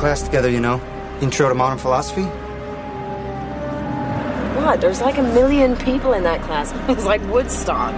class together, you know. Intro to Modern Philosophy. What? There's like 1 million people in that class. It's like Woodstock.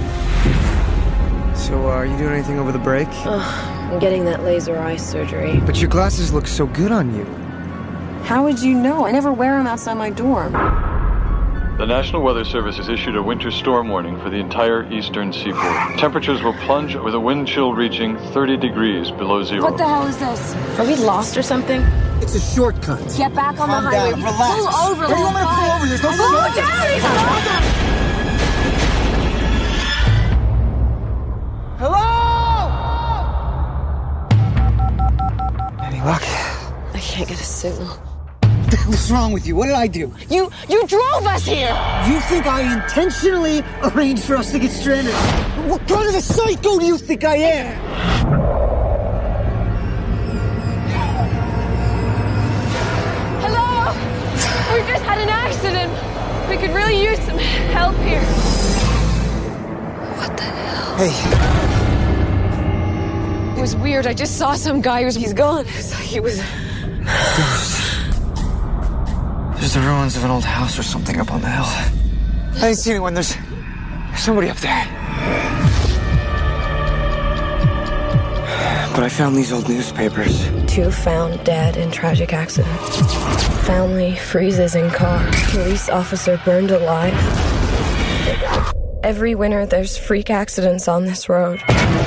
So, are you doing anything over the break? I'm getting that laser eye surgery. But your glasses look so good on you. How would you know? I never wear them outside my dorm. The National Weather Service has issued a winter storm warning for the entire eastern seaboard. Temperatures will plunge with a wind chill reaching 30 degrees below zero. What the hell is this? Are we lost or something? It's a shortcut. Get back on the highway. Down, relax. Pull over. What do you want me to pull over? There's no Hello? Any luck? I can't get a signal. What's wrong with you? What did I do? You drove us here! You think I intentionally arranged for us to get stranded? What kind of a psycho do you think I am? Hello? We just had an accident. We could really use some help here. What the hell? Hey. It was weird. I just saw some guy he's gone. It's like he was... There's the ruins of an old house or something up on the hill. I didn't see anyone. There's somebody up there. But I found these old newspapers. 2 found dead in tragic accident. Family freezes in car. Police officer burned alive. Every winter there's freak accidents on this road.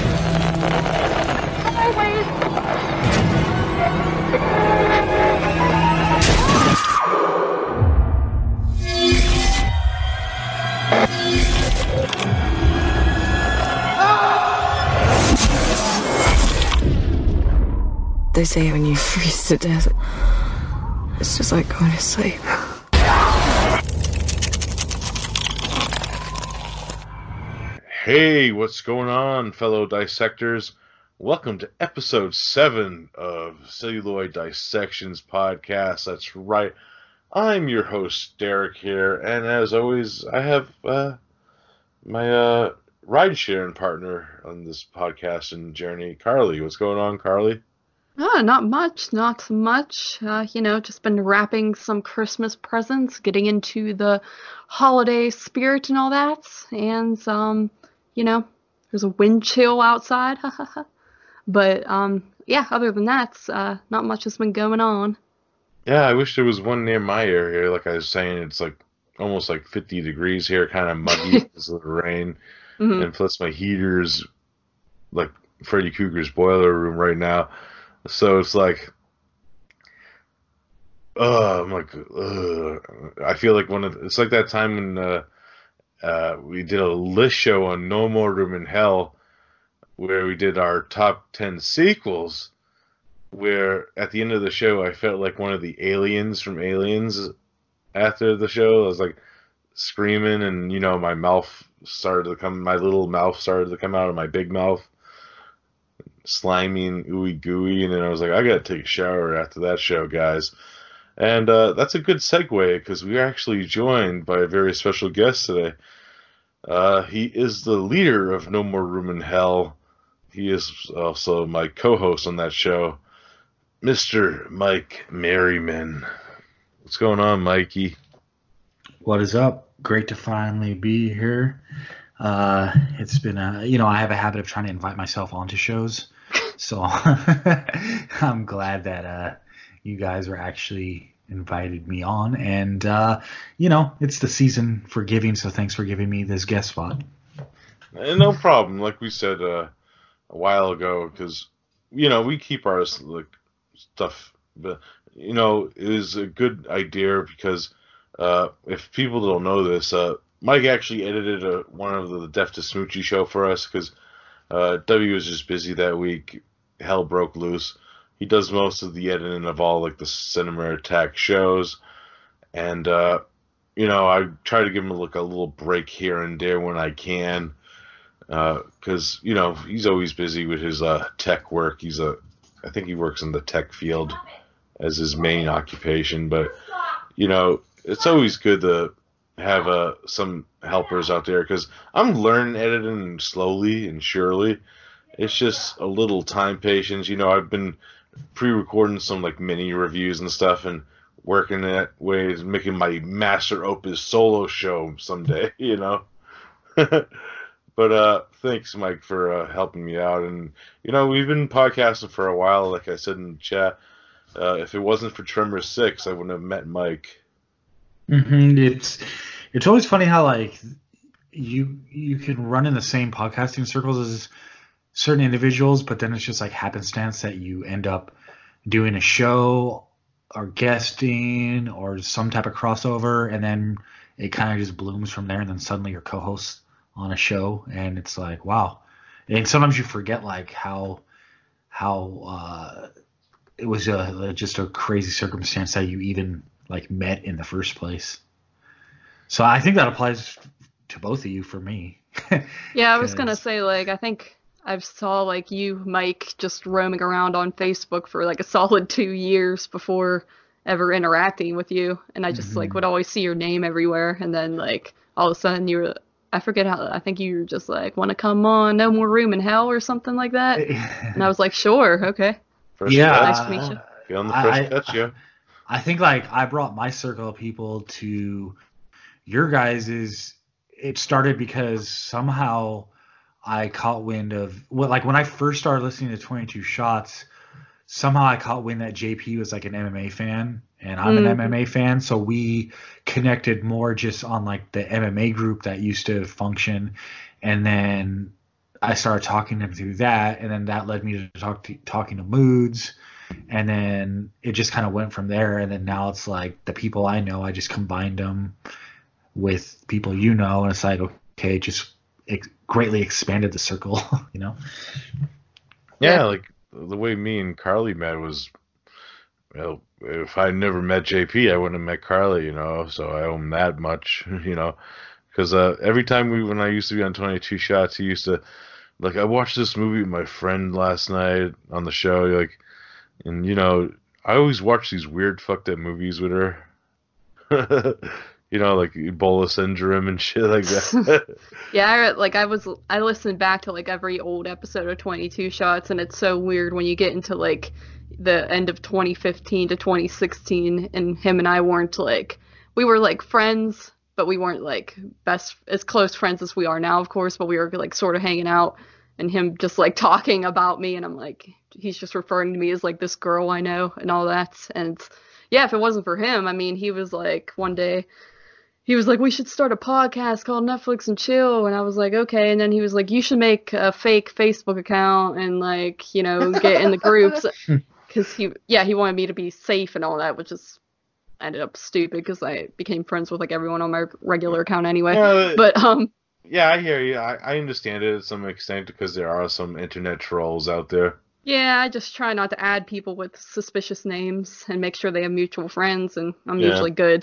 They say when you freeze to death, it's just like going to sleep. Hey, what's going on, fellow dissectors? Welcome to episode 7 of Celluloid Dissections podcast. That's right. I'm your host, Derek here, and as always, I have my ride-sharing partner on this podcast and journey, Carly. What's going on, Carly? Not much. Just been wrapping some Christmas presents, getting into the holiday spirit and all that. And, there's a wind chill outside. But, other than that, not much has been going on. Yeah, I wish there was one near my area. Like I was saying, it's like almost like 50 degrees here, kind of muggy because of the rain. Mm-hmm. And plus my heater's like Freddy Krueger's boiler room right now. So it's like, I feel like it's like that time when we did a list show on No More Room in Hell, where we did our top 10 sequels, where at the end of the show, I felt like one of the aliens from Aliens after the show. I was like screaming and, my little mouth started to come out of my big mouth. Slimy and ooey gooey, and then I was like, I gotta take a shower after that show, guys. And that's a good segue because we are actually joined by a very special guest today. He is the leader of No More Room in Hell. He is also my co-host on that show, Mr. Mike Maryman. What's going on, Mikey? What is up? Great to finally be here. It's been I have a habit of trying to invite myself onto shows, so I'm glad that you guys were actually invited me on, and it's the season for giving, so thanks for giving me this guest spot. No problem. Like we said a while ago, because we keep our stuff, but it is a good idea because if people don't know this, Mike actually edited one of the Def to Smoochie show for us because W was just busy that week. Hell broke loose. He does most of the editing of all the Cinema Attack shows, and I try to give him a little break here and there when I can, because he's always busy with his tech work. I think he works in the tech field as his main occupation, but it's always good to have some helpers out there because I'm learning editing slowly and surely. It's just a little time patience. I've been pre-recording some like mini reviews and stuff, and working that way, making my master opus solo show someday, you know. But thanks, Mike, for helping me out. And we've been podcasting for a while. Like I said in the chat, if it wasn't for Tremor 6, I wouldn't have met Mike. It's always funny how like you can run in the same podcasting circles as certain individuals, but then it's just like happenstance that you end up doing a show or guesting or some type of crossover, and then it kind of just blooms from there, and then suddenly you're co-host on a show, and it's like, wow. And sometimes you forget like how it was just a crazy circumstance that you even like met in the first place. So I think that applies to both of you for me. Yeah, I was gonna say, like, I think I've saw like you, Mike, just roaming around on Facebook for like a solid 2 years before ever interacting with you, and I just like would always see your name everywhere, and then like all of a sudden you were, I forget how, I think you were just like, want to come on No More Room in Hell or something like that, and I was like, sure, okay. Nice to meet you. Be on the first touch, yeah. I think like I brought my circle of people to your guys's. It started because somehow I caught wind of like when I first started listening to 22 Shots, somehow I caught wind that JP was like an MMA fan and I'm an MMA fan. So we connected more just on like the MMA group that used to function. And then I started talking to him through that. And then that led me to talking to Moods. And then it just kind of went from there. And then now it's like the people I know, I just combined them with people and it's like, okay, just greatly expanded the circle, Yeah, like the way me and Carly met was, if I never met JP, I wouldn't have met Carly, so I owe him that much, because every time when I used to be on 22 Shots, he used to, like, I watched this movie with my friend last night on the show, like, and I always watch these weird fucked up movies with her. Like Ebola syndrome and shit like that. Yeah, I listened back to like every old episode of 22 Shots, and it's so weird when you get into like the end of 2015 to 2016, and him and I weren't like, we were like friends, but we weren't like as close friends as we are now, of course, but we were like sort of hanging out, and him just like talking about me, and I'm like, he's just referring to me as like this girl I know and all that. And yeah, if it wasn't for him, I mean, he was like, one day, he was like, we should start a podcast called Netflix and Chill. And I was like, okay. And then he was like, you should make a fake Facebook account and like, get in the groups. Because he wanted me to be safe and all that, which is ended up stupid because I became friends with like everyone on my regular account anyway. Yeah, I hear you. I understand it to some extent because there are some internet trolls out there. Yeah, I just try not to add people with suspicious names and make sure they have mutual friends, and I'm usually good.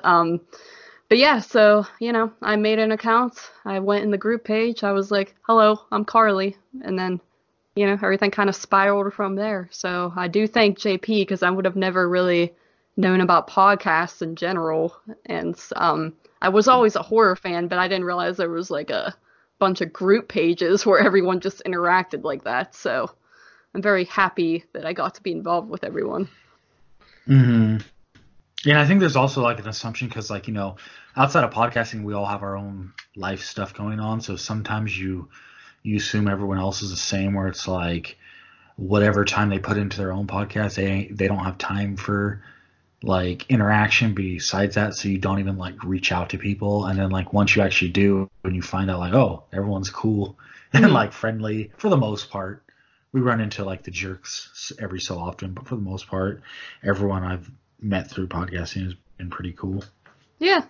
But yeah, so, I made an account. I went in the group page. I was like, hello, I'm Carly. And then, everything kind of spiraled from there. So I do thank JP because I would have never really known about podcasts in general. And I was always a horror fan, but I didn't realize there was like a bunch of group pages where everyone just interacted like that. So I'm very happy that I got to be involved with everyone. Mm-hmm. Yeah, I think there's also like an assumption because like, outside of podcasting, we all have our own life stuff going on. So sometimes you assume everyone else is the same, where it's like whatever time they put into their own podcast, they don't have time for like interaction besides that. So you don't even like reach out to people. And then like once you actually do, when you find out like, oh, everyone's cool and like friendly for the most part. We run into like the jerks every so often, but for the most part, everyone I've met through podcasting has been pretty cool. Yeah.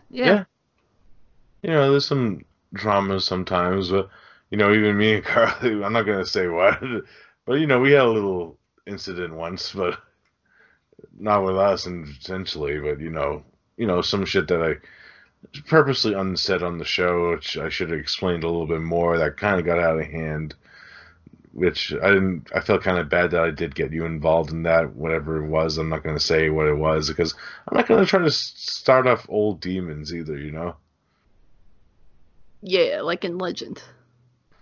There's some dramas sometimes, but even me and Carly, I'm not gonna say what, but we had a little incident once, but not with us intentionally, but some shit that I purposely unsaid on the show, which I should have explained a little bit more, that kind of got out of hand. Which I felt kind of bad that I did get you involved in that, whatever it was. I'm not going to say what it was because I'm not going to try to start off old demons either, Yeah, like in Legend.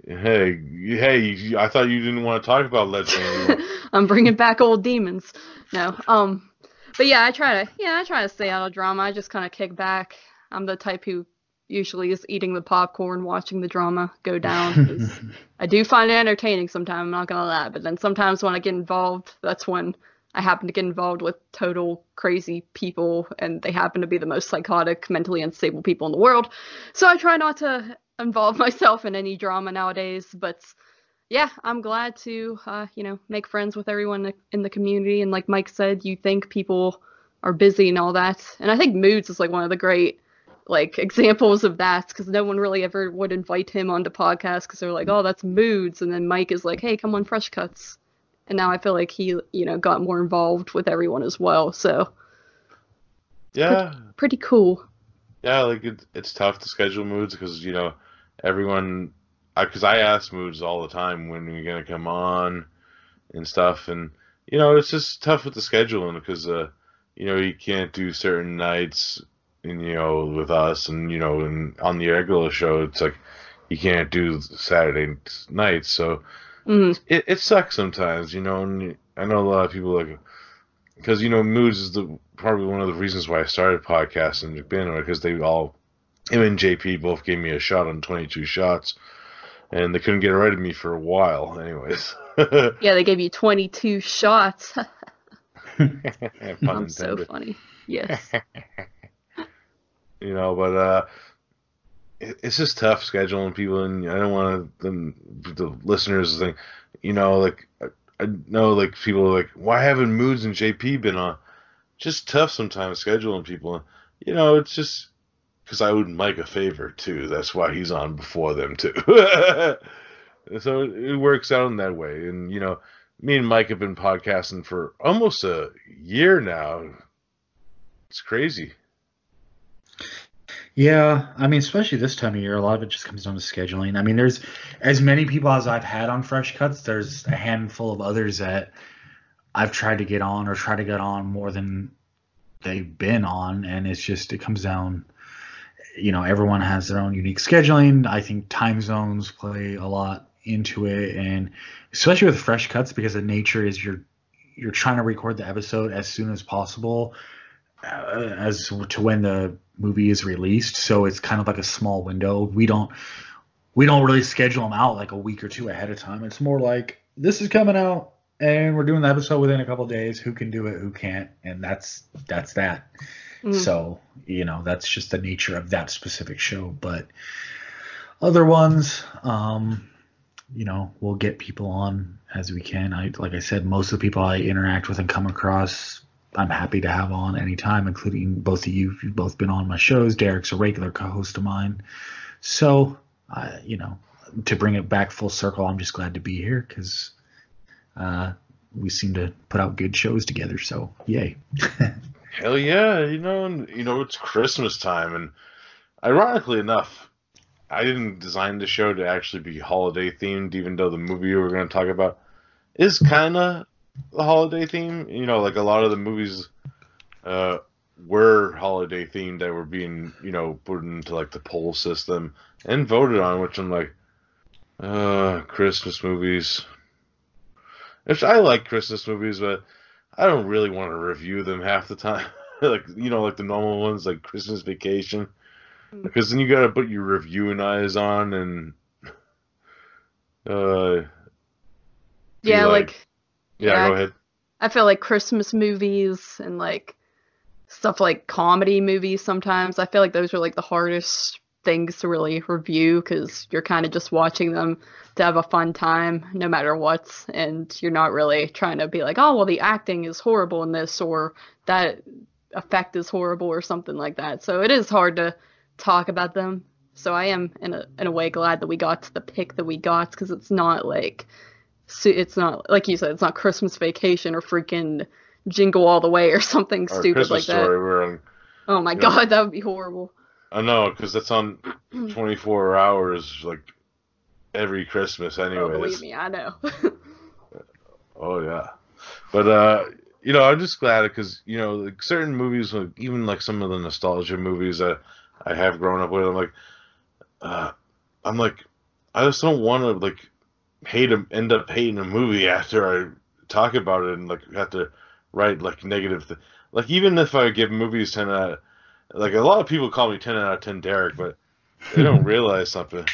Hey, I thought you didn't want to talk about Let's anymore. I'm bringing back old demons. No, but yeah, I try to stay out of drama. I just kind of kick back. I'm the type who usually is eating the popcorn, watching the drama go down. 'Cause I do find it entertaining sometimes, I'm not gonna lie. But then sometimes when I get involved, that's when I happen to get involved with total crazy people, and they happen to be the most psychotic, mentally unstable people in the world. So I try not to involve myself in any drama nowadays. But yeah, I'm glad to, make friends with everyone in the community. And like Mike said, you think people are busy and all that. And I think Moods is like one of the great like examples of that, because no one really ever would invite him onto podcasts because they're like, oh, that's Moods. And then Mike is like, hey, come on Fresh Cuts. And now I feel like he, got more involved with everyone as well. So Yeah, pretty cool. yeah, like it's tough to schedule Moods because everyone. Because I ask Moods all the time when you're gonna come on and stuff, and it's just tough with the scheduling because you can't do certain nights, and with us, and on the regular show it's like you can't do Saturday nights, so it sucks sometimes, and I know a lot of people like because Moods is probably one of the reasons why I started podcasting because him and JP both gave me a shot on 22 shots. And they couldn't get rid of me for a while, anyways. Yeah, they gave you 22 shots. Pun I'm so intended. funny. Yes. But it's just tough scheduling people, and I don't want the listeners to think, like I know, like people are like, why haven't Moods and JP been on? Just tough sometimes scheduling people. It's just. Because I owed Mike a favor, too. That's why he's on before them, too. So it works out in that way. And, me and Mike have been podcasting for almost a year now. It's crazy. Yeah, I mean, especially this time of year, a lot of it just comes down to scheduling. I mean, there's as many people as I've had on Fresh Cuts. There's a handful of others that I've tried to get on or try to get on more than they've been on. And it comes down... everyone has their own unique scheduling. I think time zones play a lot into it, and especially with Fresh Cuts, because the nature is you're trying to record the episode as soon as possible as to when the movie is released. So it's kind of like a small window. We don't really schedule them out like a week or two ahead of time. It's more like this is coming out and we're doing the episode within a couple of days. Who can do it? Who can't? And that's that. So, that's just the nature of that specific show. But other ones, we'll get people on as we can. Like I said, most of the people I interact with and come across, I'm happy to have on anytime, including both of you. You've both been on my shows. Derek's a regular co-host of mine. So, to bring it back full circle, I'm just glad to be here because we seem to put out good shows together. So, yay. Hell yeah, it's Christmas time, and ironically enough, I didn't design the show to actually be holiday themed, even though the movie we were going to talk about is kind of the holiday theme. Like a lot of the movies were holiday themed that were being, put into like the poll system and voted on, which I'm like, Christmas movies. Which I like Christmas movies, but I don't really want to review them half the time. like the normal ones, like Christmas Vacation. Because then you gotta put your reviewing eyes on and Yeah, go ahead. I feel like Christmas movies and like stuff like comedy movies sometimes, I feel like those are like the hardest things to really review because you're kind of just watching them to have a fun time no matter what, and you're not really trying to be like, oh well, the acting is horrible in this or that effect is horrible or something like that. So it is hard to talk about them. So I am in a way glad that we got to the pick that we got, because it's not like you said, it's not Christmas Vacation or freaking Jingle All the Way or something Or stupid Christmas like that. Story, Oh my god, that would be horrible. I know, because that's on 24 hours, like, every Christmas anyways. Oh, believe me, I know. Oh, yeah. But, I'm just glad because, like certain movies, like, even like some of the nostalgia movies that I have grown up with, I'm like, I just don't want to like end up hating a movie after I talk about it and like have to write like negative. Like even if I give movies 10 out, like a lot of people call me 10 out of 10 Derek, but they don't realize something.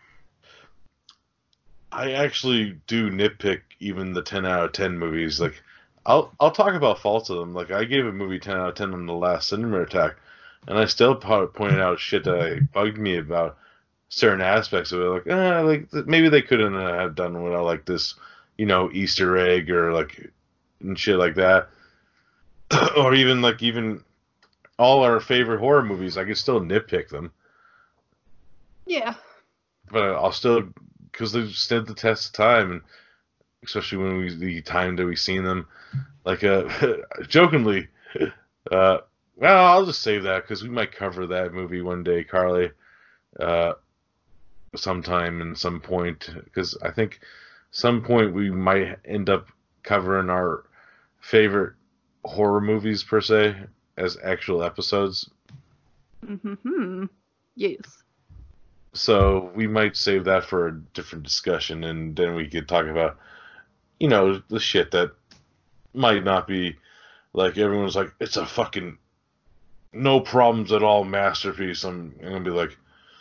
I actually do nitpick even the 10 out of 10 movies. Like I'll talk about faults of them. Like I gave a movie 10 out of 10 on the last Cinema Attack, and I still pointed out shit that bugged me about certain aspects of it. Like maybe they couldn't have done without like this, Easter egg or like and shit like that, or even all our favorite horror movies. I could still nitpick them, Yeah. but I'll still because they've stood the test of time, and especially when the time that we've seen them. Like jokingly, well, I'll just save that because we might cover that movie one day, Carly, sometime and some point. Because I think some point we might end up covering our favorite horror movies per se as actual episodes. Mm-hmm. Yes. So we might save that for a different discussion, and then we could talk about, the shit that might not be like everyone's like, it's a fucking no problems at all masterpiece. I'm gonna be like,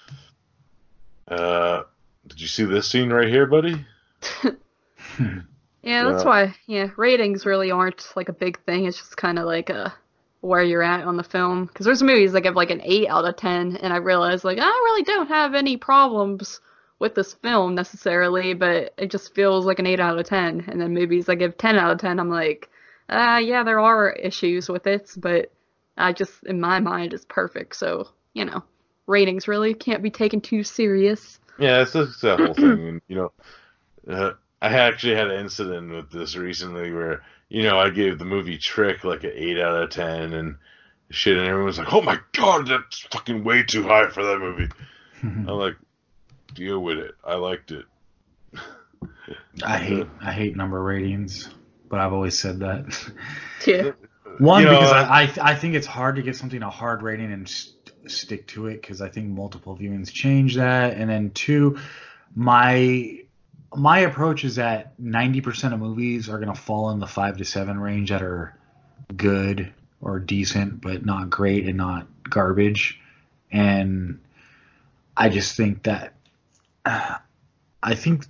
did you see this scene right here, buddy? Yeah, that's why, ratings really aren't like a big thing. It's just kind of like where you're at on the film. Because there's movies that give like an 8 out of 10, and I realize like I really don't have any problems with this film necessarily, but it just feels like an 8 out of 10. And then movies I give 10 out of 10, I'm like, yeah, there are issues with it, but I just, in my mind, it's perfect. So, ratings really can't be taken too serious. Yeah, it's just that whole thing. And, I actually had an incident with this recently where, I gave the movie Trick like an 8 out of 10 and shit, and everyone's like, oh my god, that's fucking way too high for that movie. I'm like, deal with it. I liked it. I hate number ratings, but I've always said that. Yeah. One, because I think it's hard to give something a hard rating and stick to it, because I think multiple viewings change that. And then two, my approach is that 90% of movies are going to fall in the 5 to 7 range that are good or decent, but not great and not garbage. And I just think that I think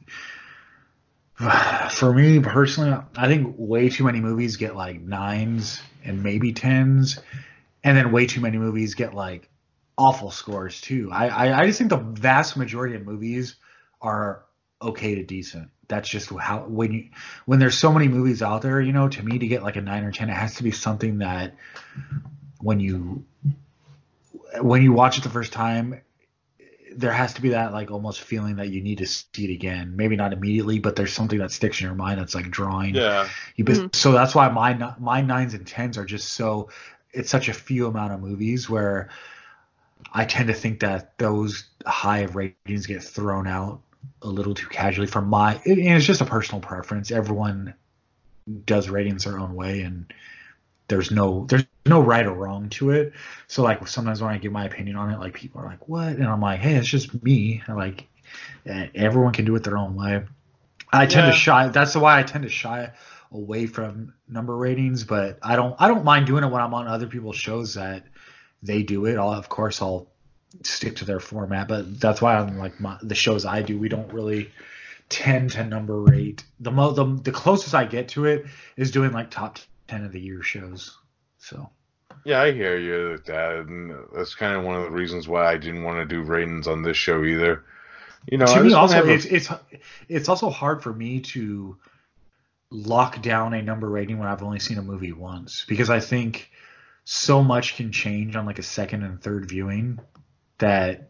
for me personally, I think way too many movies get like 9s and maybe 10s, and then way too many movies get like awful scores too. I just think the vast majority of movies are okay to decent. That's just how when there's so many movies out there, to me to get like a 9 or 10, it has to be something that when you watch it the first time, there has to be that like almost feeling that you need to see it again. Maybe not immediately, but there's something that sticks in your mind that's like drawing. Yeah. So that's why my 9s and 10s are just so. It's such a few amount of movies where I tend to think that those high ratings get thrown out a little too casually and it's just a personal preference. Everyone does ratings their own way, and there's no right or wrong to it. So like sometimes when I give my opinion on it, like people are like, what? And I'm like, hey, it's just me. And like everyone can do it their own way. I tend to shy. That's why I tend to shy away from number ratings, but I don't mind doing it when I'm on other people's shows that they do it. I'll stick to their format, but that's why I'm like the shows I do, we don't really tend to number rate. The closest I get to it is doing like top 10 of the year shows. So yeah, I hear you with that, and that's kind of one of the reasons why I didn't want to do ratings on this show either. To me also, it's also hard for me to lock down a number rating when I've only seen a movie once, because I think so much can change on like a second and third viewing that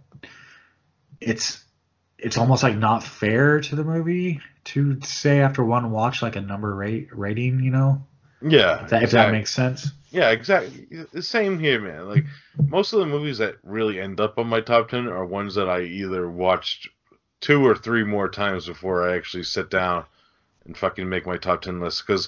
it's almost like not fair to the movie to say after one watch like a number rating, Yeah, if that makes sense. Yeah, exactly. The same here, man. Like most of the movies that really end up on my top 10 are ones that I either watched 2 or 3 more times before I actually sit down and fucking make my top 10 list. Because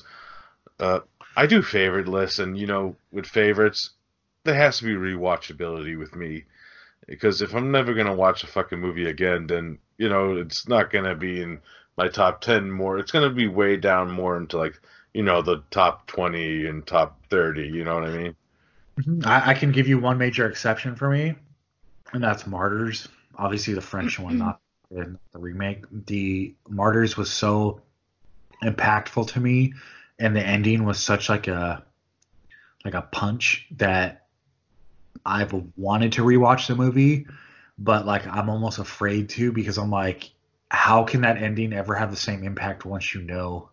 I do favorite lists, and with favorites, there has to be rewatchability with me. Because if I'm never gonna watch a fucking movie again, then it's not gonna be in my top 10 more. It's gonna be way down more into like the top 20 and top 30. You know what I mean? I can give you one major exception for me, and that's Martyrs. Obviously, the French one, not the remake. The Martyrs was so impactful to me, and the ending was such like a punch that I've wanted to rewatch the movie, but like I'm almost afraid to, because I'm like, how can that ending ever have the same impact once you know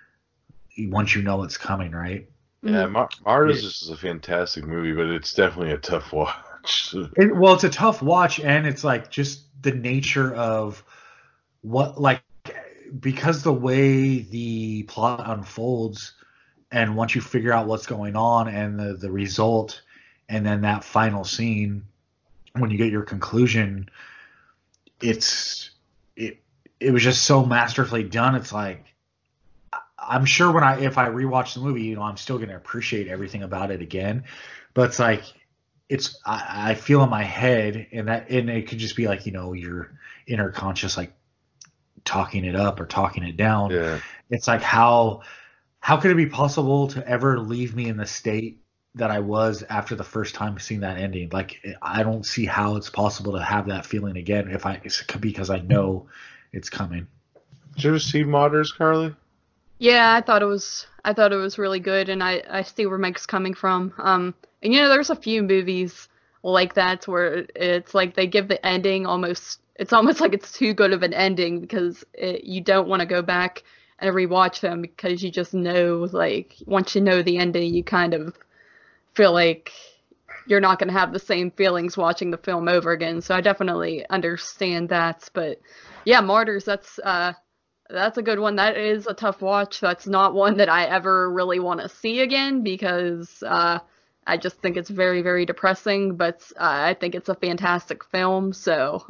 it's coming, right? Yeah, Martyrs is a fantastic movie, but it's definitely a tough watch. Well, it's a tough watch, and it's like just the nature of what, like, because the way the plot unfolds, and once you figure out what's going on and the result, and then that final scene when you get your conclusion, it was just so masterfully done. It's like, I'm sure if I rewatch the movie, I'm still going to appreciate everything about it again. But it's like, I feel in my head, and it could just be like, your inner conscious, like talking it up or talking it down. Yeah. It's like, how could it be possible to ever leave me in the state that I was after the first time seeing that ending? Like, I don't see how it's possible to have that feeling again because I know it's coming. Did you ever see Martyrs, Carly? Yeah, I thought it was really good, and I see where Mike's coming from. And there's a few movies like that where it's like they give the ending it's almost like it's too good of an ending, because you don't want to go back and rewatch them, because you just know, like, once you know the ending, you kind of feel like you're not going to have the same feelings watching the film over again. So I definitely understand that. But yeah, Martyrs, that's a good one. That is a tough watch. That's not one that I ever really want to see again, because I just think it's very, very depressing. But I think it's a fantastic film. So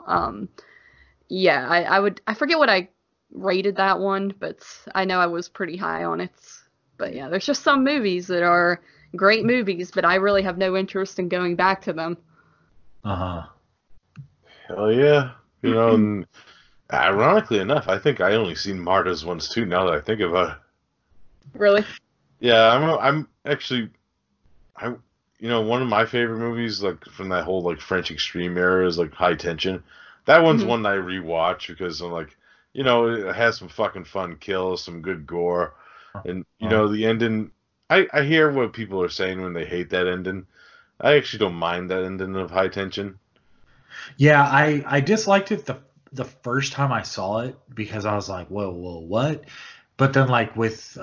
yeah, I forget what I rated that one, but I know I was pretty high on it. But yeah, there's just some movies that are great movies, but I really have no interest in going back to them. Uh-huh. Hell yeah. And ironically enough, I think I only seen Martyrs once too, now that I think about it. Really? Yeah, I'm actually, one of my favorite movies, like, from that whole, like, French Extreme era is, like, High Tension. That one's one I rewatch because I'm like, it has some fucking fun kills, some good gore, and, the ending. I hear what people are saying when they hate that ending. I actually don't mind that ending of High Tension. Yeah, I disliked it the first time I saw it, because I was like, whoa, what? But then, like, with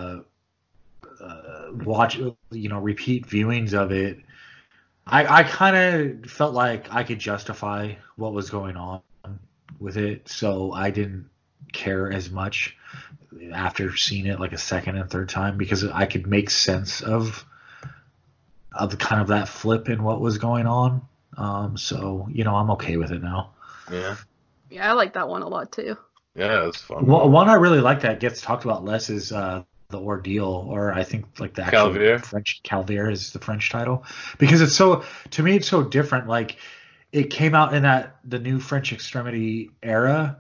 repeat viewings of it, I kind of felt like I could justify what was going on with it, so I didn't care as much after seeing it like a second and third time, because I could make sense of kind of that flip in what was going on. So I'm okay with it now. Yeah. Yeah, I like that one a lot too. Yeah, it's fun. One I really like that gets talked about less is The Ordeal, or I think like the actual Calvaire. French Calvaire is the French title, because it's so different. Like, it came out in the new French Extremity era,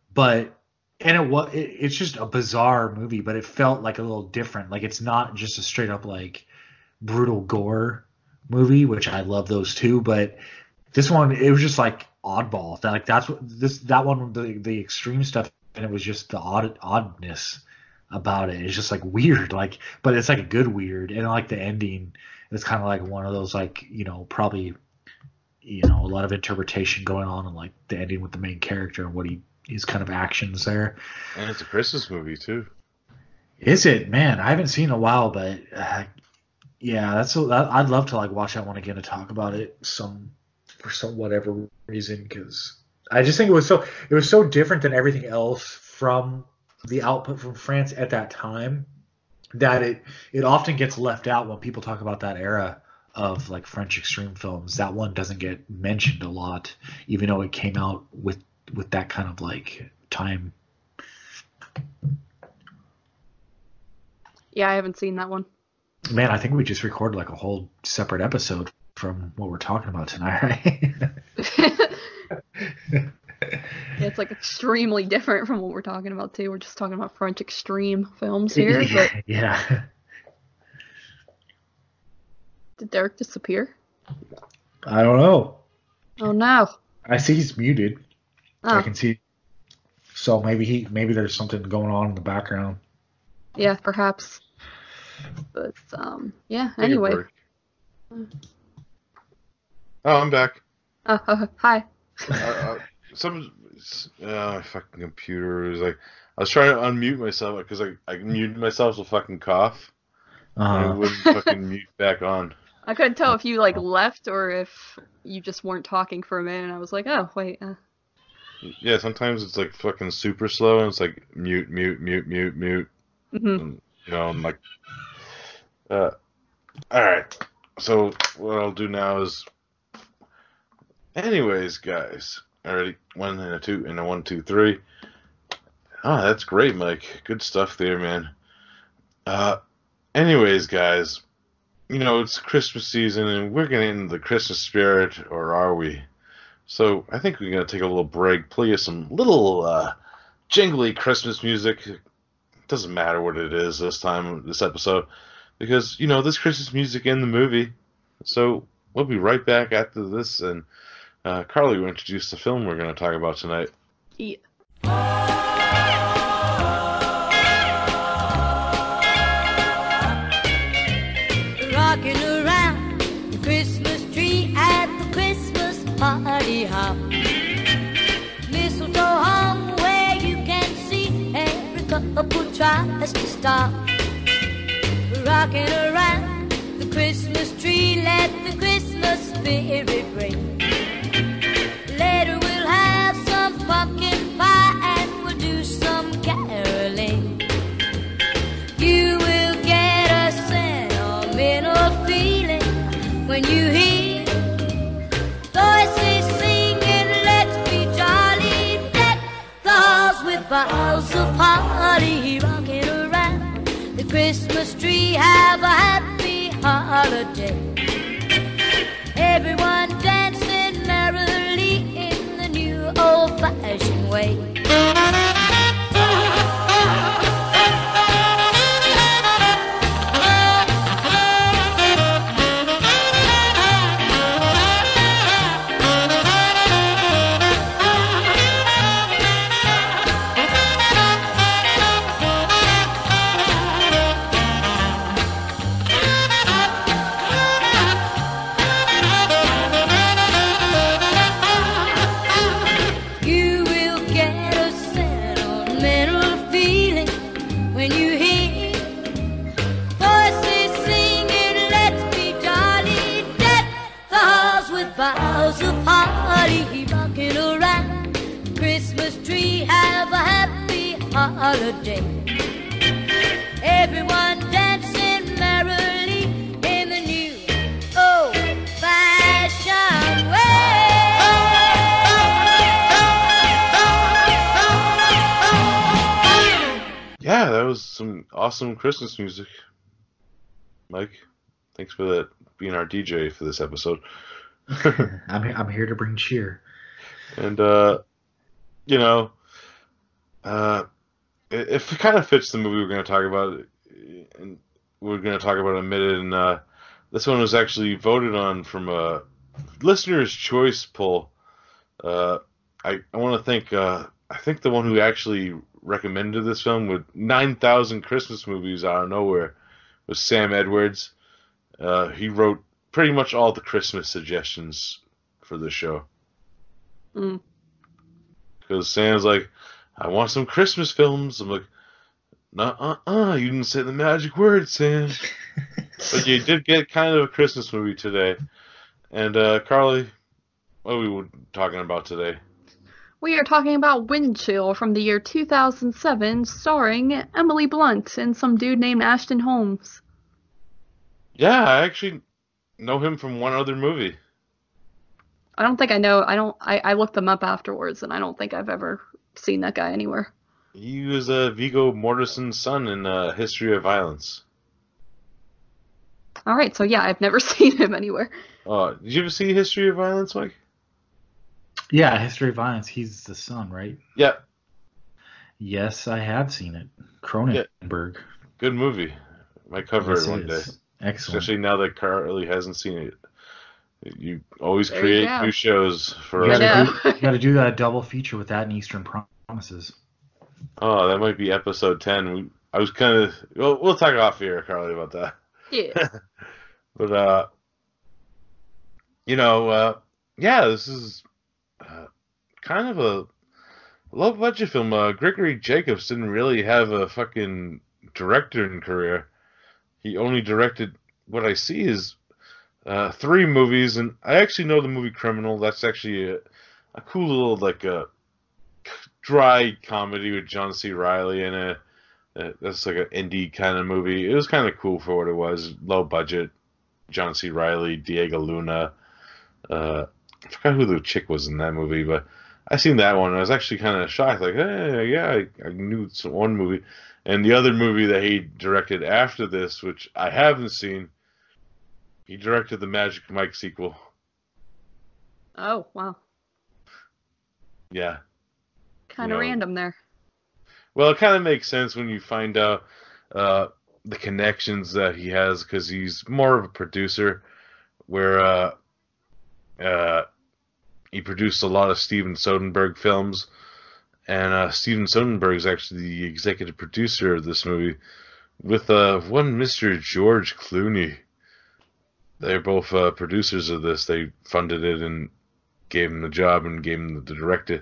it's just a bizarre movie, but it felt like a little different. Like, it's not just a straight up like brutal gore movie, which I love those too, but this one, it was just like oddball. That one, the extreme stuff, and it was just the oddness about it. It's just like weird, like, but it's like a good weird. And like the ending, it's kind of like one of those, like, probably, a lot of interpretation going on, and like the ending with the main character and what his kind of actions there. And it's a Christmas movie too. Is it? Man, I haven't seen it in a while, but yeah, I'd love to like watch that one again to talk about it for some whatever reason, because I just think it was so different than everything else from the output from France at that time, that it often gets left out when people talk about that era of like French extreme films. That one doesn't get mentioned a lot, even though it came out with that kind of like time. Yeah, I haven't seen that one. Man, I think we just recorded like a whole separate episode from what we're talking about tonight, right? It's like extremely different from what we're talking about too. We're just talking about French extreme films here. But Yeah. did Derek disappear? I don't know. Oh no. I see he's muted. Oh. I can see. So maybe there's something going on in the background. Yeah, perhaps. But yeah. Take a Anyway. break. Oh, I'm back. Hi. My fucking computer is like, I was trying to unmute myself because I muted myself to fucking cough. And it wouldn't fucking mute back on. I couldn't tell if you like left or if you just weren't talking for a minute. I was like, oh wait. Yeah, sometimes it's like fucking super slow and it's like mute. Mm-hmm. And, I'm like, all right. So what I'll do now is, anyways, guys. Already 1 and a 2 and a 1, 2, 3. Oh, that's great, Mike. Good stuff there, man. Anyways, guys, it's Christmas season and we're getting into the Christmas spirit, or are we? So I think we're gonna take a little break, play you some little jingly Christmas music. It doesn't matter what it is this episode, because there's Christmas music in the movie. So we'll be right back after this, and Carly will introduce the film we're going to talk about tonight. Yeah. Rocking around the Christmas tree at the Christmas party hop. Mistletoe hung where you can see every couple tries to stop. Rocking around the Christmas tree, let the Christmas spirit ring. Later we'll have some pumpkin pie and we'll do some caroling. You will get a sentimental feeling when you hear voices singing, let's be jolly, deck the halls with boughs of holly. Rocking around the Christmas tree, have a happy holiday. Everyone dancing merrily in the new old-fashioned way. Boughs of holly, rocking around the Christmas tree, have a happy holiday. Everyone dancing merrily in the new old-fashioned way. Yeah, that was some awesome Christmas music. Mike, thanks for that, being our DJ for this episode. I'm here to bring cheer. And it kind of fits the movie we're going to talk about, and we're going to talk about in a minute. And this one was actually voted on from a listener's choice poll. I want to thank I think the one who actually recommended this film with 9,000 Christmas movies out of nowhere was Sam Edwards. He wrote pretty much all the Christmas suggestions for this show. Because Sam's like, I want some Christmas films. I'm like, you didn't say the magic word, Sam. But you did get kind of a Christmas movie today. And Carly, what are we talking about today? We are talking about Wind Chill from the year 2007, starring Emily Blunt and some dude named Ashton Holmes. Yeah, I actually know him from one other movie. I don't think I know. I looked them up afterwards, and I don't think I've ever seen that guy anywhere. He was Viggo Mortensen's son in History of Violence. All right, so yeah, I've never seen him anywhere. Did you ever see History of Violence, Mike? Yeah, History of Violence. He's the son, right? Yeah, Yes, I have seen it. yeah, Cronenberg. good movie. Might cover Yes, it it one day. is. Excellent. Especially now that Carly hasn't seen it. You always There you create go. new shows for You us. gotta Yeah. do, you gotta do that double feature with that and Eastern Promises. Oh, that might be episode 10. I was kind of. We'll talk off here, Carly, about that. Yeah. But, yeah, this is kind of a low budget film. Gregory Jacobs didn't really have a fucking directing career. He only directed, what I see is 3 movies, and I actually know the movie Criminal. That's actually a cool little, like, dry comedy with John C. Reilly in it. That's like an indie kind of movie. It was kind of cool for what it was. Low budget. John C. Reilly, Diego Luna. I forgot who the chick was in that movie, but I seen that one. And I was actually kind of shocked. Like, hey, yeah, I knew one movie. And the other movie that he directed after this, which I haven't seen, he directed the Magic Mike sequel. Oh, wow. Yeah. Kind of random there. Well, it kind of makes sense when you find out the connections that he has, because he's more of a producer, where he produced a lot of Steven Soderbergh films, and Steven Soderbergh is actually the executive producer of this movie, with one Mr. George Clooney. They're both producers of this. They funded it and gave him the job and gave him the director.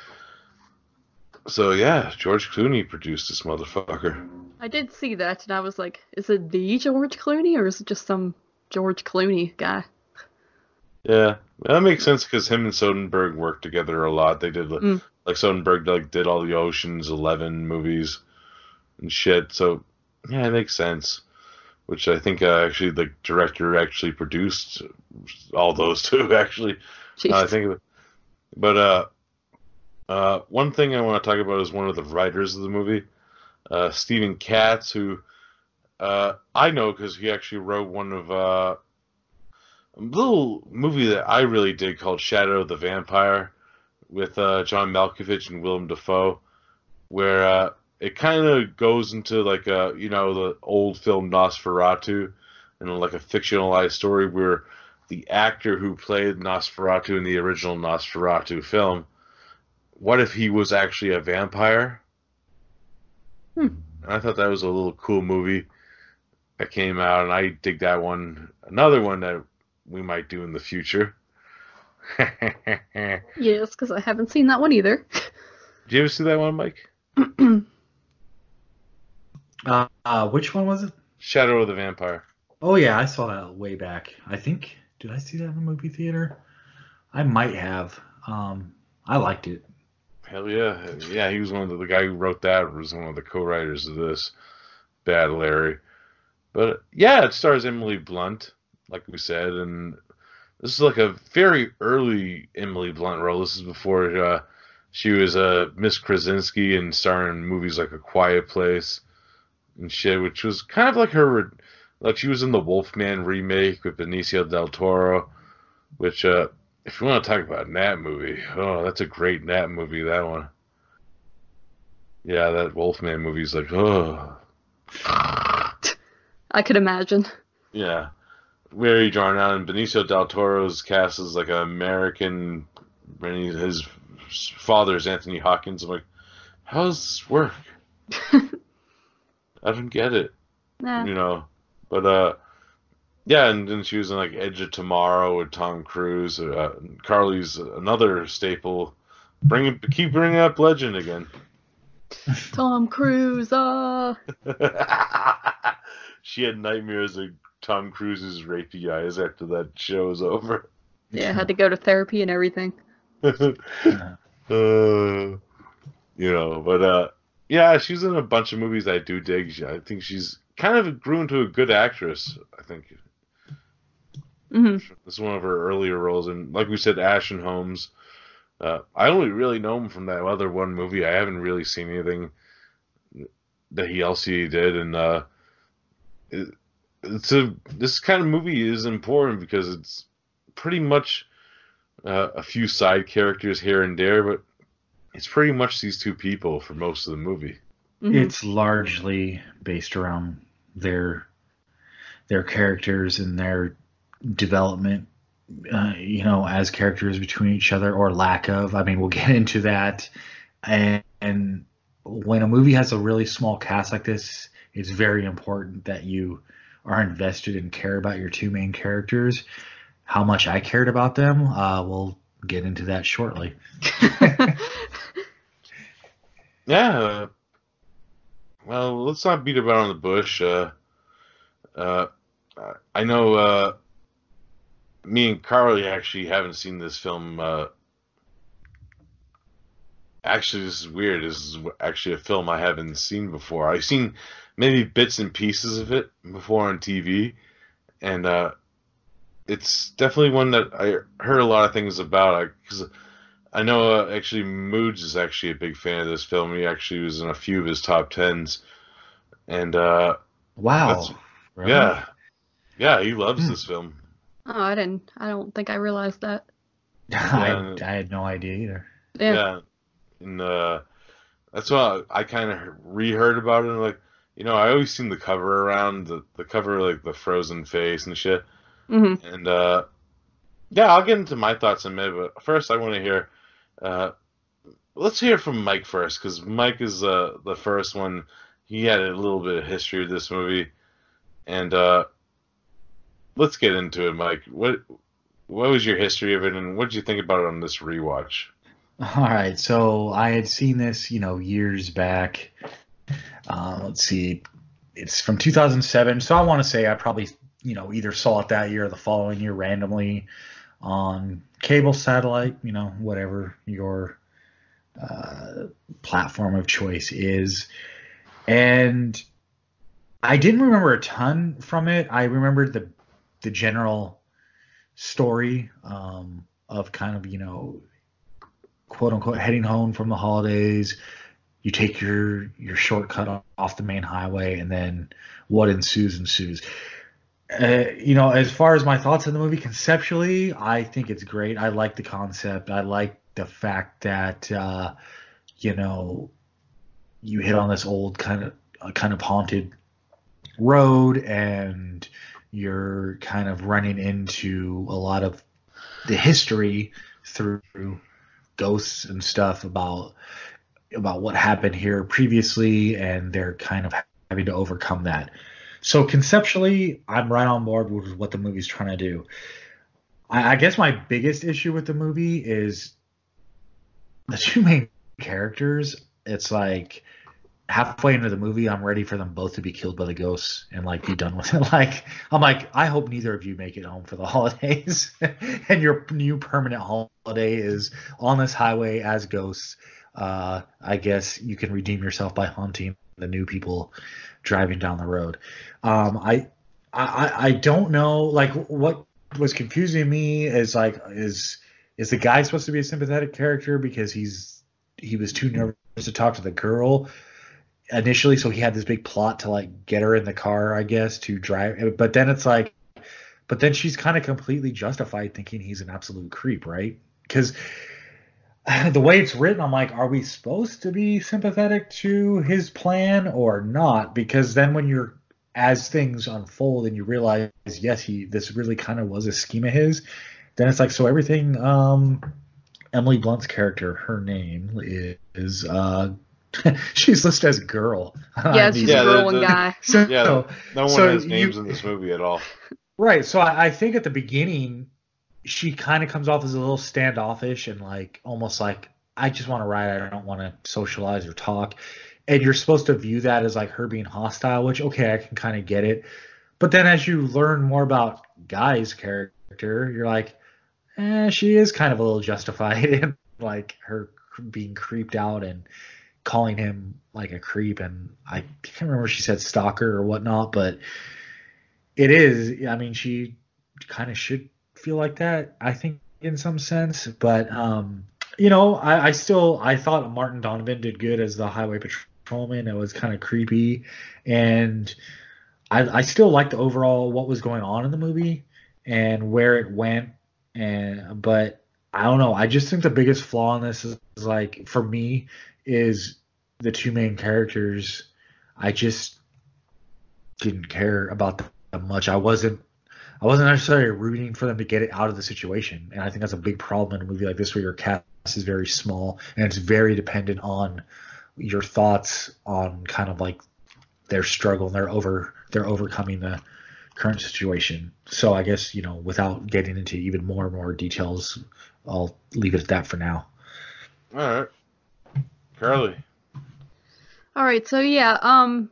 So yeah, George Clooney produced this motherfucker. I did see that, and I was like, is it the George Clooney, or is it just some George Clooney guy? Yeah, that makes sense because him and Soderbergh worked together a lot. They did like Soderbergh did all the Ocean's 11 movies and shit. So yeah, it makes sense. Which I think actually the director actually produced all those two. Actually, I think of it. But one thing I want to talk about is one of the writers of the movie, Stephen Katz, who I know because he actually wrote one of a little movie that I really did called Shadow of the Vampire with John Malkovich and Willem Dafoe, where it kind of goes into like the old film Nosferatu, and like a fictionalized story where the actor who played Nosferatu in the original Nosferatu film, what if he was actually a vampire? And I thought that was a little cool movie that came out, and I dig that one. Another one that we might do in the future. Yes, because I haven't seen that one either. Did you ever see that one, Mike? Which one was it? Shadow of the Vampire. Oh yeah, I saw that way back. I think, did I see that in the movie theater? I might have. I liked it. Hell yeah. Yeah, he was the guy who wrote that was one of the co-writers of this. Bad Larry. But yeah, it stars Emily Blunt, like we said, and this is like a very early Emily Blunt role. This is before she was Miss Krasinski and starring in movies like A Quiet Place and shit, which was kind of like her, like she was in the Wolfman remake with Benicio del Toro, which if you want to talk about a Nat movie, oh, that's a great Nat movie, that one. Yeah, that Wolfman movie's like, oh. I could imagine. Yeah. Very drawn out, and Benicio del Toro's cast is like an American, his father's Anthony Hopkins. I'm like, how does this work? I don't get it. Nah. But yeah, and then she was in like Edge of Tomorrow with Tom Cruise. Carly's another staple. Keep bringing up Legend again. Tom Cruise. She had nightmares of Tom Cruise's rapey eyes after that show was over. Yeah, had to go to therapy and everything. But yeah, she's in a bunch of movies I do dig. I think she's kind of grew into a good actress, I think. This is one of her earlier roles, and like we said, Ashen Holmes. I only really know him from that other one movie. I haven't really seen anything that he did, and this kind of movie is important because it's pretty much a few side characters here and there, but it's pretty much these two people for most of the movie. Mhm. It's largely based around their characters and their development, as characters between each other, or lack of. I mean, we'll get into that. And when a movie has a really small cast like this, it's very important that you are invested and care about your two main characters. How much I cared about them, we'll get into that shortly. Yeah. Well, let's not beat about on the bush. I know me and Carly actually haven't seen this film. Actually, this is weird. This is actually a film I haven't seen before. I've seen maybe bits and pieces of it before on TV, and it's definitely one that I heard a lot of things about. Because I know actually Moods is actually a big fan of this film. He actually was in a few of his top tens, and Wow. Really? yeah, he loves this film. Oh, I don't think I realized that. I had no idea either. Yeah. And that's why I kind of reheard about it. And like, I always seen the cover around, the cover, like the frozen face and shit. Mm-hmm. And yeah, I'll get into my thoughts in a minute. But first, I want to hear. Let's hear from Mike first, because Mike is the first one. He had a little bit of history with this movie, and let's get into it, Mike. What was your history of it, and what did you think about it on this rewatch? All right, so I had seen this, years back. Let's see, it's from 2007. So I want to say I probably, either saw it that year or the following year randomly on cable, satellite, whatever your platform of choice is. And I didn't remember a ton from it. I remembered the general story of kind of, quote unquote, heading home from the holidays. You take your shortcut off the main highway, and then what ensues. As far as my thoughts on the movie conceptually, I think it's great. I like the concept. I like the fact that you hit on this old kind of haunted road, and you're kind of running into a lot of the history through ghosts and stuff about what happened here previously, and they're kind of having to overcome that. So conceptually, I'm right on board with what the movie's trying to do. I guess my biggest issue with the movie is the two main characters. It's like halfway into the movie, I'm ready for them both to be killed by the ghosts and like be done with it. I'm like, I hope neither of you make it home for the holidays, and your new permanent holiday is on this highway as ghosts. I guess you can redeem yourself by haunting the new people driving down the road. I don't know. Like, what was confusing me is the guy supposed to be a sympathetic character because he was too nervous to talk to the girl initially, so he had this big plot to like get her in the car, I guess, to drive. But then it's like, but then she's kind of completely justified thinking he's an absolute creep, right? Because the way it's written, I'm like, are we supposed to be sympathetic to his plan or not? Because then as things unfold and you realize, yes, this really kind of was a scheme of his, then it's like, so everything, Emily Blunt's character, her name is she's listed as girl. Yeah, she's a girl and guy. No one has names in this movie at all. Right. So I think at the beginning, she kind of comes off as a little standoffish and like almost like, I just want to ride. I don't want to socialize or talk. And you're supposed to view that as like her being hostile, which, okay, I can kind of get it. But then as you learn more about Guy's character, you're like, she is kind of a little justified in like her being creeped out and calling him like a creep. And I can't remember if she said stalker or whatnot, but it is. I mean, she kind of should feel like that, I think, in some sense. But I thought Martin Donovan did good as the highway patrolman. It was kind of creepy, and I still liked the overall what was going on in the movie and where it went. But I don't know. I just think the biggest flaw in this is like, for me, is the two main characters. I just didn't care about them much. I wasn't necessarily rooting for them to get it out of the situation, and I think that's a big problem in a movie like this where your cast is very small and it's very dependent on your thoughts on kind of like their struggle and they're overcoming the current situation. So I guess, without getting into even more and more details, I'll leave it at that for now. All right. Carly. All right, so yeah, I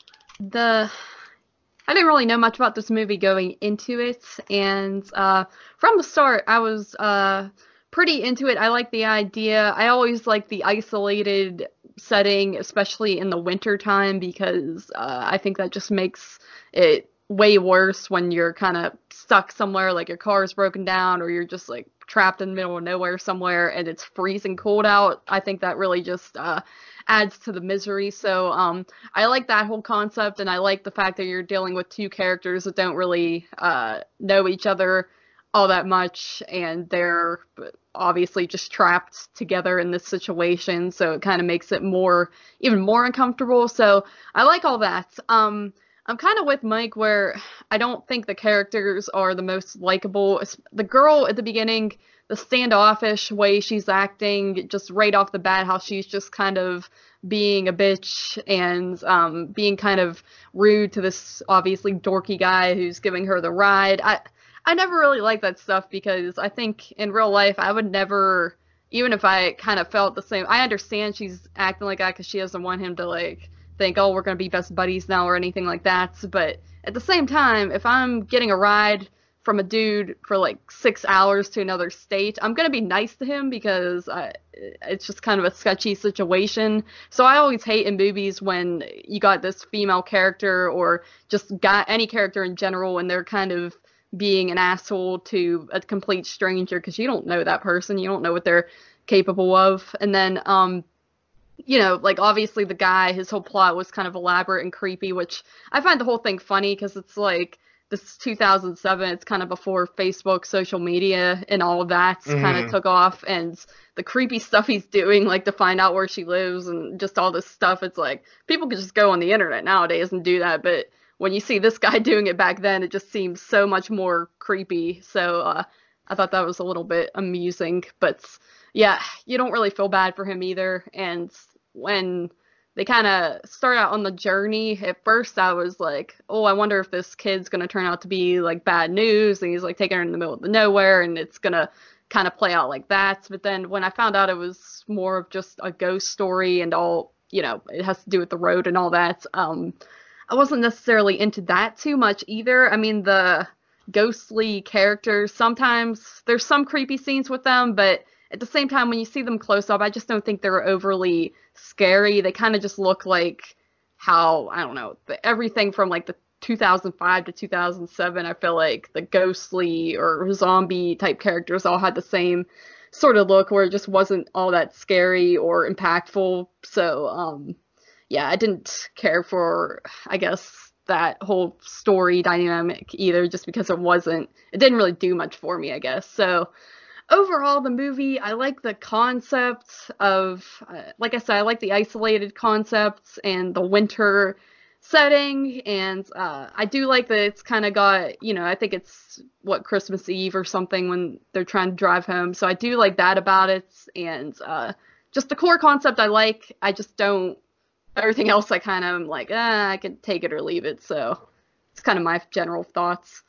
didn't really know much about this movie going into it, and from the start, I was pretty into it. I like the idea. I always like the isolated setting, especially in the winter time, because I think that just makes it way worse when you're kind of stuck somewhere, like your car is broken down, or you're just like trapped in the middle of nowhere somewhere and it's freezing cold out. I think that really just adds to the misery. So I like that whole concept, and I like the fact that you're dealing with two characters that don't really know each other all that much, and they're obviously just trapped together in this situation, so it kind of makes it even more uncomfortable. So I like all that. I'm kind of with Mike where I don't think the characters are the most likable. The girl at the beginning, the standoffish way she's acting, just right off the bat, how she's just kind of being a bitch and being kind of rude to this obviously dorky guy who's giving her the ride. I never really liked that stuff, because I think in real life I would never, even if I kind of felt the same. I understand she's acting like that because she doesn't want him to like think, oh, we're going to be best buddies now or anything like that. But at the same time, if I'm getting a ride from a dude for like 6 hours to another state, I'm going to be nice to him, because it's just kind of a sketchy situation. So I always hate in movies when you got this female character, or just got any character in general, and they're kind of being an asshole to a complete stranger, because you don't know that person. You don't know what they're capable of. And then, like obviously the guy, his whole plot was kind of elaborate and creepy, which I find the whole thing funny, because it's like, this is 2007, it's kind of before Facebook, social media, and all of that kind of took off, and the creepy stuff he's doing, like to find out where she lives and just all this stuff, it's like, people could just go on the internet nowadays and do that, but when you see this guy doing it back then, it just seems so much more creepy. So I thought that was a little bit amusing, but yeah, you don't really feel bad for him either. And when they kind of start out on the journey, at first I was like, oh, I wonder if this kid's going to turn out to be like bad news, and he's like taking her in the middle of the nowhere, and it's going to kind of play out like that. But then when I found out it was more of just a ghost story and all, it has to do with the road and all that, I wasn't necessarily into that too much either. I mean, the ghostly characters, sometimes there's some creepy scenes with them, but at the same time, when you see them close up, I just don't think they're overly scary. They kind of just look like how, I don't know, everything from like the 2005 to 2007, I feel like the ghostly or zombie type characters all had the same sort of look, where it just wasn't all that scary or impactful. So, yeah, I didn't care for, I guess, that whole story dynamic either, just because it didn't really do much for me, I guess. So overall, the movie, I like the concept of, like I said, I like the isolated concepts and the winter setting, and I do like that it's kind of got, I think it's, Christmas Eve or something when they're trying to drive home, so I do like that about it, and just the core concept I like. I just don't, everything else I kind of am like, I could take it or leave it, so it's kind of my general thoughts.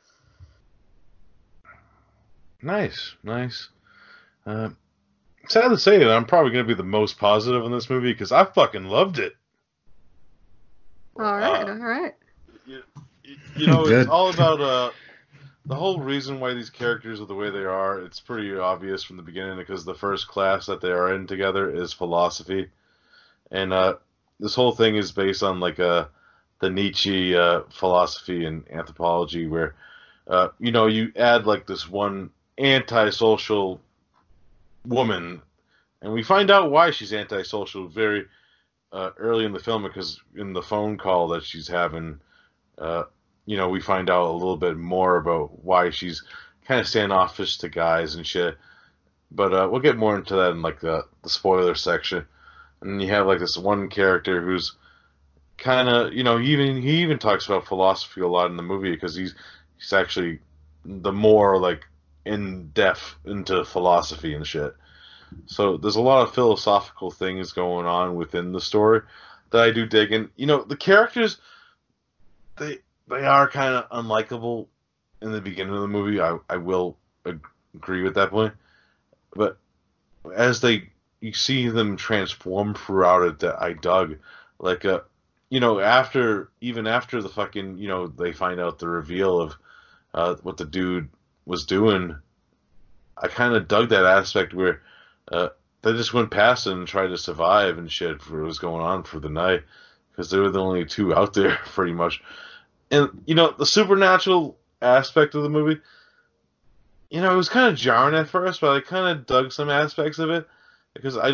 Nice. Sad to say that I'm probably going to be the most positive in this movie, because I fucking loved it. All right. It's all about the whole reason why these characters are the way they are. It's pretty obvious from the beginning, because the first class that they are in together is philosophy, and this whole thing is based on like the Nietzsche philosophy and anthropology, where you add like this one antisocial woman, and we find out why she's antisocial very early in the film, because in the phone call that she's having, we find out a little bit more about why she's kind of standoffish to guys and shit. But we'll get more into that in like the spoiler section. And you have like this one character who's kind of, he even talks about philosophy a lot in the movie because he's actually the more like in depth into philosophy and shit. So there's a lot of philosophical things going on within the story that I do dig. And the characters, they are kind of unlikable in the beginning of the movie. I will agree with that point. But as you see them transform throughout it, that I dug. Like, after the fucking, they find out the reveal of what the dude was doing, I kind of dug that aspect where they just went past it and tried to survive and shit for what was going on for the night because they were the only two out there pretty much. And, the supernatural aspect of the movie, it was kind of jarring at first, but I kind of dug some aspects of it because I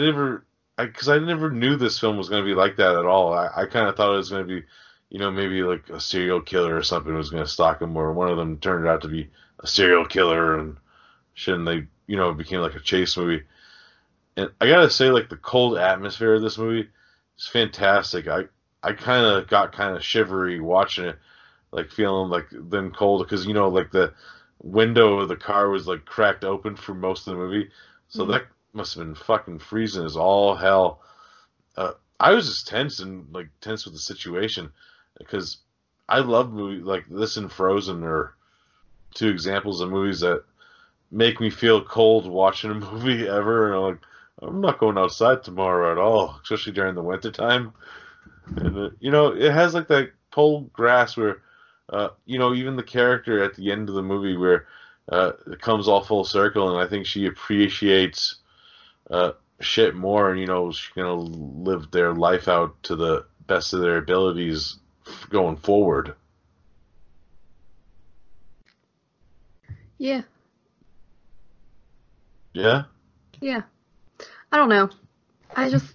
never knew this film was going to be like that at all. I kind of thought it was going to be, maybe like a serial killer or something was going to stalk him, or one of them turned out to be a serial killer and shit, and they, it became like a chase movie. And I gotta say, like, the cold atmosphere of this movie is fantastic. I kind of got kind of shivery watching it, like feeling like then cold because like the window of the car was like cracked open for most of the movie, so that must have been fucking freezing as all hell. I was just tense with the situation because I love movies like this and Frozen are two examples of movies that make me feel cold watching a movie ever, and I'm not going outside tomorrow at all, especially during the winter time. And it has like that cold grass where even the character at the end of the movie where it comes all full circle, and I think she appreciates shit more, and she's gonna live their life out to the best of their abilities going forward. Yeah. Yeah? Yeah. I don't know. I just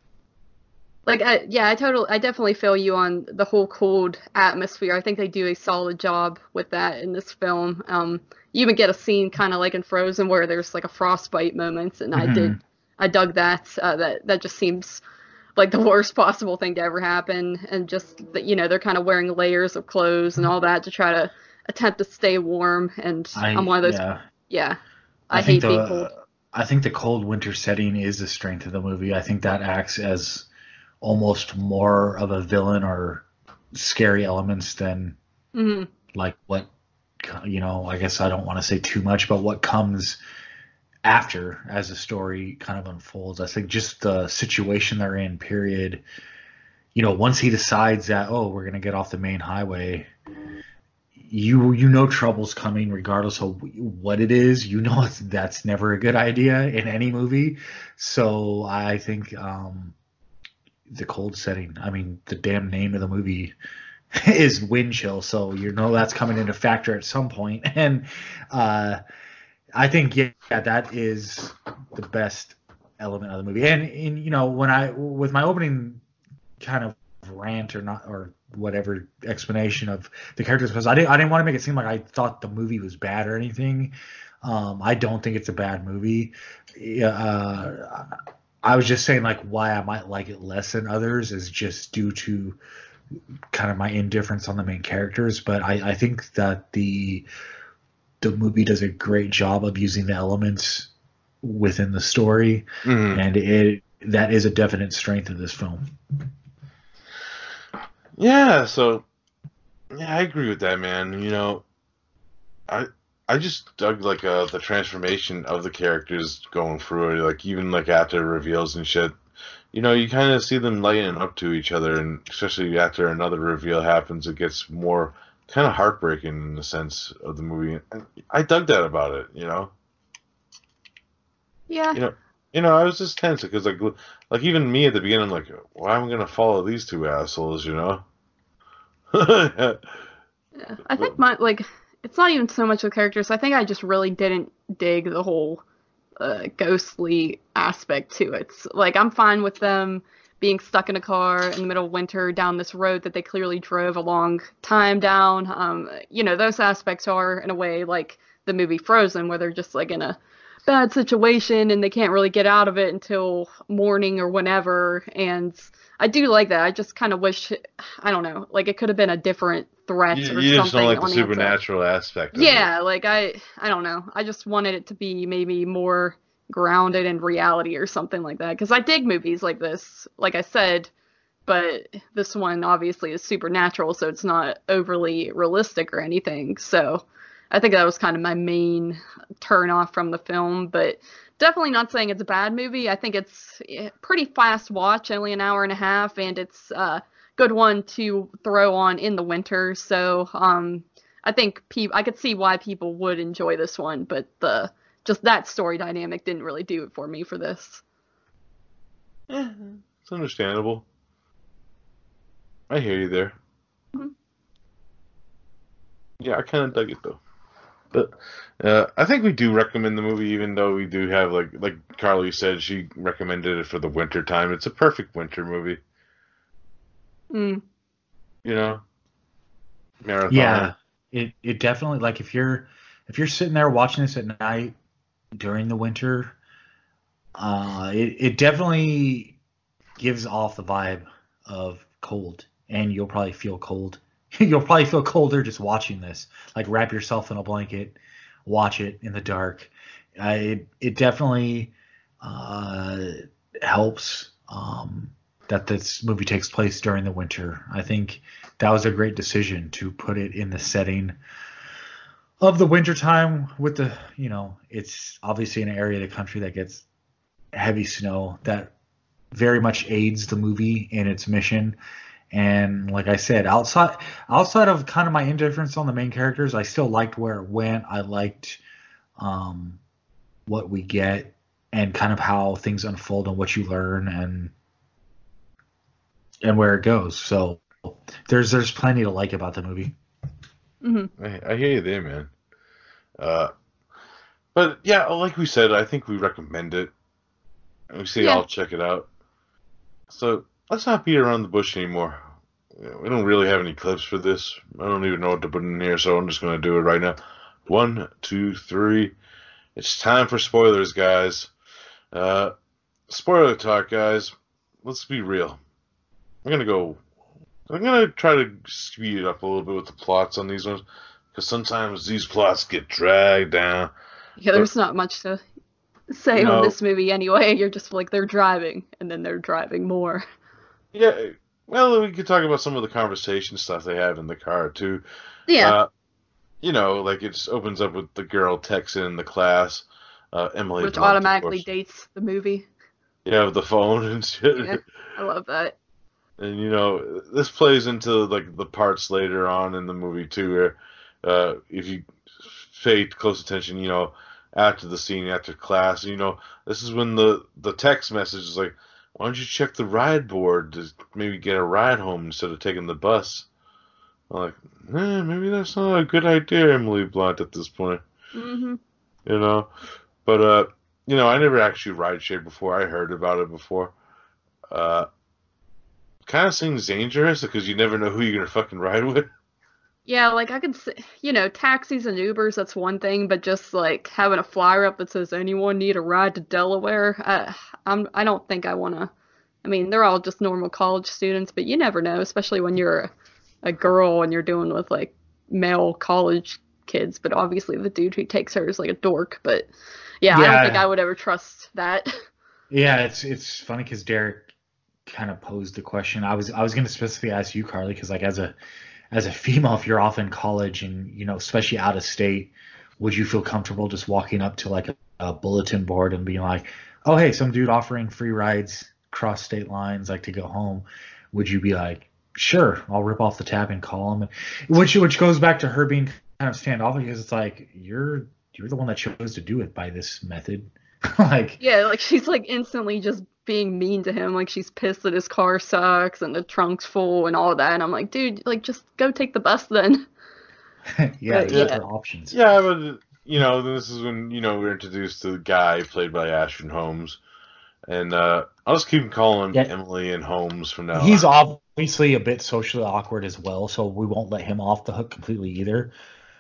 I definitely feel you on the whole cold atmosphere. I think they do a solid job with that in this film. You even get a scene kind of like in Frozen where there's like a frostbite moment, and I dug that. That just seems like the worst possible thing to ever happen, and just that they're kind of wearing layers of clothes and all that to try to attempt to stay warm. And I'm one of those. Yeah. I hate being cold. I think the cold winter setting is the strength of the movie. I think that acts as almost more of a villain or scary elements than like what, I guess I don't want to say too much, but what comes after as the story kind of unfolds. I think just the situation they're in, period. Once he decides that, we're going to get off the main highway, trouble's coming regardless of what it is. That's never a good idea in any movie. So I think the cold setting, the damn name of the movie is Wind Chill, so that's coming into factor at some point. And I think that is the best element of the movie. And when with my opening kind of rant or whatever explanation of the characters, because I didn't want to make it seem like I thought the movie was bad or anything. I don't think it's a bad movie. I was just saying like why I might like it less than others is just due to kind of my indifference on the main characters. But I think that the movie does a great job of using the elements within the story, and that is a definite strength of this film. Yeah, I agree with that, man. I just dug like the transformation of the characters going through it, like even like after reveals and shit. You kind of see them lighting up to each other, and especially after another reveal happens, it gets more kind of heartbreaking in the sense of the movie. And I dug that about it, Yeah. I was just tense because like even me at the beginning, I'm like, why am I gonna follow these two assholes? Yeah. I think it's not even so much the characters. I think I just really didn't dig the whole ghostly aspect to it. Like, I'm fine with them being stuck in a car in the middle of winter down this road that they clearly drove a long time down. Those aspects are in a way like the movie Frozen, where they're just like in a bad situation and they can't really get out of it until morning or whenever. And I do like that. I just kind of wish, I don't know, like it could have been a different threat or You just something don't like the unanswered. supernatural aspect of Yeah, like I don't know. I just wanted it to be maybe more grounded in reality or something like that. Because I dig movies like this, like I said, but this one obviously is supernatural, so it's not overly realistic or anything. So I think that was kind of my main turn off from the film, but definitely not saying it's a bad movie. I think it's a pretty fast watch, only an hour and a half, and it's a good one to throw on in the winter. So I think I could see why people would enjoy this one, but just that story dynamic didn't really do it for me for this. Yeah, it's understandable. I hear you there. Mm-hmm. Yeah, I kind of dug it though. But I think we do recommend the movie, even though we do have like Carly said, she recommended it for the winter time. It's a perfect winter movie. Mm. You know, marathon. Yeah, it definitely, like, if you're sitting there watching this at night during the winter, it definitely gives off the vibe of cold, and you'll probably feel cold. You'll probably feel colder just watching this. Like, wrap yourself in a blanket, watch it in the dark. It definitely helps that this movie takes place during the winter. I think that was a great decision to put it in the setting of the wintertime with the, it's obviously an area of the country that gets heavy snow that very much aids the movie in its mission. And like I said, outside of kind of my indifference on the main characters, I still liked where it went. I liked what we get and kind of how things unfold and what you learn and where it goes. So there's plenty to like about the movie. Mm-hmm. I hear you there, man. But yeah, like we said, I think we recommend it. We say I'll check it out. So let's not beat around the bush anymore. We don't really have any clips for this. I don't even know what to put in here, so I'm just going to do it right now. 1, 2, 3. It's time for spoilers, guys. Spoiler talk, guys. Let's be real. I'm going to try to speed it up a little bit with the plots on these ones, because sometimes these plots get dragged down. Yeah, there's not much to say on this movie anyway. You're just like, they're driving, and then they're driving more. Yeah, well, we could talk about some of the conversation stuff they have in the car, too. Yeah. Like it just opens up with the girl texting in the class, Emily. Which automatically dates the movie. Yeah, with the phone and shit. Yeah, I love that. And, this plays into, like, the parts later on in the movie, too, where if you pay close attention, after the scene, after class, this is when the text message is like, why don't you check the ride board to maybe get a ride home instead of taking the bus? I'm like, maybe that's not a good idea, Emily Blunt, at this point. Mm-hmm. But, I never actually rideshare before. I heard about it before. Kind of seems dangerous because you never know who you're going to fucking ride with. Yeah, like I could say, taxis and Ubers, that's one thing, but just like having a flyer up that says anyone need a ride to Delaware, I don't think I want to. I mean, they're all just normal college students, but you never know, especially when you're a girl and you're dealing with like male college kids. But obviously the dude who takes her is like a dork. But yeah, I don't think I would ever trust that. Yeah, it's funny because Derek kind of posed the question. I was going to specifically ask you, Carly, because like as a female, if you're off in college and, especially out of state, would you feel comfortable just walking up to like a bulletin board and being like, oh, hey, some dude offering free rides across state lines, like to go home? Would you be like, sure, I'll rip off the tab and call him? Which goes back to her being kind of standoffish, because it's like, you're the one that chose to do it by this method. Like, yeah, like she's like instantly just being mean to him. Like she's pissed that his car sucks and the trunk's full and all of that. And I'm like, dude, like just go take the bus then. Yeah, But, different options. Yeah, but this is when we're introduced to the guy played by Ashton Holmes, and I'll just keep calling him Emily and Holmes from now on. He's obviously a bit socially awkward as well, so we won't let him off the hook completely either.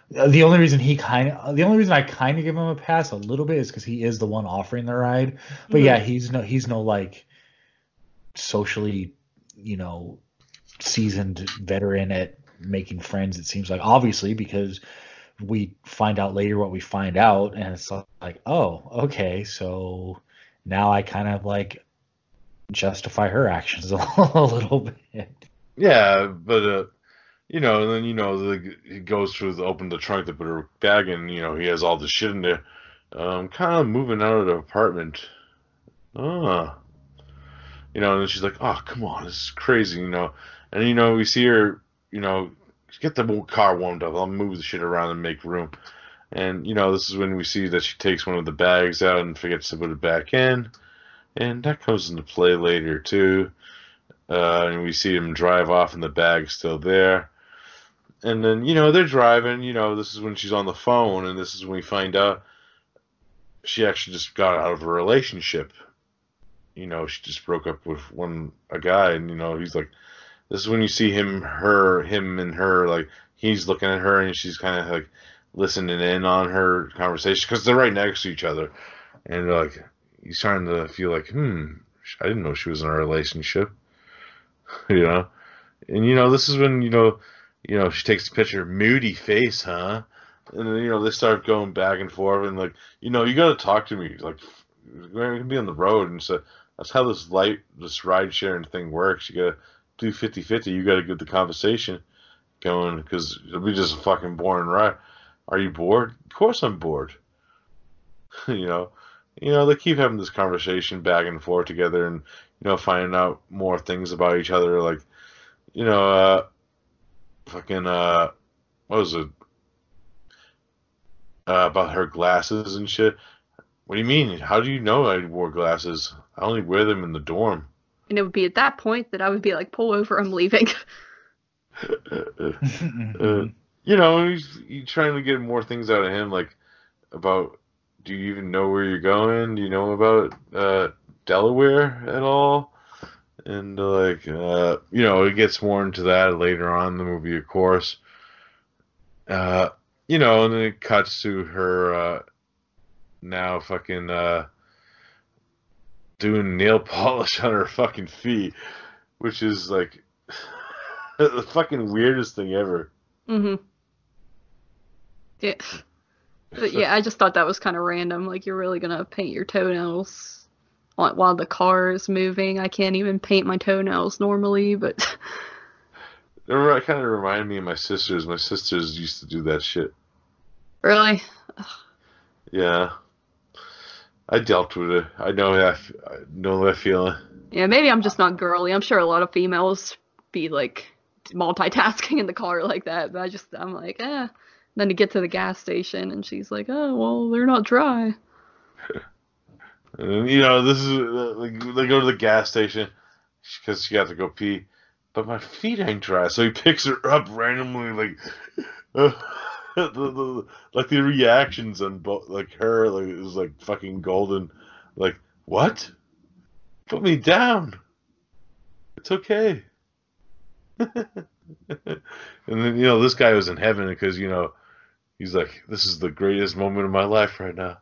The only reason I kind of give him a pass a little bit is because he is the one offering the ride. But yeah, he's no like socially, seasoned veteran at making friends. It seems like, obviously, because we find out later what we find out, and it's like, oh, okay, so now I kind of like justify her actions a little bit. Yeah, but and then he goes through open the trunk to put her bag in. He has all the shit in there. Kind of moving out of the apartment. And then she's like, "Oh, come on, this is crazy," And we see her, get the car warmed up. I'll move the shit around and make room. And this is when we see that she takes one of the bags out and forgets to put it back in, and that comes into play later too. And we see him drive off, and the bag's still there. And then, they're driving, this is when she's on the phone, and this is when we find out she actually just got out of a relationship. She just broke up with a guy, and, he's like, this is when you see him and her, like, he's looking at her, and she's kind of, like, listening in on her conversation, because they're right next to each other. And, like, he's trying to feel like, I didn't know she was in a relationship, And, this is when, she takes a picture, moody face, huh? And then, they start going back and forth, and, like, you got to talk to me. Like, we're going to be on the road, and so that's how this ride-sharing thing works. You got to do 50-50. You got to get the conversation going, because it'll be just a fucking boring ride. Are you bored? Of course I'm bored. They keep having this conversation back and forth together, and, finding out more things about each other, like, what was it? About her glasses and shit. What do you mean? How do you know I wore glasses? I only wear them in the dorm. And it would be at that point that I would be like, pull over, I'm leaving. He's trying to get more things out of him, like, about, do you even know where you're going? Do you know about Delaware at all? And, like, it gets more into that later on in the movie, of course. And then it cuts to her now fucking doing nail polish on her fucking feet, which is, like, the fucking weirdest thing ever. Mm-hmm. Yeah. But yeah, I just thought that was kind of random. Like, you're really gonna paint your toenails while the car is moving? I can't even paint my toenails normally, but... It kind of reminded me of my sisters. My sisters used to do that shit. Really? Yeah. I dealt with it. I know that feeling. Yeah, maybe I'm just not girly. I'm sure a lot of females be, like, multitasking in the car like that, but I'm like, eh. Then to get to the gas station, and she's like, oh, well, they're not dry. And, this is, they go to the gas station because she got to go pee. But my feet ain't dry, so he picks her up randomly, like, like the reactions on both, like, her, like, it was like fucking golden. Like, what? Put me down. It's okay. And then, this guy was in heaven because, he's like, this is the greatest moment of my life right now.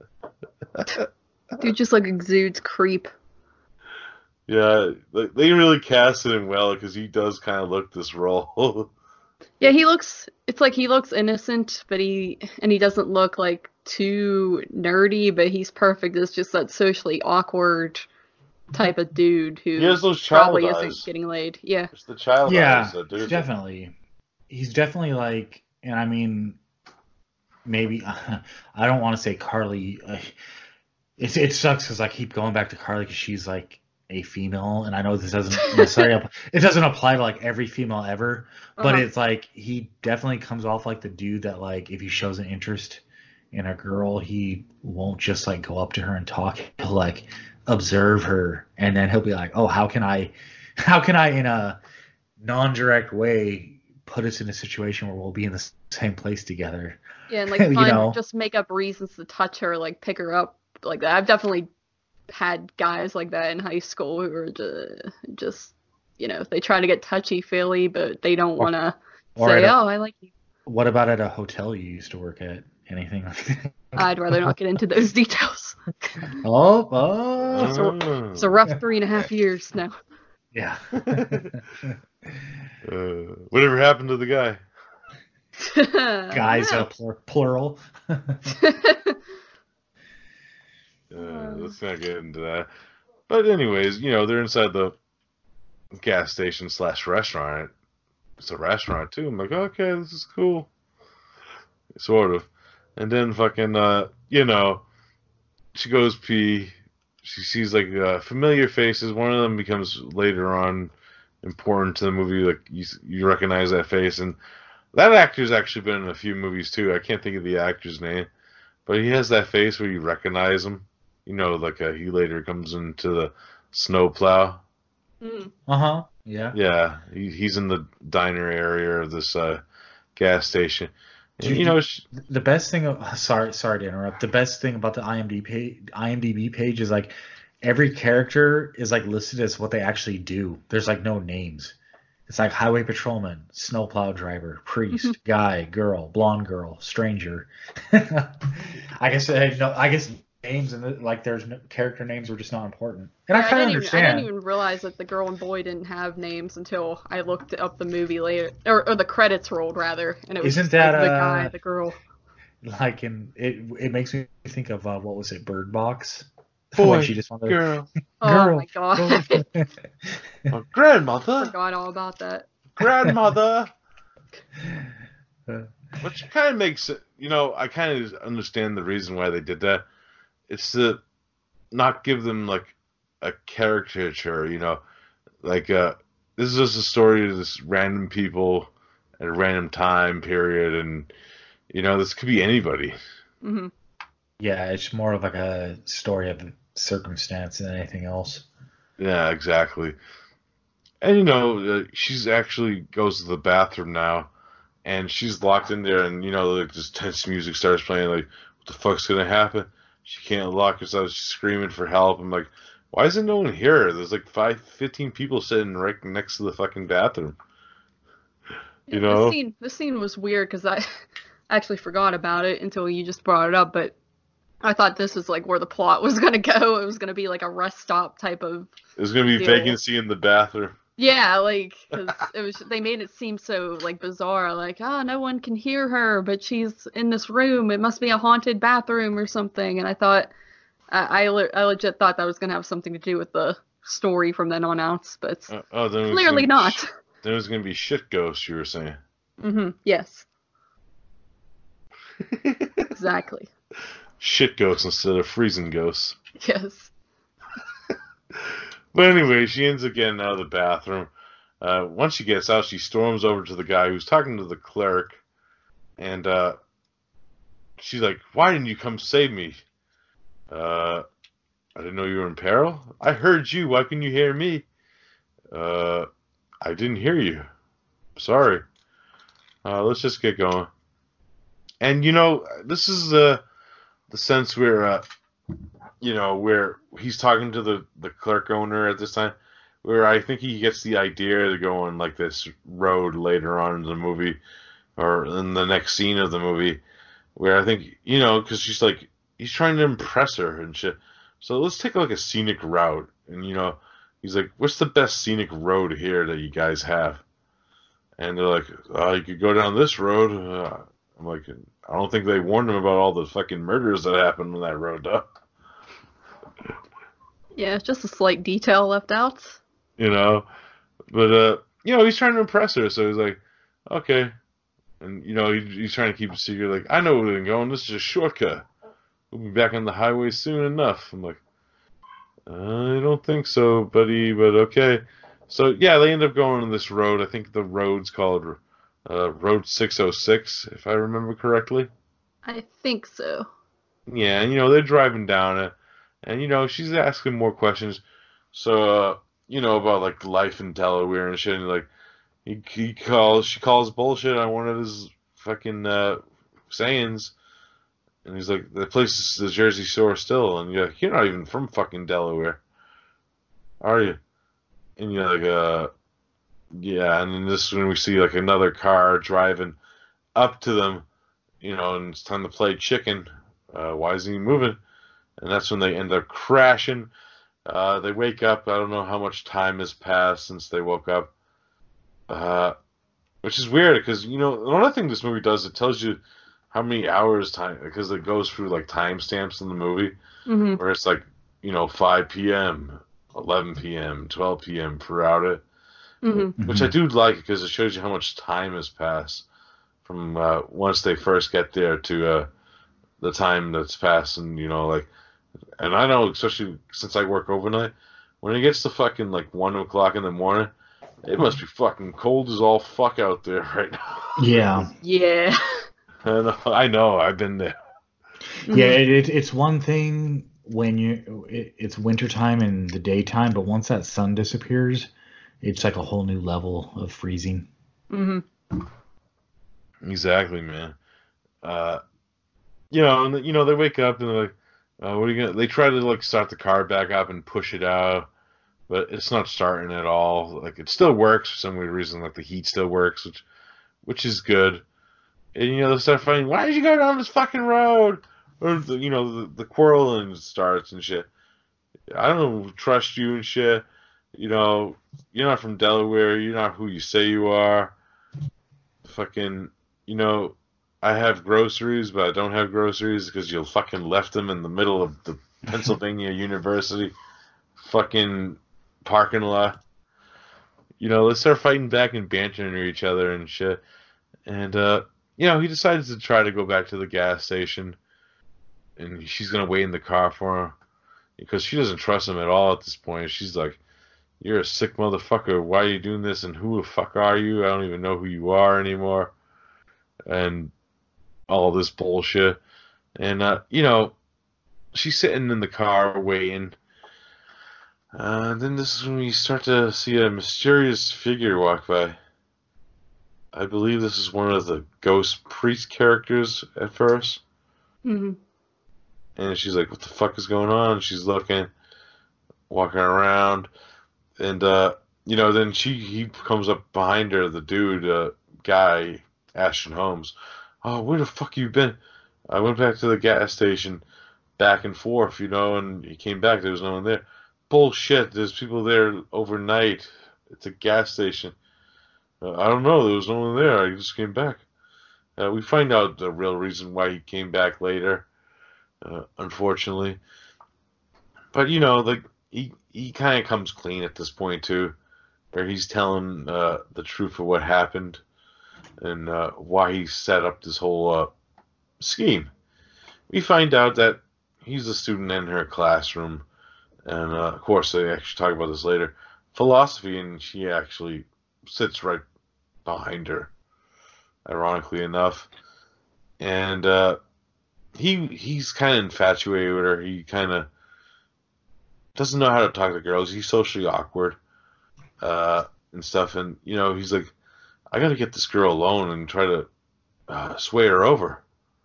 Dude just, like, exudes creep. Yeah, like, they really casted him well because he does kind of look this role. Yeah, it's like he looks innocent, but he doesn't look, like, too nerdy, but he's perfect as just that socially awkward type of dude who he has those child probably eyes. isn't getting laid. Yeah. It's the child eyes. Yeah, definitely. He's definitely, like, and I mean, maybe, I don't want to say Carly, it sucks because I keep going back to Carly because she's, like, a female, and I know this doesn't necessarily it doesn't apply to, like, every female ever, but it's like he definitely comes off like the dude that, like, if he shows an interest in a girl, he won't just, like, go up to her and talk. He'll, like, observe her, and then he'll be like, oh, how can I in a non-direct way put us in a situation where we'll be in the same place together. Yeah, and, like, just make up reasons to touch her, like, pick her up like that. I've definitely had guys like that in high school who are just they try to get touchy-feely, but they don't want to say, I like you. What about at a hotel you used to work at? Anything like that? I'd rather not get into those details. It's a rough 3.5 years now. Yeah. Whatever happened to the guy? Guys, plural. Let's not get into that. But anyways, they're inside the gas station / restaurant. It's a restaurant too. I'm like, okay, this is cool. Sort of. And then fucking, she goes pee. She sees like familiar faces. One of them becomes later on important to the movie. Like you recognize that face, and that actor's actually been in a few movies too. I can't think of the actor's name, but he has that face where you recognize him. Like he later comes into the snowplow. Yeah. Yeah, he's in the diner area of this gas station. And, the best thing. Sorry to interrupt. The best thing about the IMDb page is like every character is like listed as what they actually do. There's like no names. It's like highway patrolman, snowplow driver, priest, guy, girl, blonde girl, stranger. I guess names and like there's no, character names were just not important. And I kind of understand. I didn't even realize that the girl and boy didn't have names until I looked up the movie later, or the credits rolled rather, and it was Isn't that the guy, the girl. Like it makes me think of what was it, Bird Box? Boy, she just wanted girl. Oh my god. Grandmother. Forgot all about that. Grandmother. Which kind of makes it, I kind of understand the reason why they did that. It's to not give them like a caricature, like this is just a story of this random people at a random time period, and this could be anybody. Mm-hmm. Yeah, it's more of like a story of circumstance than anything else. Yeah, exactly. And she's actually goes to the bathroom now, and she's locked in there, and like this tense music starts playing. Like, what the fuck's gonna happen? She can't lock herself. She's screaming for help. I'm like, why isn't no one here? There's like 15 people sitting right next to the fucking bathroom. This scene was weird because I actually forgot about it until you just brought it up. But I thought this was like where the plot was gonna go. It was gonna be like a rest stop type of. It was gonna be deal. Vacancy in the bathroom. Yeah, like, cause they made it seem so, like, bizarre, like, no one can hear her, but she's in this room, it must be a haunted bathroom or something, and I thought, I legit thought that was gonna have something to do with the story from then on out, but clearly not. Then it was gonna be shit ghosts, you were saying. Mm-hmm, yes. Exactly. Shit ghosts instead of freezing ghosts. Yes. But anyway, she ends up getting out of the bathroom. Once she gets out, she storms over to the guy who's talking to the clerk. And she's like, why didn't you come save me? I didn't know you were in peril. I heard you. Why couldn't you hear me? I didn't hear you. Sorry. Let's just get going. And, this is the sense where... where he's talking to the clerk owner at this time, where I think he gets the idea to go on like this road later on in the movie, or in the next scene of the movie, where I think, because she's like, he's trying to impress her and shit. So let's take like a scenic route. And, he's like, what's the best scenic road here that you guys have? And they're like, you could go down this road. I'm like, I don't think they warned him about all the fucking murders that happened on that road, though. Yeah, just a slight detail left out. But, he's trying to impress her, so he's like, okay. And, he's trying to keep it secret, like, I know where we're going, this is a shortcut. We'll be back on the highway soon enough. I'm like, I don't think so, buddy, but okay. So, yeah, they end up going on this road. I think the road's called Road 606, if I remember correctly. I think so. Yeah, and, they're driving down it. And, she's asking more questions. So, about, like, life in Delaware and shit. And, like, she calls bullshit on one of his fucking sayings. And he's like, the place is the Jersey Shore still. And you're like, you're not even from fucking Delaware. Are you? And you're like, yeah. And then this is when we see, like, another car driving up to them, and it's time to play chicken. Why isn't he moving? And that's when they end up crashing. They wake up. I don't know how much time has passed since they woke up. Which is weird because, another thing this movie does, it tells you how many hours time, because it goes through like timestamps in the movie, where it's like, 5 p.m., 11 p.m., 12 p.m. throughout it, which I do like because it shows you how much time has passed from once they first get there to the time that's passed, and and I know, especially since I work overnight, when it gets to fucking like 1 o'clock in the morning, it must be fucking cold as all fuck out there right now. Yeah. Yeah. I know, I've been there. Yeah, it's one thing when it's wintertime in the daytime, but once that sun disappears, it's like a whole new level of freezing. Exactly, man. They wake up and they're like, what are you gonna? They try to like start the car back up and push it out, but it's not starting at all. Like it still works for some weird reason. Like the heat still works, which is good. And they start fighting. Why did you go down this fucking road? Or the quarreling starts and shit. I don't trust you and shit. You're not from Delaware. You're not who you say you are. Fucking, I have groceries, but I don't have groceries because you fucking left them in the middle of the Pennsylvania University fucking parking lot. They start fighting back and bantering to each other and shit. And, he decides to try to go back to the gas station. And she's going to wait in the car for him because she doesn't trust him at all at this point. She's like, you're a sick motherfucker. Why are you doing this? And who the fuck are you? I don't even know who you are anymore. And all this bullshit. And, she's sitting in the car waiting. Then this is when we start to see a mysterious figure walk by. I believe this is one of the ghost priest characters at first. And she's like, what the fuck is going on? She's looking, walking around. And, then he comes up behind her, the dude, guy, Ashton Holmes. Oh, where the fuck you been? I went back to the gas station, back and forth, and he came back. There was no one there. Bullshit. There's people there overnight. It's a gas station. I don't know. There was no one there. I just came back. We find out the real reason why he came back later. Unfortunately, but he kind of comes clean at this point too, where he's telling the truth of what happened and why he set up this whole scheme. We find out that he's a student in her classroom, and of course they actually talk about this later, philosophy, and she actually sits right behind her, ironically enough, and He's kind of infatuated with her. He kind of doesn't know how to talk to girls. He's socially awkward and stuff. And, he's like, I got to get this girl alone and try to sway her over.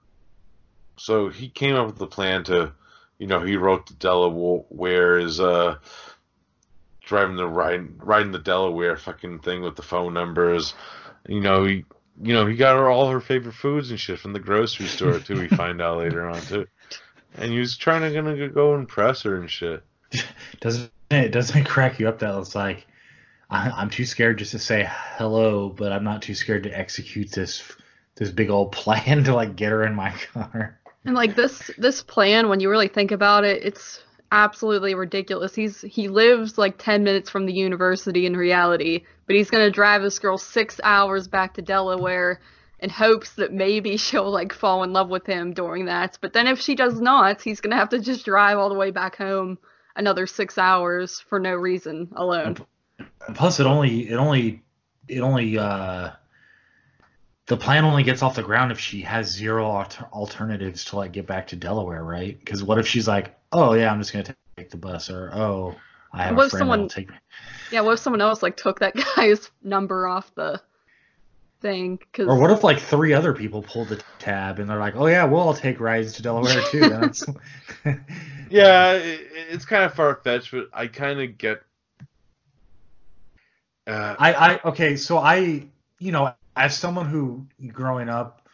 So he came up with the plan to, he wrote the Delaware is riding the Delaware fucking thing with the phone numbers. He got her all her favorite foods and shit from the grocery store too. We find out later on too, and he was gonna go impress her and shit. Doesn't it crack you up that it's like I'm too scared just to say hello, but I'm not too scared to execute this big old plan to like get her in my car. And like this plan, when you really think about it, it's absolutely ridiculous. He lives like 10 minutes from the university in reality, but he's going to drive this girl 6 hours back to Delaware in hopes that maybe she'll like fall in love with him during that. But then if she does not, he's going to have to just drive all the way back home another 6 hours for no reason alone. Plus the plan only gets off the ground if she has zero alternatives to like get back to Delaware, right? Because what if she's like, oh yeah, I'm just gonna take the bus, or oh, I have a friend that'll take me. Yeah, what if someone else like took that guy's number off the thing? Or what if like 3 other people pulled the tab and they're like, oh yeah, well I'll take rides to Delaware too. That's... Yeah, it's kind of far fetched, but I kind of get. Okay, so as someone who growing up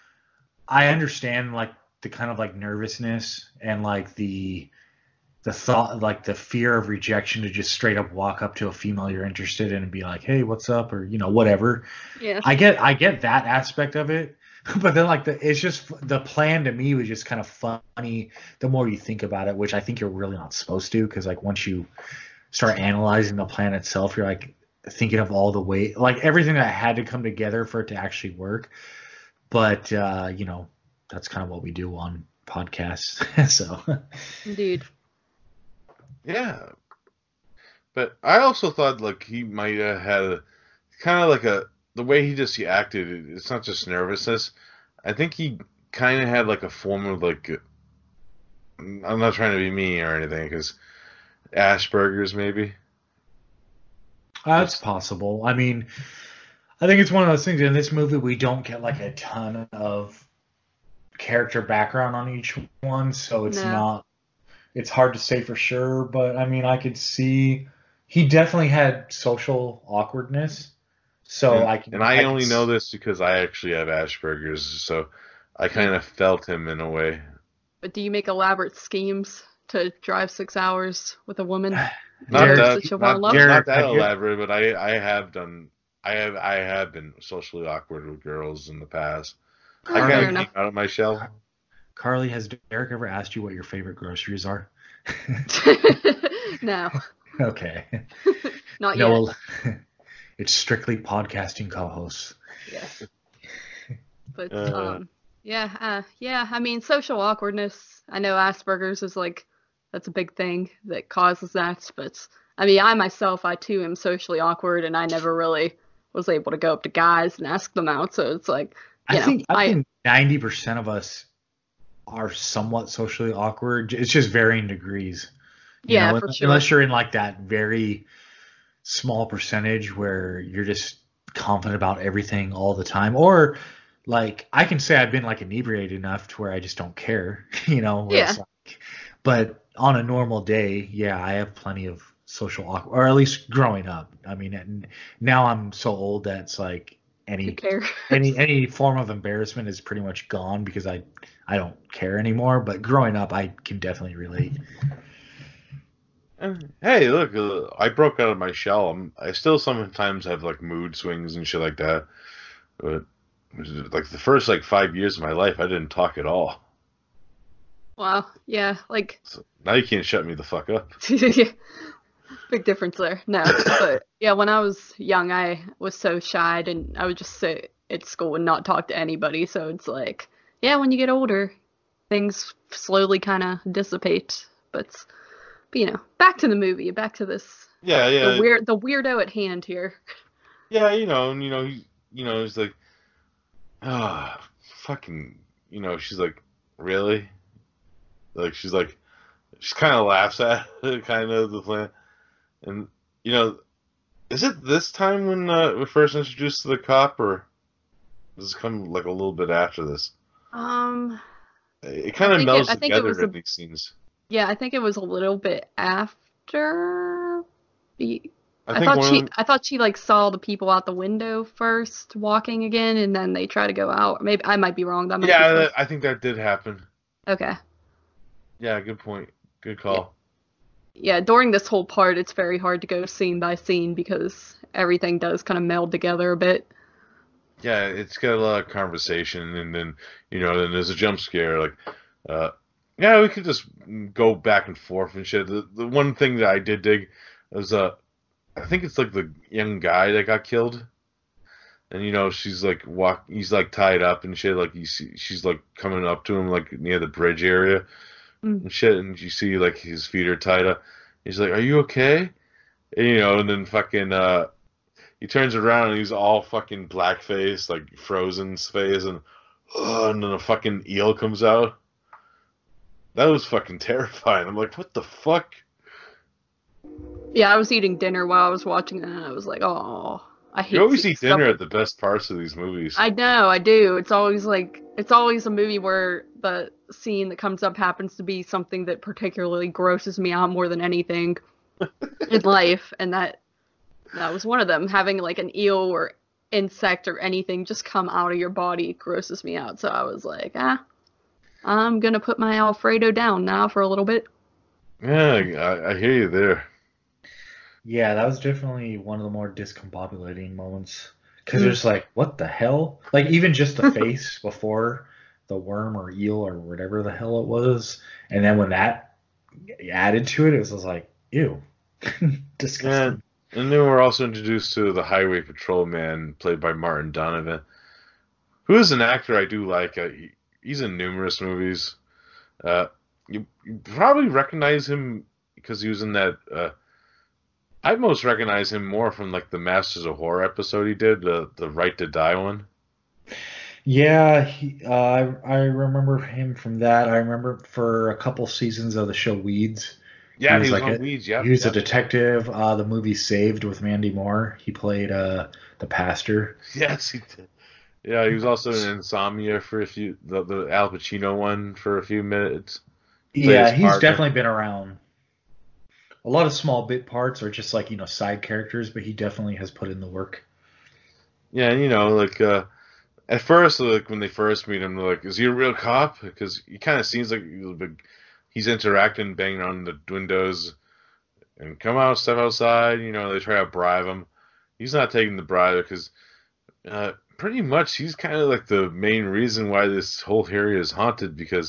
I understand like the kind of like nervousness and like the thought, like the fear of rejection to just straight up walk up to a female you're interested in and be like, hey, what's up? Or, whatever. Yeah. I get that aspect of it. But then like it's just the plan to me was just kind of funny the more you think about it, which I think you're really not supposed to, because like once you start analyzing the plan itself, you're like thinking of all the way, like everything that had to come together for it to actually work. But that's kind of what we do on podcasts. So Indeed. Yeah. But I also thought like he might have had a kind of like the way he acted. It's not just nervousness. I think he kind of had like a form of like, I'm not trying to be mean or anything, because Asperger's maybe. That's possible. I mean, I think it's one of those things. In this movie, we don't get like a ton of character background on each one, so it's not. It's hard to say for sure, but I mean, I could see he definitely had social awkwardness. So I only know this because I actually have Asperger's, so I kind of felt him in a way. But do you make elaborate schemes to drive 6 hours with a woman? Not that Jared, elaborate, but I have done. I have been socially awkward with girls in the past. I kind of came out of my shell. Carly, has Derek ever asked you what your favorite groceries are? No. Okay. Not yet. Well, it's strictly podcasting co-hosts. Yes. But I mean, social awkwardness. I know Asperger's is like, that's a big thing that causes that. But I mean, I too am socially awkward, and I never really was able to go up to guys and ask them out. So it's like, I think 90% of us are somewhat socially awkward. It's just varying degrees. For sure. Unless you're in like that very small percentage where you're just confident about everything all the time, or like I can say I've been like inebriated enough to where I just don't care, but on a normal day, I have plenty of social awkward, or at least growing up. I mean, now I'm so old that it's like any form of embarrassment is pretty much gone because I don't care anymore. But growing up, I can definitely relate. Hey, look, I broke out of my shell. I still sometimes have like mood swings and shit like that. But like the first like 5 years of my life, I didn't talk at all. Wow. Yeah. Like. So now you can't shut me the fuck up. Big difference there. No, but yeah, when I was young, I was so shy, and I would just sit at school and not talk to anybody. So it's like, when you get older, things slowly kind of dissipate. But back to the movie, back to this. Yeah. The weirdo at hand here. Yeah, he's like, fucking, she's like, really? Like, she kind of laughs at it, kind of the plan. And, is it this time when we're first introduced to the cop, or does it come like a little bit after this? It kind of melds together in these scenes. Yeah, I think it was a little bit after. I thought she like saw the people out the window first walking again, and then they try to go out. Maybe I might be wrong. I think that did happen. Okay. Yeah, good point. Good call. Yeah, during this whole part, it's very hard to go scene by scene because everything does kind of meld together a bit. Yeah, it's got a lot of conversation, and then then there's a jump scare. Like, we could just go back and forth and shit. The one thing that I did dig was I think it's like the young guy that got killed, and she's like he's like tied up and shit. Like she's like coming up to him like near the bridge area. And shit, and you see like his feet are tied up. He's like, "Are you okay?" And then fucking he turns around and he's all fucking blackface, like Frozen's face, and then a fucking eel comes out. That was fucking terrifying. I'm like, what the fuck? Yeah, I was eating dinner while I was watching that, and I was like, oh, I hate. You always eat dinner at the best parts of these movies. I know, I do. It's always a movie where the scene that comes up happens to be something that particularly grosses me out more than anything in life, and that was one of them. Having like an eel or insect or anything just come out of your body grosses me out. So I was like, I'm gonna put my Alfredo down now for a little bit. Yeah, I hear you there. Yeah, that was definitely one of the more discombobulating moments. Because you're just like, what the hell? Like, even just the face before the worm or eel or whatever the hell it was. And then when that added to it, it was like, ew. Disgusting. And then we're also introduced to the Highway Patrolman, played by Martin Donovan, who is an actor I do like. He's in numerous movies. You probably recognize him because he was in that... I most recognize him more from like the Masters of Horror episode he did, the Right to Die one. Yeah, I remember him from that. I remember for a couple seasons of the show Weeds. Yeah, he was on Weeds. Yeah, he was a detective. The movie Saved with Mandy Moore. He played the pastor. Yes, he did. Yeah, he was also in Insomnia for a few, the Al Pacino one for a few minutes. Yeah, he's definitely been around. A lot of small bit parts are just like, side characters, but he definitely has put in the work. Yeah, and like at first, like when they first meet him, they're like, "Is he a real cop?" Because he kind of seems like he's interacting, banging on the windows, and come out, step outside. They try to bribe him. He's not taking the bribe because pretty much he's kind of like the main reason why this whole area is haunted because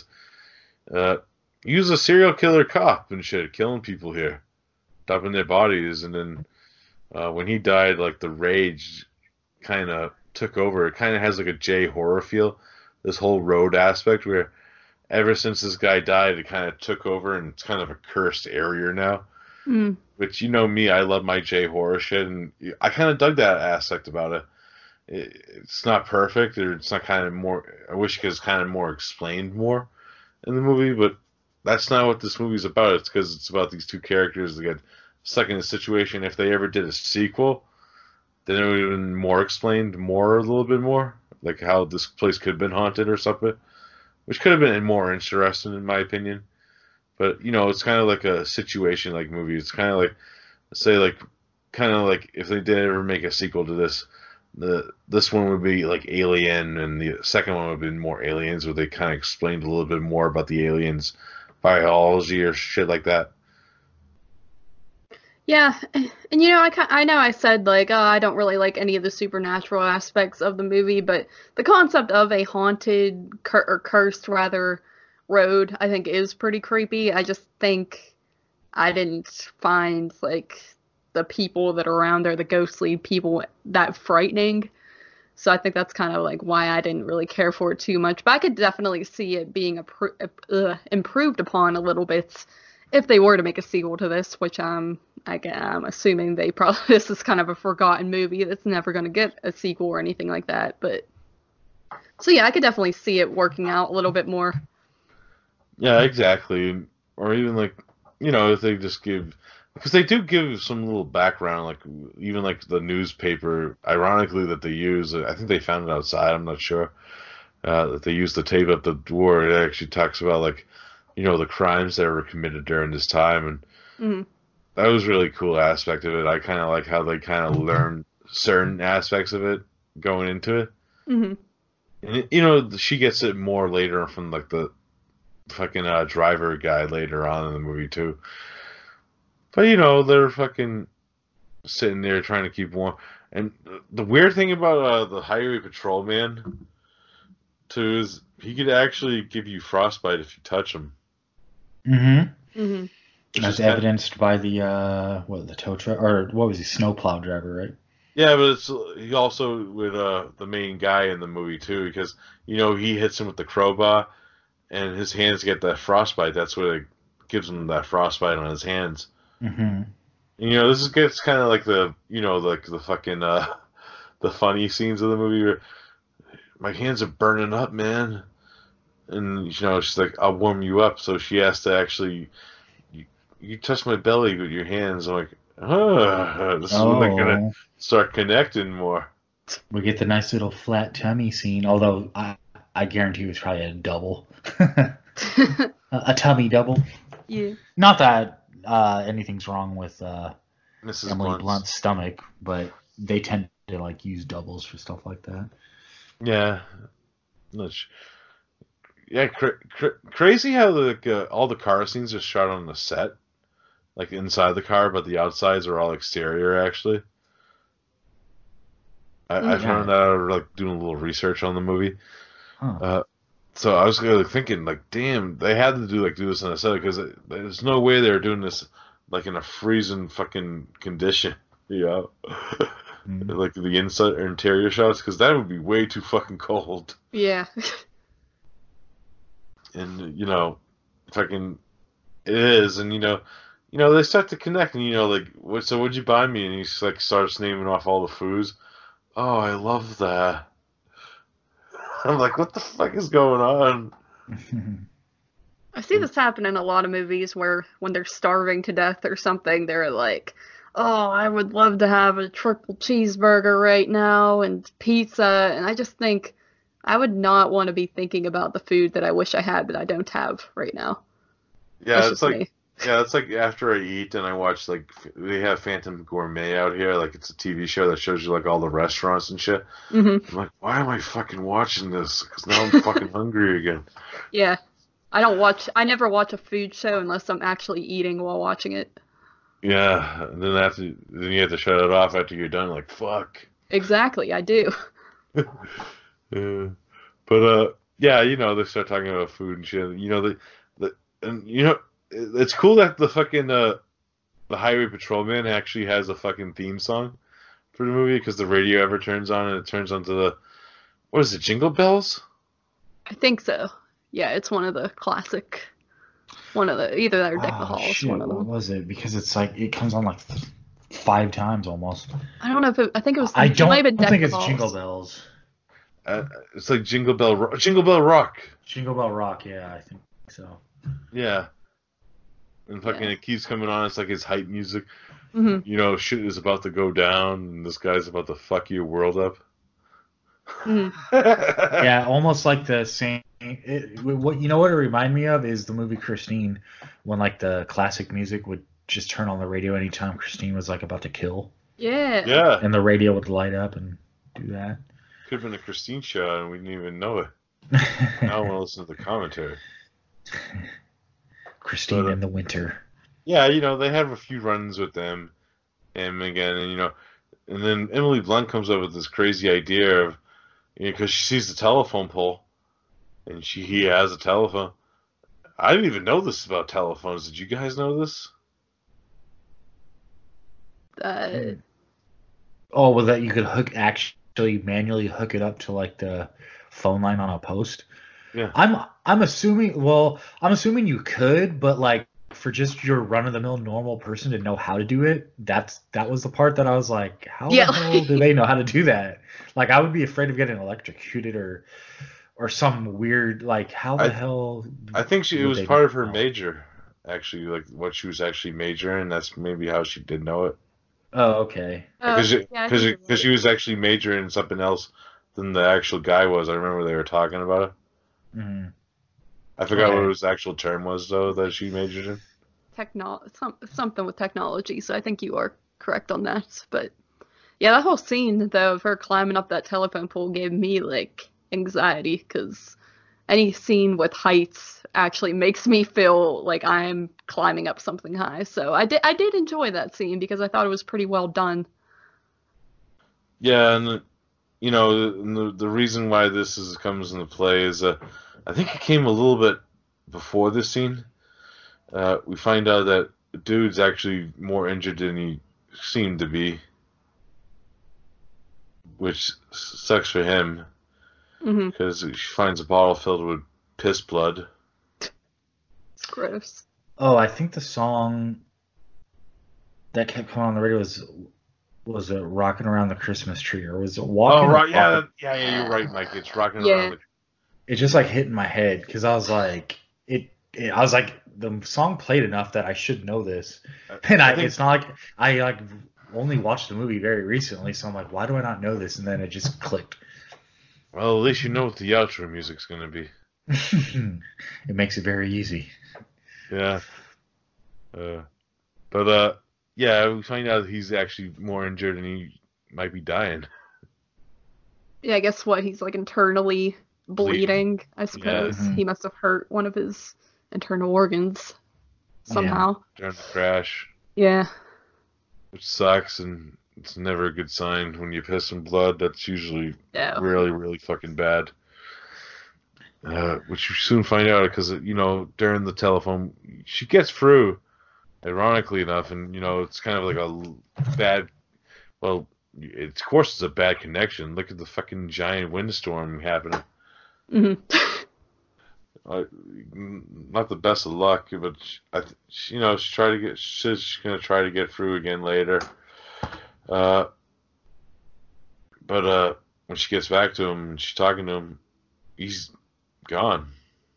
he was a serial killer cop and shit, killing people here, dumping their bodies, and then when he died, like the rage kind of took over. It kind of has like a J horror feel, this whole road aspect where ever since this guy died, it kind of took over and it's kind of a cursed area now. Which, me, I love my J horror shit, and I kind of dug that aspect about it. It's not perfect, or it's not kind of more, I wish it was kind of more explained more in the movie, but that's not what this movie's about. It's because it's about these two characters that get stuck in a situation. If they ever did a sequel, then it would have been more explained, a little bit more, like how this place could have been haunted or something, which could have been more interesting in my opinion. But it's kind of like a situation like movie. It's kind of like, say, like kind of like if they did ever make a sequel to this, this one would be like Alien, and the second one would have been more Aliens, where they kind of explained a little bit more about the aliens' biology or shit like that. Yeah, and I know I said like, I don't really like any of the supernatural aspects of the movie, but the concept of a haunted or cursed rather road, I think, is pretty creepy. I just think I didn't find like the people that are around there, the ghostly people, that frightening. So I think that's kind of like why I didn't really care for it too much. But I could definitely see it being improved upon a little bit if they were to make a sequel to this, which I'm assuming they probably, this is kind of a forgotten movie that's never going to get a sequel or anything like that. But so yeah, I could definitely see it working out a little bit more. Yeah, exactly. Or even like, if they just give, because they do give some little background, like even like the newspaper, ironically, that they use, I think they found it outside, I'm not sure, that they used the tape at the door. It actually talks about like, the crimes that were committed during this time, and that was a really cool aspect of it. I kind of like how they kind of learn certain aspects of it going into it. And she gets it more later from like the fucking driver guy later on in the movie too. But they're fucking sitting there trying to keep warm. And the weird thing about the Highway Patrolman too is he could actually give you frostbite if you touch him. As evidenced by the the tow truck, or what was he, snowplow driver, right? Yeah, but he also with the main guy in the movie too, because he hits him with the crowbar, and his hands get that frostbite. That's what it gives him, that frostbite on his hands. This gets kind of like the like the fucking the funny scenes of the movie where my hands are burning up, man. And, she's like, I'll warm you up. So she has to actually, you touch my belly with your hands. I'm like, this is when they're going to start connecting more. We get the nice little flat tummy scene, although I guarantee it was probably a double. A tummy double. Yeah. Not that anything's wrong with Mrs. Emily Blunt's stomach, but they tend to like use doubles for stuff like that. Yeah. Yeah, crazy how like all the car scenes are shot on the set, like inside the car, but the outsides are all exterior. Actually, I found that out like doing a little research on the movie. Huh. So I was like thinking, like, damn, they had to do this on the set because there's no way they were doing this like in a freezing fucking condition, you know, like the inside or interior shots, because that would be way too fucking cold. Yeah. And fucking it is, and they start to connect, and like, so what'd you buy me? And he like starts naming off all the foods. Oh, I love that. I'm like, what the fuck is going on? I see this happen in a lot of movies where when they're starving to death or something, they're like, oh, I would love to have a triple cheeseburger right now and pizza, and I just think I would not want to be thinking about the food that I wish I had that I don't have right now. Yeah, it's like after I eat and I watch, like, they have Phantom Gourmet out here, like it's a TV show that shows you like all the restaurants and shit. Mm-hmm. I'm like, why am I fucking watching this? Because now I'm fucking hungry again. Yeah, I never watch a food show unless I'm actually eating while watching it. Yeah, and then you have to shut it off after you're done. Like, fuck. Exactly, I do. But yeah, they start talking about food and shit. It's cool that the fucking the highway patrolman actually has a fucking theme song for the movie, because the radio ever turns on and it turns onto the, what is it, Jingle Bells? I think so. Yeah, it's one of the classic. Either that or Deck the Halls. Shit, one of them. what was it? Because it's like it comes on like 5 times almost. I don't know if I think it was. I don't might have been think Deck it's the Jingle Halls. Bells. It's like Jingle Bell Rock. Jingle Bell Rock. Jingle Bell Rock, yeah, I think so. Yeah. And fucking it keeps coming on. It's like his hype music. Mm-hmm. Shit is about to go down, and this guy's about to fuck your world up. Mm-hmm. Yeah, almost like the same. What it reminded me of is the movie Christine, when like the classic music would just turn on the radio anytime Christine was like about to kill. Yeah. Yeah. And the radio would light up and do that. Could have been a Christine show, and we didn't even know it. Now I want to listen to the commentary. Christine in the winter. Yeah, they have a few runs with them, and again, and then Emily Blunt comes up with this crazy idea of, because she sees the telephone pole, and he has a telephone. I didn't even know this about telephones. Did you guys know this? Well, that you could actually manually hook it up to like the phone line on a post. Yeah. I'm assuming you could, but like for just your run of the mill normal person to know how to do it, that was the part that I was like, how the hell do they know how to do that? Like, I would be afraid of getting electrocuted or some weird, like, how the hell? I think it was part of her major, actually, like what she was actually majoring. That's maybe how she did know it. Oh, okay. Because she was actually majoring in something else than the actual guy was. I remember they were talking about it. Mm-hmm. I forgot what his actual term was, though, that she majored in. Something with technology, so I think you are correct on that. But yeah, that whole scene, though, of her climbing up that telephone pole gave me, like, anxiety, because any scene with heights actually makes me feel like I'm climbing up something high. So I did enjoy that scene, because I thought it was pretty well done. Yeah, and the reason why this comes into play is I think it came a little bit before this scene. We find out that the dude's actually more injured than he seemed to be, which sucks for him, because she finds a bottle filled with piss blood. It's gross. Oh, I think the song that kept coming on the radio was it "Rocking Around the Christmas Tree" or was it "Walking"? Oh, right, yeah, you're right, Mike. It's "Rocking Around the." It just like hit in my head because I was like, I was like, the song played enough that I should know this, and it's not like I like only watched the movie very recently, so I'm like, why do I not know this? And then it just clicked. Well, at least you know what the outro music's gonna be. It makes it very easy. Yeah. But yeah, we find out he's actually more injured and he might be dying. Yeah, I guess he's like internally bleeding, I suppose. Yeah. He must have hurt one of his internal organs somehow. During the crash, Yeah. which sucks, and it's never a good sign when you piss some blood. That's usually Yeah. really, really fucking bad. Which you soon find out because, during the telephone, she gets through, ironically enough, and, it's kind of like a bad, well, of course it's a bad connection. Look at the fucking giant windstorm happening. Mm-hmm. Not the best of luck, but she she's gonna try to get through again later. But when she gets back to him and she's talking to him, he's gone.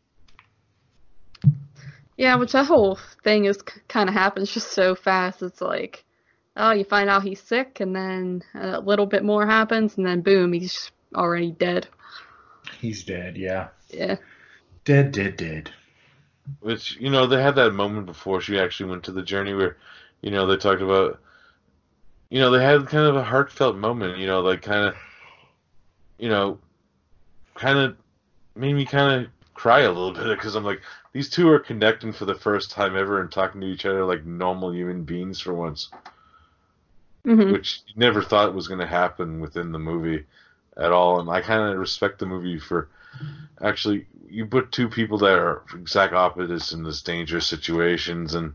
Yeah, which that whole thing is kind of happens just so fast. It's like, oh, you find out he's sick, and then a little bit more happens, and then boom, he's already dead. He's dead, yeah. Yeah. Dead. Which, they had that moment before she actually went to the journey where, they talked about, they had kind of a heartfelt moment, like kind of made me kind of cry a little bit because I'm like, these two are connecting for the first time ever and talking to each other like normal human beings for once. Mm-hmm. Which you never thought was going to happen within the movie at all. And I kind of respect the movie for actually, you put two people that are exact opposites in this dangerous situations, and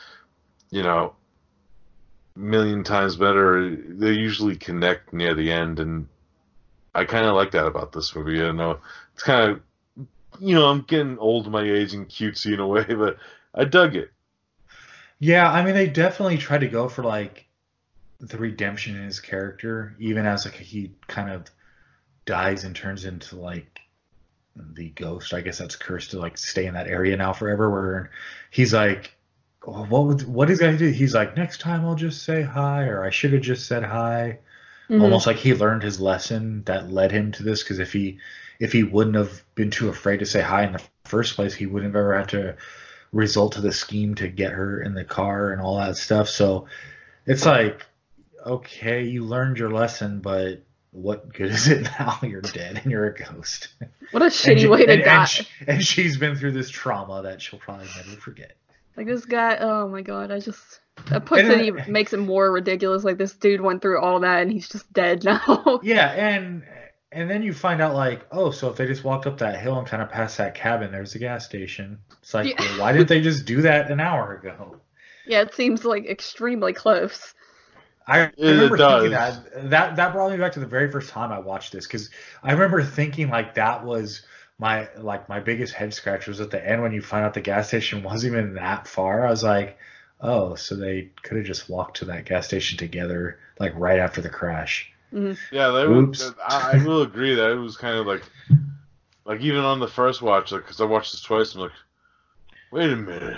million times better, they usually connect near the end, and I kind of like that about this movie. I know it's kind of, I'm getting old at my age and cutesy in a way, but I dug it. Yeah, I mean, they definitely tried to go for like the redemption in his character, even as like he kind of dies and turns into like the ghost. I guess that's cursed to like stay in that area now forever. Where he's like, oh, what is he gonna do? He's like, next time I'll just say hi, or I should have just said hi. Mm-hmm. Almost like he learned his lesson that led him to this. Because if he wouldn't have been too afraid to say hi in the first place, he wouldn't have ever had to resort to the scheme to get her in the car and all that stuff. So it's like, okay, you learned your lesson, but what good is it now? You're dead and you're a ghost. What a shitty way to die. And she's been through this trauma that she'll probably never forget. Like this guy, oh my god, that puts it even makes it more ridiculous. Like this dude went through all that and he's just dead now. Yeah, and then you find out like, oh, so if they just walked up that hill and kind of past that cabin, there's a gas station. It's like, well, why didn't they just do that an hour ago? Yeah, it seems like extremely close. I remember thinking that brought me back to the very first time I watched this, because I remember thinking like that was my biggest head scratch was at the end when you find out the gas station wasn't even that far. I was like, oh, so they could have just walked to that gas station together like right after the crash. Mm-hmm. Yeah, I will agree that it was kind of like even on the first watch, like because I watched this twice, I'm like, wait a minute,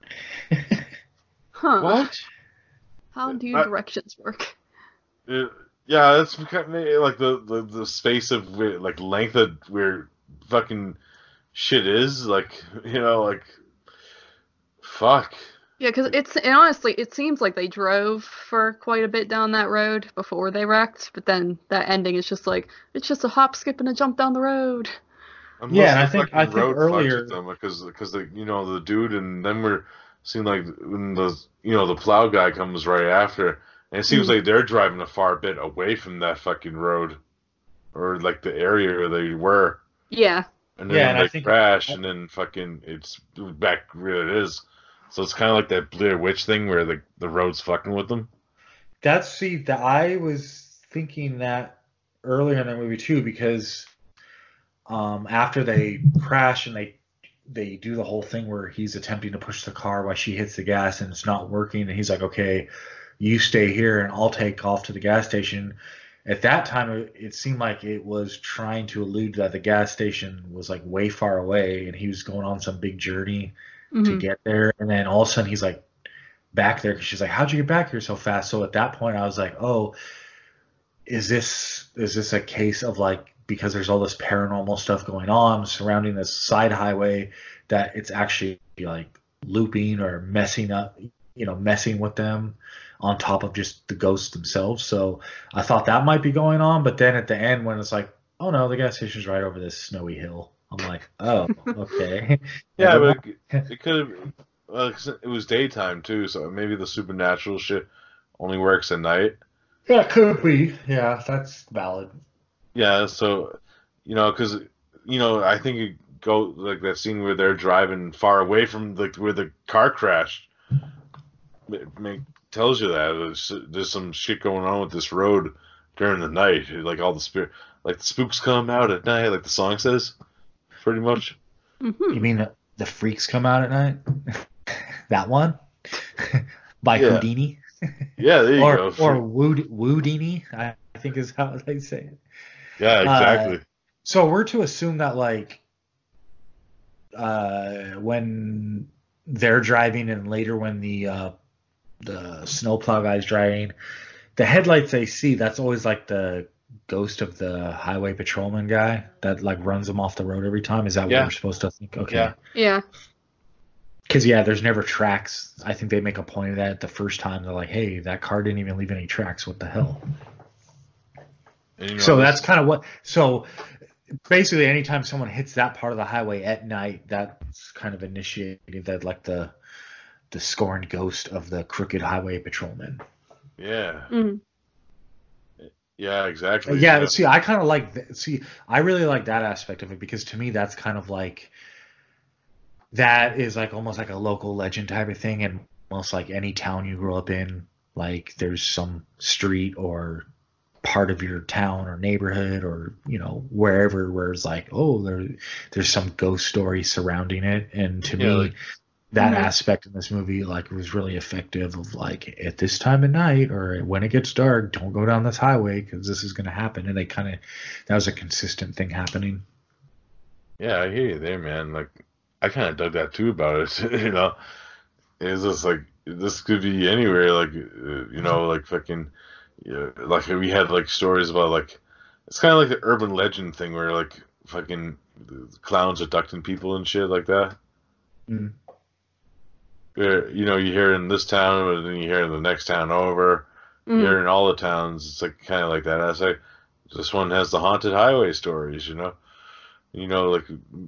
huh? What? How do directions work? Yeah, that's kind of like the space of like length of where fucking shit is, like like fuck. Yeah, because honestly, it seems like they drove for quite a bit down that road before they wrecked, but then that ending is just like, it's just a hop, skip, and a jump down the road. Yeah, and I think earlier because the dude, and then we're seeing like when the plow guy comes right after, and it seems like they're driving a far bit away from that fucking road, or like the area where they were. Yeah. And then they crash, and then fucking it's back where it is. So it's kind of like that Blair Witch thing where the road's fucking with them. I was thinking that earlier in the movie too, because after they crash and they do the whole thing where he's attempting to push the car while she hits the gas and it's not working, and he's like, okay, you stay here and I'll take off to the gas station. At that time, it seemed like it was trying to allude that the gas station was like way far away and he was going on some big journey to get there. And then all of a sudden he's like back there because she's like, how'd you get back here so fast? So at that point I was like, oh, is this a case of like, because there's all this paranormal stuff going on surrounding this side highway, that it's actually like looping or messing with them? on top of just the ghosts themselves. So I thought that might be going on, but then at the end when it's like, oh no, the gas station's right over this snowy hill, I'm like, oh, okay. Yeah, Never but mind. it could have. Well, 'cause it was daytime too, so maybe the supernatural shit only works at night. Yeah, it could be. Yeah, that's valid. Yeah, so because I think you go like that scene where they're driving far away from where the car crashed. Tells you that there's some shit going on with this road during the night. Like all like the spooks come out at night, like the song says, pretty much. Mm-hmm. You mean the freaks come out at night? That one? By Yeah. Houdini? Yeah, there you or go. or Woodini, I think is how they say it. Yeah, exactly. So we're to assume that like when they're driving and later when the snowplow guy's driving, the headlights they see, that's always like the ghost of the highway patrolman guy that like runs them off the road every time. Is that what Yeah. we're supposed to think? Okay. Yeah. Yeah. Because, yeah, there's never tracks. I think they make a point of that the first time. They're like, hey, that car didn't even leave any tracks. What the hell? And, So that's kind of what. So basically, anytime someone hits that part of the highway at night, that's kind of initiated that, like the scorned ghost of the crooked highway patrolman. Yeah. Mm-hmm. Yeah, exactly. Yeah, see, I kind of like. See, I really like that aspect of it because to me, that's kind of like. That is like almost like a local legend type of thing, and almost like any town you grew up in, like there's some street or part of your town or neighborhood or wherever where it's like, oh, there's some ghost story surrounding it, and to me, that aspect in this movie like was really effective. Of like at this time of night or when it gets dark, don't go down this highway because this is going to happen, and that was a consistent thing happening. Yeah, I hear you there, man. Like. I kind of dug that too about it, It's just like, this could be anywhere, like, like fucking, like we had like stories about like, it's kind of like the urban legend thing where like fucking clowns abducting people and shit like that. Mm. Where, you hear it in this town, but then you hear it in the next town over. You hear it in all the towns. It's like kind of like that. I say, this one has the haunted highway stories, like.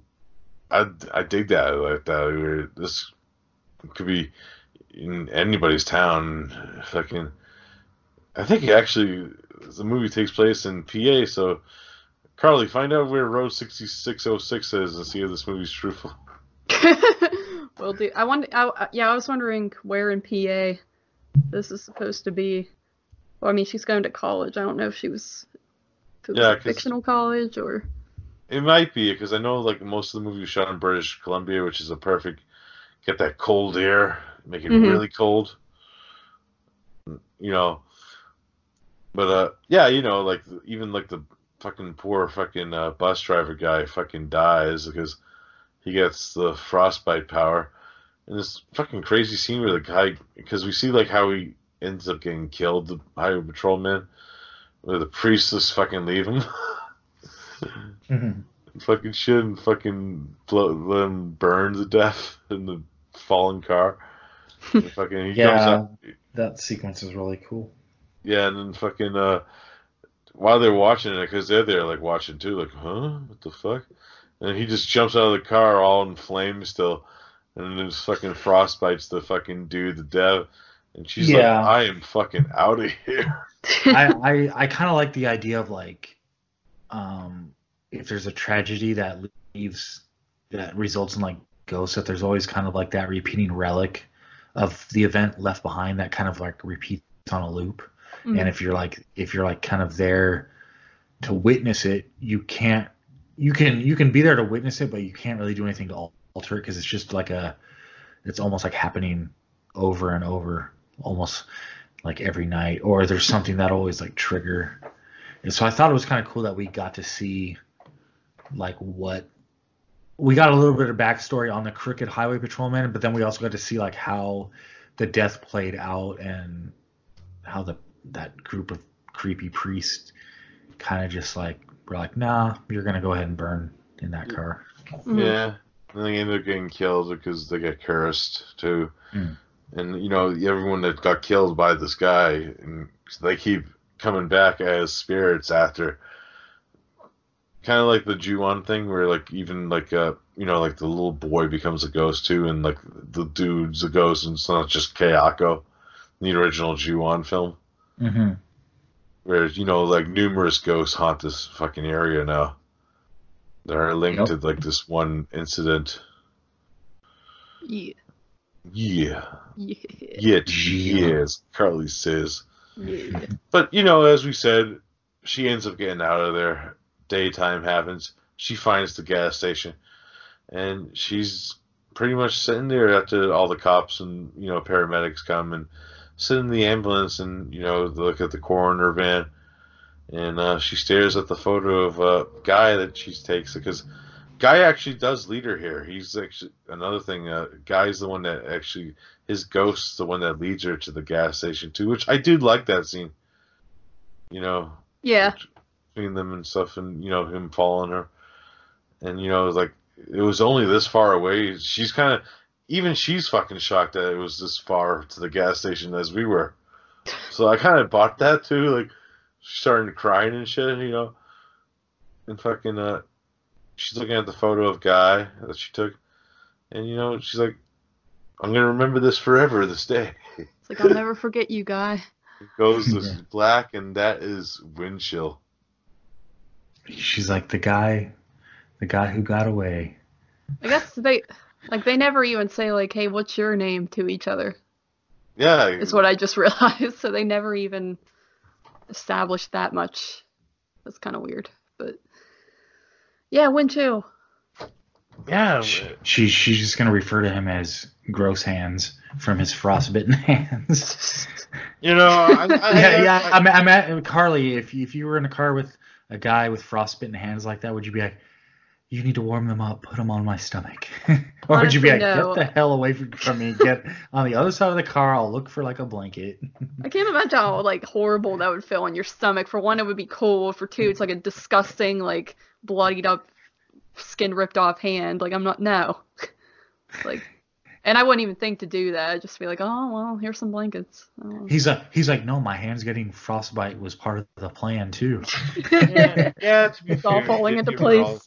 I dig that like that. Where this could be in anybody's town. Fucking, I think actually the movie takes place in PA. So, Carly, find out where Road 6606 is and see if this movie's truthful. Will do. I was wondering where in PA this is supposed to be. Well, I mean, she's going to college. I don't know if it was a fictional college or. It might be, because I know like most of the movie was shot in British Columbia, which is a perfect, get that cold air, make it really cold. But like even like the fucking poor fucking bus driver guy fucking dies because he gets the frostbite power. And this fucking crazy scene where the guy, because we see like how he ends up getting killed, the highway patrolman, where the priest just fucking leave him. Fucking shit and fucking let him burn to death in the fallen car. And fucking he comes up. That sequence is really cool. Yeah, and then fucking while they're watching it, because they're there like watching too, like, huh, what the fuck? And he just jumps out of the car all in flames still, and then just fucking frostbites the fucking dude to death. And she's like, I am fucking out of here. I kind of like the idea of like, if there's a tragedy that results in like ghosts, that there's always kind of like that repeating relic of the event left behind that kind of like repeats on a loop. Mm-hmm. And if you're like kind of there to witness it, you can be there to witness it, but you can't really do anything to alter it because it's just like it's almost like happening over and over, almost like every night, or there's something that always like trigger. And so I thought it was kind of cool that we got to see like we got a little bit of backstory on the crooked highway patrolman, but then we also got to see like how the death played out and how that group of creepy priests kind of just like were like, nah, you're gonna go ahead and burn in that car. Yeah, and they ended up getting killed because they get cursed too. And, you know, everyone that got killed by this guy, and they keep coming back as spirits after. Kind of like the Ju-on thing, where, like, even, like, you know, like, the little boy becomes a ghost, too, and, like, the dude's a ghost, and it's not just Kayako, the original Ju-on film. Mm-hmm. Whereas, you know, like, numerous ghosts haunt this fucking area now. That are linked to, like, this one incident. Yeah. Yeah. Yeah. Yes, Carly says. Yeah. But, you know, as we said, she ends up getting out of there. Daytime happens. She finds the gas station. And she's pretty much sitting there after all the cops and, you know, paramedics come and sit in the ambulance and, you know, look at the coroner van. And she stares at the photo of a guy that she takes, because Guy actually does lead her here. He's actually another thing. Guy's the one that actually, his ghost's the one that leads her to the gas station too, which I do like that scene. You know, Yeah. between them and stuff, and you know him following her, and you know like it was only this far away. She's kind of, even she's fucking shocked that it was this far to the gas station as we were. So I kind of bought that too. Like she's starting crying and shit, you know, and fucking she's looking at the photo of Guy that she took, and you know, she's like, "I'm gonna remember this forever. This day." It's like, I'll never forget you, Guy. It goes this black, and that is wind chill. She's like the guy who got away. I guess they never even say like, "Hey, what's your name?" to each other. Yeah, Is what I just realized. So they never even established that much. That's kind of weird, but yeah, Win Chill. yeah. She's just gonna refer to him as gross hands from his frostbitten hands. You know, I'm at Carly. If you were in a car with a guy with frostbitten hands like that, would you be like, "You need to warm them up, put them on my stomach," or would you be like, Honestly, no. "Get the hell away from me, get on the other side of the car, I'll look for like a blanket." I can't imagine how like horrible that would feel on your stomach. For one, it would be cold. For two, it's like a disgusting, like bloodied up, skin ripped off hand. Like I'm not like, and I wouldn't even think to do that. I'd just be like, "Oh well, here's some blankets." Oh. He's like, "No, my hands getting frostbite was part of the plan too." Yeah, to be It's fair, all he falling did into give her place.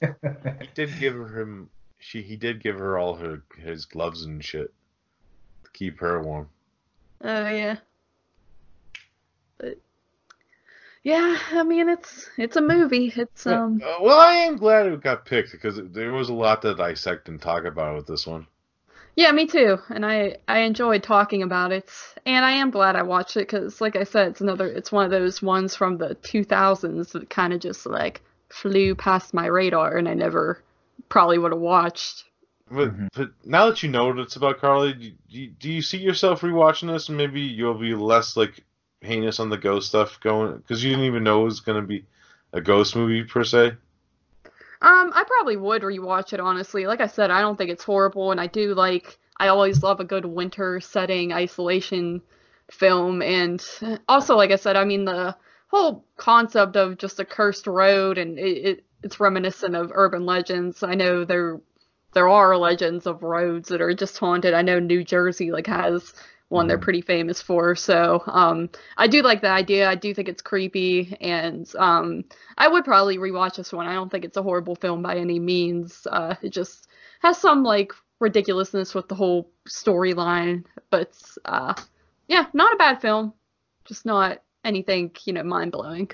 he did give her all his gloves and shit to keep her warm. Oh yeah. But yeah, I mean it's a movie. It's Well, I am glad it got picked because there was a lot to dissect and talk about with this one. Yeah, me too. And I enjoyed talking about it. And I am glad I watched it because, like I said, it's one of those ones from the 2000s that kind of just like flew past my radar, and I never probably would have watched. But now that you know what it's about, Carly, do you see yourself rewatching this, and maybe you'll be less like heinous on the ghost stuff going, because you didn't even know it was going to be a ghost movie per se? I probably would rewatch it, honestly. Like I said, I don't think it's horrible, and I always love a good winter setting, isolation film, and also, like I said, I mean, the whole concept of just a cursed road, and it's reminiscent of urban legends. I know there are legends of roads that are just haunted. I know New Jersey, like, has one they're pretty famous for. So I do like the idea. I do think it's creepy, and I would probably rewatch this one. I don't think it's a horrible film by any means. It just has some like ridiculousness with the whole storyline, but yeah, not a bad film. Just not anything, mind blowing.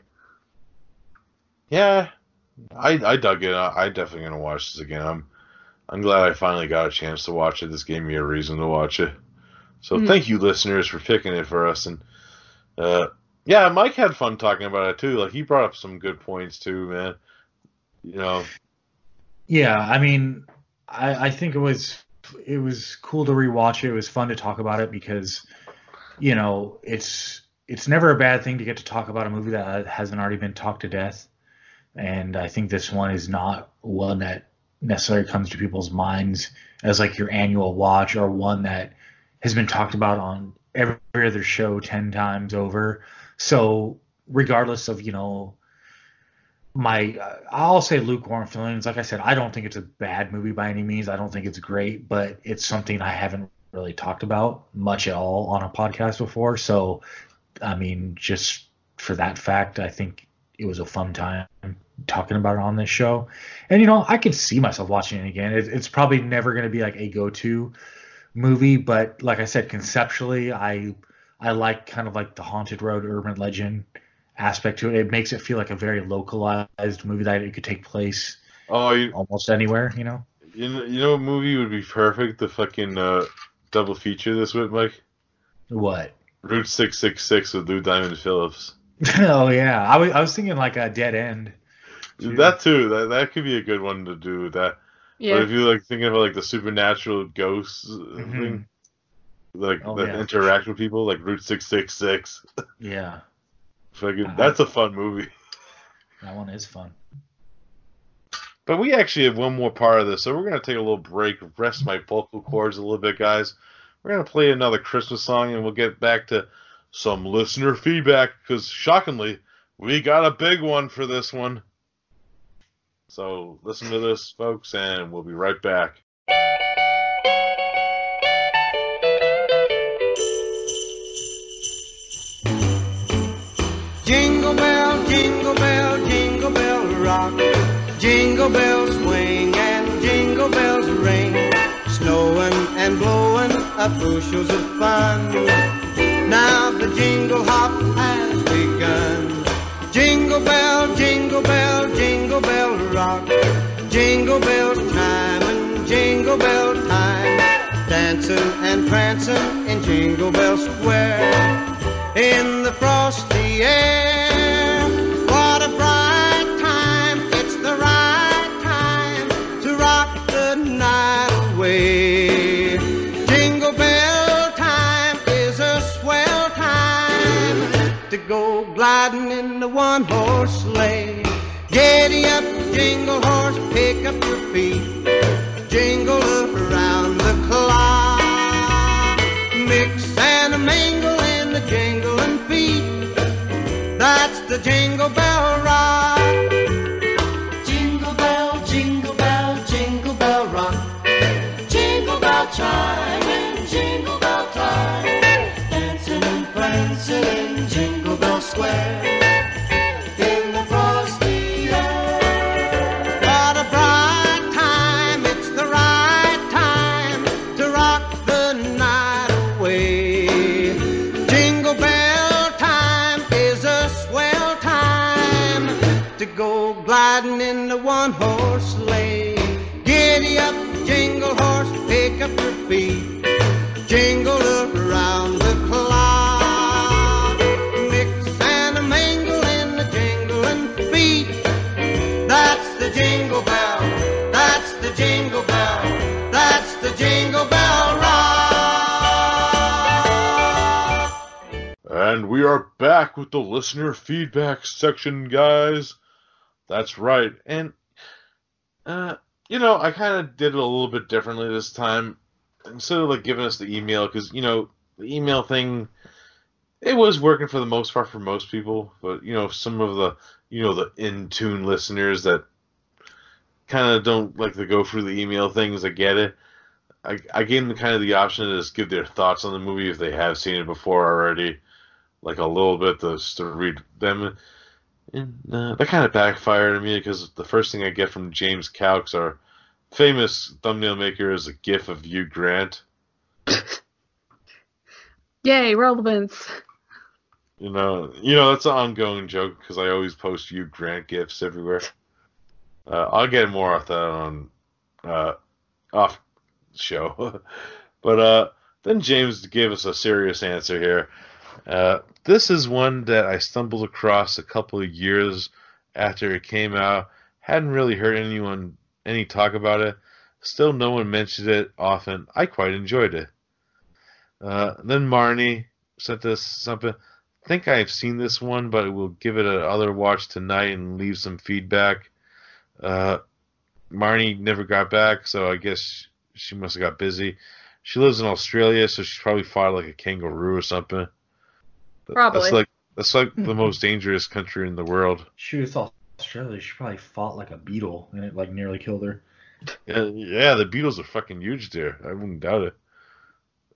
Yeah, I dug it. I'm definitely gonna watch this again. I'm glad I finally got a chance to watch it. This gave me a reason to watch it. So thank you, listeners, for picking it for us. And yeah, Mike had fun talking about it too. Like he brought up some good points too, man. Yeah, I mean, I think it was cool to rewatch it. It was fun to talk about it because, it's never a bad thing to get to talk about a movie that hasn't already been talked to death. And I think this one is not one that necessarily comes to people's minds as like your annual watch, or one that has been talked about on every other show 10 times over. So regardless of, I'll say lukewarm feelings. Like I said, I don't think it's a bad movie by any means. I don't think it's great, but it's something I haven't really talked about much at all on a podcast before. So, I mean, just for that fact, I think it was a fun time talking about it on this show. And, I could see myself watching it again. It's probably never going to be like a go-to movie, but like I said, conceptually, I like kind of like the haunted road urban legend aspect to it. It makes it feel like a very localized movie that it could take place almost anywhere, You know what movie would be perfect to fucking double feature this with, Mike? What? Route 666 with Lou Diamond Phillips. Oh yeah, I was thinking like a Dead End. That too. That could be a good one to do with that. Yeah. But if you're like thinking about like the supernatural ghosts thing, like that interact with people, like Route 666. Yeah. Fucking, that's a fun movie. That one is fun. But we actually have one more part of this, so we're gonna take a little break, rest my vocal cords a little bit, guys. We're gonna play another Christmas song, and we'll get back to some listener feedback, because shockingly, we got a big one for this one. So listen to this, folks, and we'll be right back. Jingle bell, jingle bell, jingle bell rock. Jingle bells swing and jingle bells ring. Snowing and blowing up bushels of fun. Now the jingle hop has begun. Jingle bell, jingle bell, jingle bell rock. Jingle bells chime and jingle bell time. Dancing and prancing in Jingle Bell Square. In the frosty air, what a bright time. It's the right time to rock the night away. Jingle bell time is a swell time to go gliding in the one-horse sleigh. Giddy up, jingle horse, pick up your feet. Jingle around the clock. Mix and a mingle in the jingling feet. That's the Jingle Bell Rock. Jingle bell, jingle bell, jingle bell rock. Jingle bell chime and jingle bell time. Dancing and prancing in Jingle Bell Square. In the frosty air. What a bright time, it's the right time to rock the night away. Jingle bell time is a swell time to go gliding in the one-horse sleigh. Giddy up, jingle horse, pick up your feet. Jingle around the clock. Mix and a mingle in the jingling feet. That's the Jingle Bell. That's the Jingle Bell. That's the Jingle Bell Rock. And we are back with the listener feedback section, guys. That's right. And, I kind of did it a little bit differently this time. Instead of, like, giving us the email, because, the email thing, it was working for the most part for most people. But, some of the, the in-tune listeners that kind of don't like to go through the email things, I get it. I gave them kind of the option to just give their thoughts on the movie if they have seen it before already. Like a little bit just to read them. And that kind of backfired on me because the first thing I get from James Calx, our famous thumbnail maker, is a gif of Hugh Grant. Yay, relevance. That's an ongoing joke because I always post Hugh Grant gifs everywhere. I'll get more off that on off show. But then James gave us a serious answer here. This is one that I stumbled across a couple of years after it came out. Hadn't really heard any talk about it. Still, no one mentioned it often. I quite enjoyed it. Then Marnie sent us something. I think I've seen this one, but we'll give it another watch tonight and leave some feedback. Marnie never got back, so I guess she must have got busy. She lives in Australia, so she probably fought like a kangaroo or something. Probably. That's like the most dangerous country in the world. She was Australia. She probably fought like a beetle, and it like nearly killed her. Yeah, the beetles are fucking huge there. I wouldn't doubt it.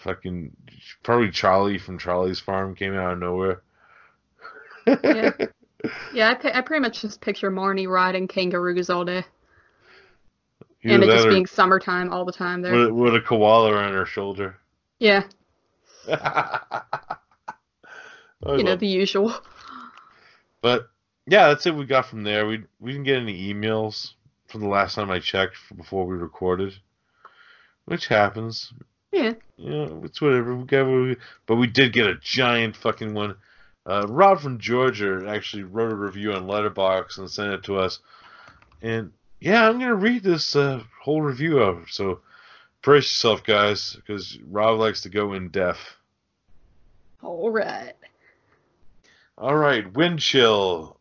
Fucking probably Charlie from Charlie's Farm came out of nowhere. Yeah. Yeah, I pretty much just picture Marnie riding kangaroos all day. Either And it that just or being summertime all the time there. with a koala on her shoulder. Yeah, I love the usual. But yeah, that's it we got from there. We didn't get any emails from the last time I checked before we recorded, which happens. Yeah. It's whatever. But we did get a giant fucking one. Rob from Georgia actually wrote a review on Letterboxd and sent it to us. And yeah, I'm gonna read this whole review out. So brace yourself, guys, because Rob likes to go in depth. All right. All right, Wind Chill,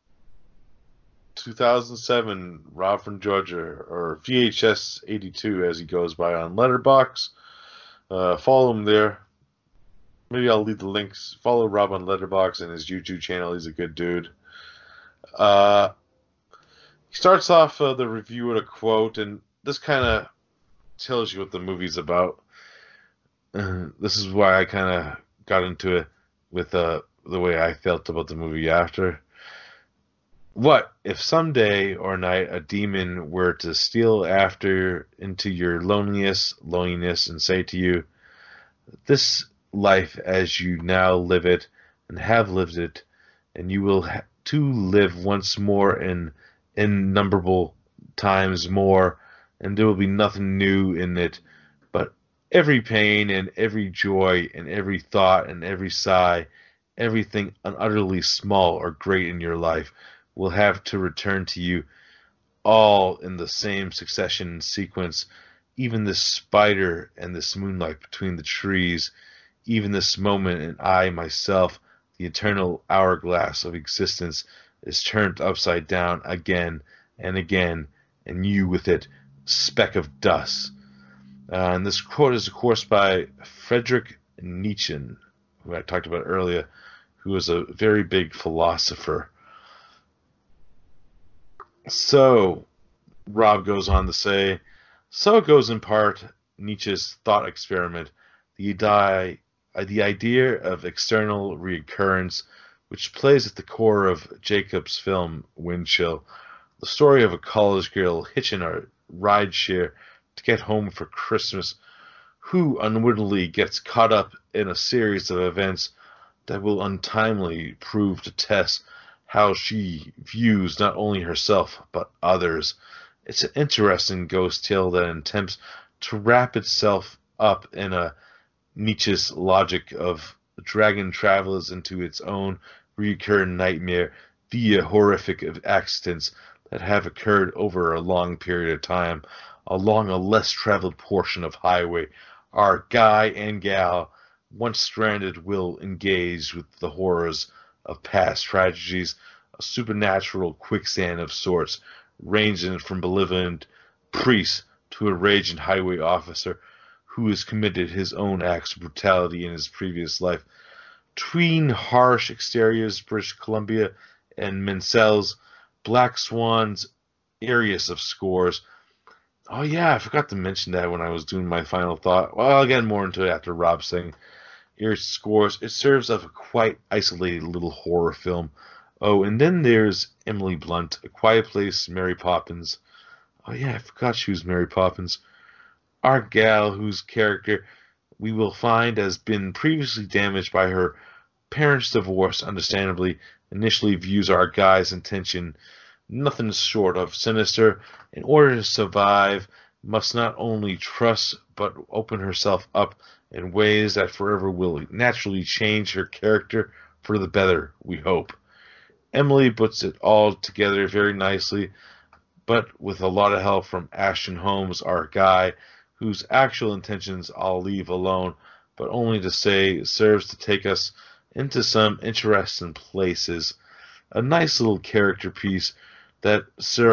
2007, Rob from Georgia, or VHS 82 as he goes by on Letterboxd. Follow him there. Maybe I'll leave the links. Follow Rob on Letterboxd and his YouTube channel. He's a good dude. He starts off the review with a quote, and this kind of tells you what the movie's about. This is why I kind of got into it with the way I felt about the movie after. What if someday or night a demon were to steal after into your loneliness, and say to you, this life as you now live it and have lived it, and you will to live once more in innumerable times more, and there will be nothing new in it, but every pain and every joy and every thought and every sigh, everything utterly small or great in your life will have to return to you, all in the same succession and sequence, even this spider and this moonlight between the trees, even this moment, and I myself, the eternal hourglass of existence, is turned upside down again and again, and you with it, speck of dust. And this quote is, of course, by Friedrich Nietzsche, who I talked about earlier, who was a very big philosopher. So, Rob goes on to say, so goes in part Nietzsche's thought experiment, the idea of external reoccurrence, which plays at the core of Jacob's film Wind Chill, the story of a college girl hitching a rideshare to get home for Christmas, who unwittingly gets caught up in a series of events that will untimely prove to test how she views not only herself but others. It's an interesting ghost tale that attempts to wrap itself up in a Nietzsche's logic of dragging travelers into its own recurrent nightmare via horrific accidents that have occurred over a long period of time along a less traveled portion of highway. Our guy and gal, once stranded, will engage with the horrors of past tragedies, a supernatural quicksand of sorts, ranging from malevolent priest to a raging highway officer who has committed his own acts of brutality in his previous life. Between harsh exteriors, British Columbia, and Mansell's Black Swan's areas of scores. Oh yeah, I forgot to mention that when I was doing my final thought. Well, I'll get more into it after Rob's saying areas scores. It serves as a quite isolated little horror film. Oh, and then there's Emily Blunt, A Quiet Place, Mary Poppins. Oh yeah, I forgot she was Mary Poppins. Our gal, whose character we will find has been previously damaged by her parents' divorce, understandably, initially views our guy's intention nothing short of sinister. In order to survive, must not only trust but open herself up in ways that forever will naturally change her character for the better, we hope. Emily puts it all together very nicely, but with a lot of help from Ashton Holmes, our guy, whose actual intentions I'll leave alone, but only to say serves to take us into some interesting places. A nice little character piece that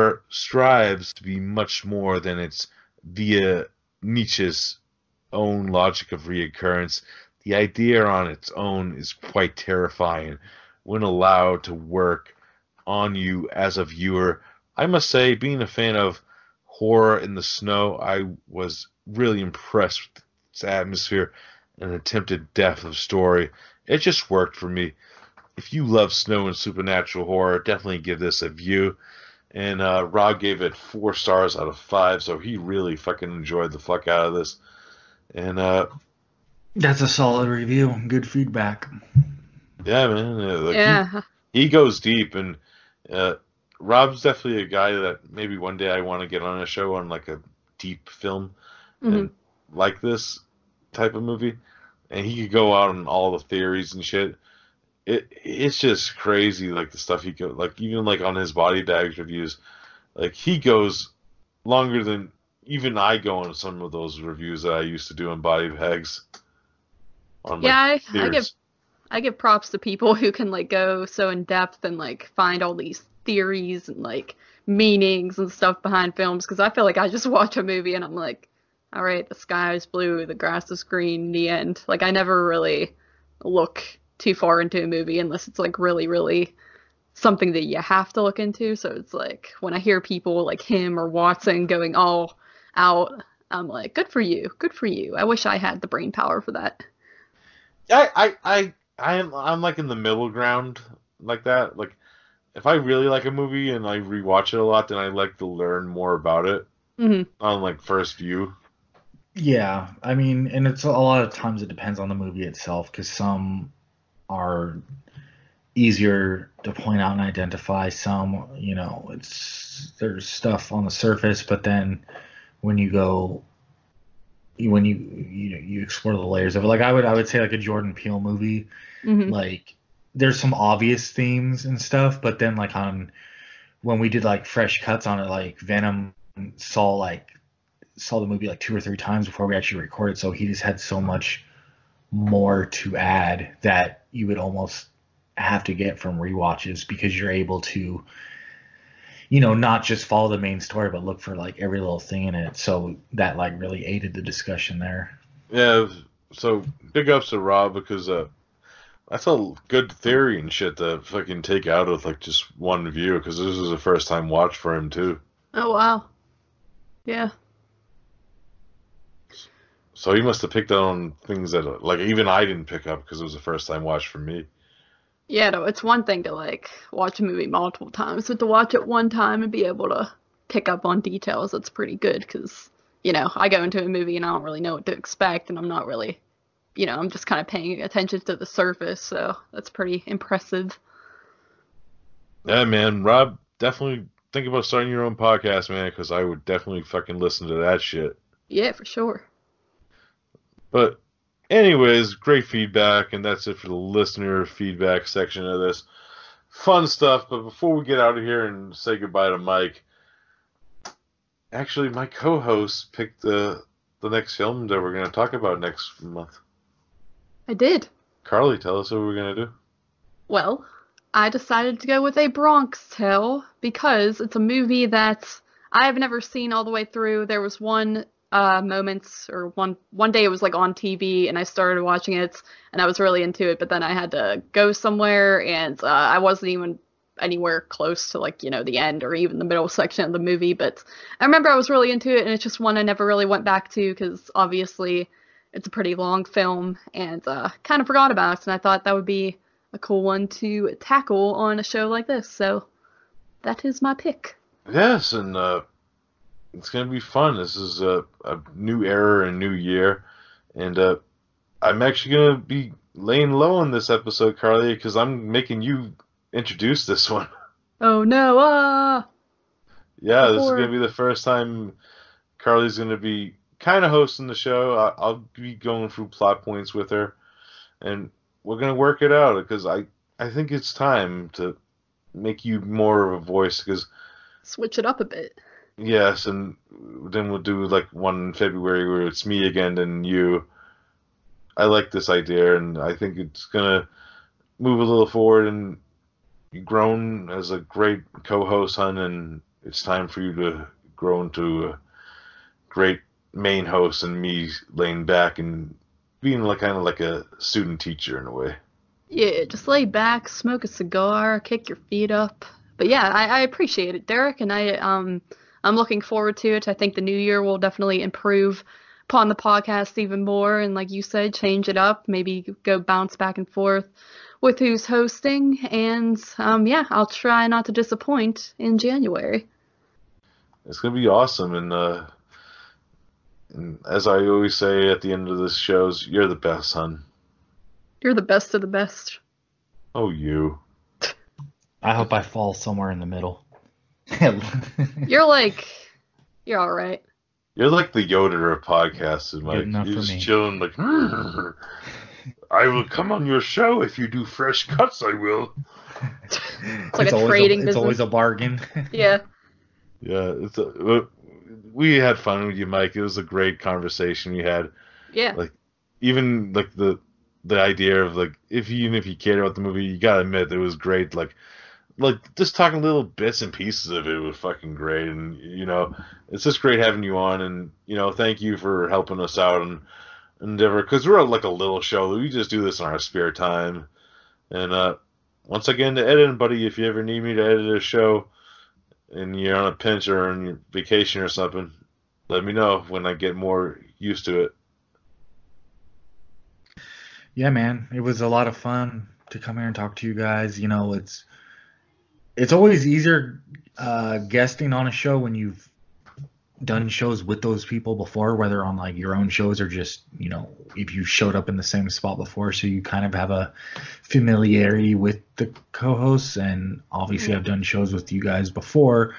strives to be much more than its via Nietzsche's own logic of reoccurrence. The idea on its own is quite terrifying when allowed to work on you as a viewer. I must say, being a fan of horror in the snow, I was really impressed with its atmosphere an attempted depth of story. It just worked for me. If you love snow and supernatural horror, definitely give this a view. And Rob gave it 4 stars out of 5, so he really fucking enjoyed the fuck out of this. And that's a solid review. Good feedback. Yeah, man. He goes deep, and Rob's definitely a guy that maybe one day I want to get on a show on like a deep film and like this type of movie. And he could go out on all the theories and shit. It's just crazy, like the stuff he goes, like even like on his body bags reviews, like he goes longer than even I go on some of those reviews that I used to do on body bags. I give props to people who can like go so in depth and like find all these theories and like meanings and stuff behind films, because I feel like I just watch a movie and I'm like, all right, the sky is blue, the grass is green, the end. Like I never really look too far into a movie unless it's like really, really something that you have to look into. So it's like when I hear people like him or Watson going all out, I'm like, good for you. Good for you. I wish I had the brain power for that. I'm like in the middle ground like that. Like if I really like a movie and I rewatch it a lot, then I like to learn more about it on like first view. Yeah, I mean, and it's a lot of times it depends on the movie itself, because some are easier to point out and identify. Some, there's stuff on the surface, but then when you go, when you explore the layers of it, like I would say like a Jordan Peele movie, like there's some obvious themes and stuff, but then like when we did like fresh cuts on it, like Venom saw the movie like 2 or 3 times before we actually recorded, so he just had so much more to add that you would almost have to get from rewatches, because you're able to not just follow the main story but look for like every little thing in it. So that like really aided the discussion there. Yeah, so big ups to Rob, because that's a good theory and shit to fucking take out of like just one view, because this was a first time watch for him too. Oh wow. Yeah. So he must have picked up on things that like even I didn't pick up, because it was a first time watch for me. Yeah, no, it's one thing to like watch a movie multiple times, but to watch it one time and be able to pick up on details, that's pretty good, because, I go into a movie and I don't really know what to expect, and I'm not really, I'm just kind of paying attention to the surface, so that's pretty impressive. Yeah, man, Rob, definitely think about starting your own podcast, man, because I would definitely fucking listen to that shit. Yeah, for sure. But anyways, great feedback, and that's it for the listener feedback section of this. Fun stuff, but before we get out of here and say goodbye to Mike, actually my co-host picked the next film that we're going to talk about next month. I did. Carly, tell us what we're going to do. Well, I decided to go with A Bronx Tale because it's a movie that I have never seen all the way through. There was one day it was like on TV and I started watching it and I was really into it, but then I had to go somewhere and I wasn't even anywhere close to like, the end or even the middle section of the movie, but I remember I was really into it, and it's just one I never really went back to because obviously it's a pretty long film and kind of forgot about it, and I thought that would be a cool one to tackle on a show like this, so that is my pick. Yes, and it's going to be fun. This is a new era and new year. And I'm actually going to be laying low on this episode, Carly, because I'm making you introduce this one. Oh, no. Yeah, this is going to be the first time Carly's going to be kind of hosting the show. I'll be going through plot points with her. And we're going to work it out, because I think it's time to make you more of a voice. Because switch it up a bit. Yes, and then we'll do like one in February where it's me again and you. I like this idea, and I think it's gonna move a little forward. And you've grown as a great co-host, hon, and it's time for you to grow into a great main host, and me laying back and being like kind of like a student teacher in a way. Yeah, just lay back, smoke a cigar, kick your feet up. But yeah, I appreciate it, Derek, and I'm looking forward to it. I think the new year will definitely improve upon the podcast even more, and like you said, change it up, maybe go bounce back and forth with who's hosting, and yeah, I'll try not to disappoint in January. It's gonna be awesome, and as I always say at the end of the shows, you're the best, hon. You're the best of the best. Oh, you. I hope I fall somewhere in the middle. You're all right. You're like the Yoda of podcasts, Mike. Good enough You're for just me. chilling like, I will come on your show if you do fresh cuts, I will. It's like a trading business. It's always a bargain. Yeah. Yeah, we had fun with you, Mike. It was a great conversation we had. Yeah. Like, even like the idea of like even if you cared about the movie, you gotta admit it was great. Like just talking little bits and pieces of it was fucking great, and it's just great having you on, and thank you for helping us out and endeavor, because we're like a little show. We just do this in our spare time, and once again, to editing, buddy, if you ever need me to edit a show and you're on a pinch or on your vacation or something, let me know when I get more used to it. Yeah, man, it was a lot of fun to come here and talk to you guys. It's always easier guesting on a show when you've done shows with those people before, whether on like your own shows or just if you showed up in the same spot before, so you kind of have a familiarity with the co-hosts. And obviously I've done shows with you guys before,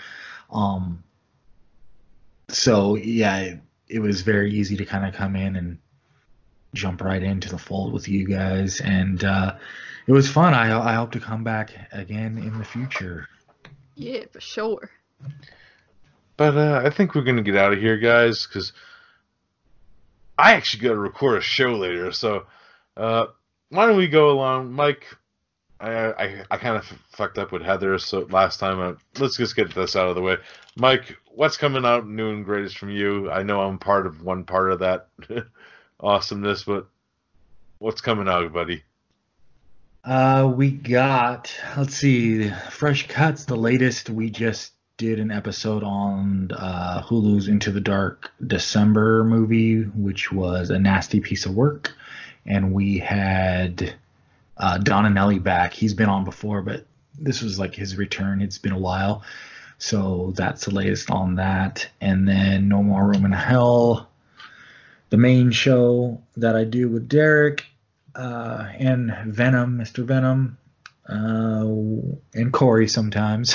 so yeah, it was very easy to kind of come in and jump right into the fold with you guys, and it was fun. I hope to come back again in the future. Yeah, for sure. But I think we're gonna get out of here, guys, because I actually got to record a show later. So why don't we go along, Mike? I kind of fucked up with Heather so last time. Let's just get this out of the way. Mike, what's coming out new and greatest from you? I know I'm one part of that awesomeness, but what's coming out, buddy? We got, let's see, Fresh Cuts, the latest. We just did an episode on Hulu's Into the Dark December movie, which was a nasty piece of work. And we had Don and Nelly back. He's been on before, but this was like his return. It's been a while. So that's the latest on that. And then No More Room in Hell, the main show that I do with Derek, and Venom, Mr. Venom, and Corey sometimes.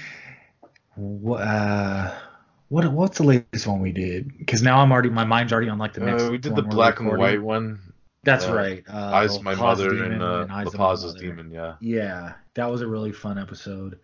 What's the latest one we did? Because now my mind's already on like the next. We did the black and white one. That's right. Eyes of My Mother and Eyes La Paz's Demon. Yeah. Yeah, that was a really fun episode.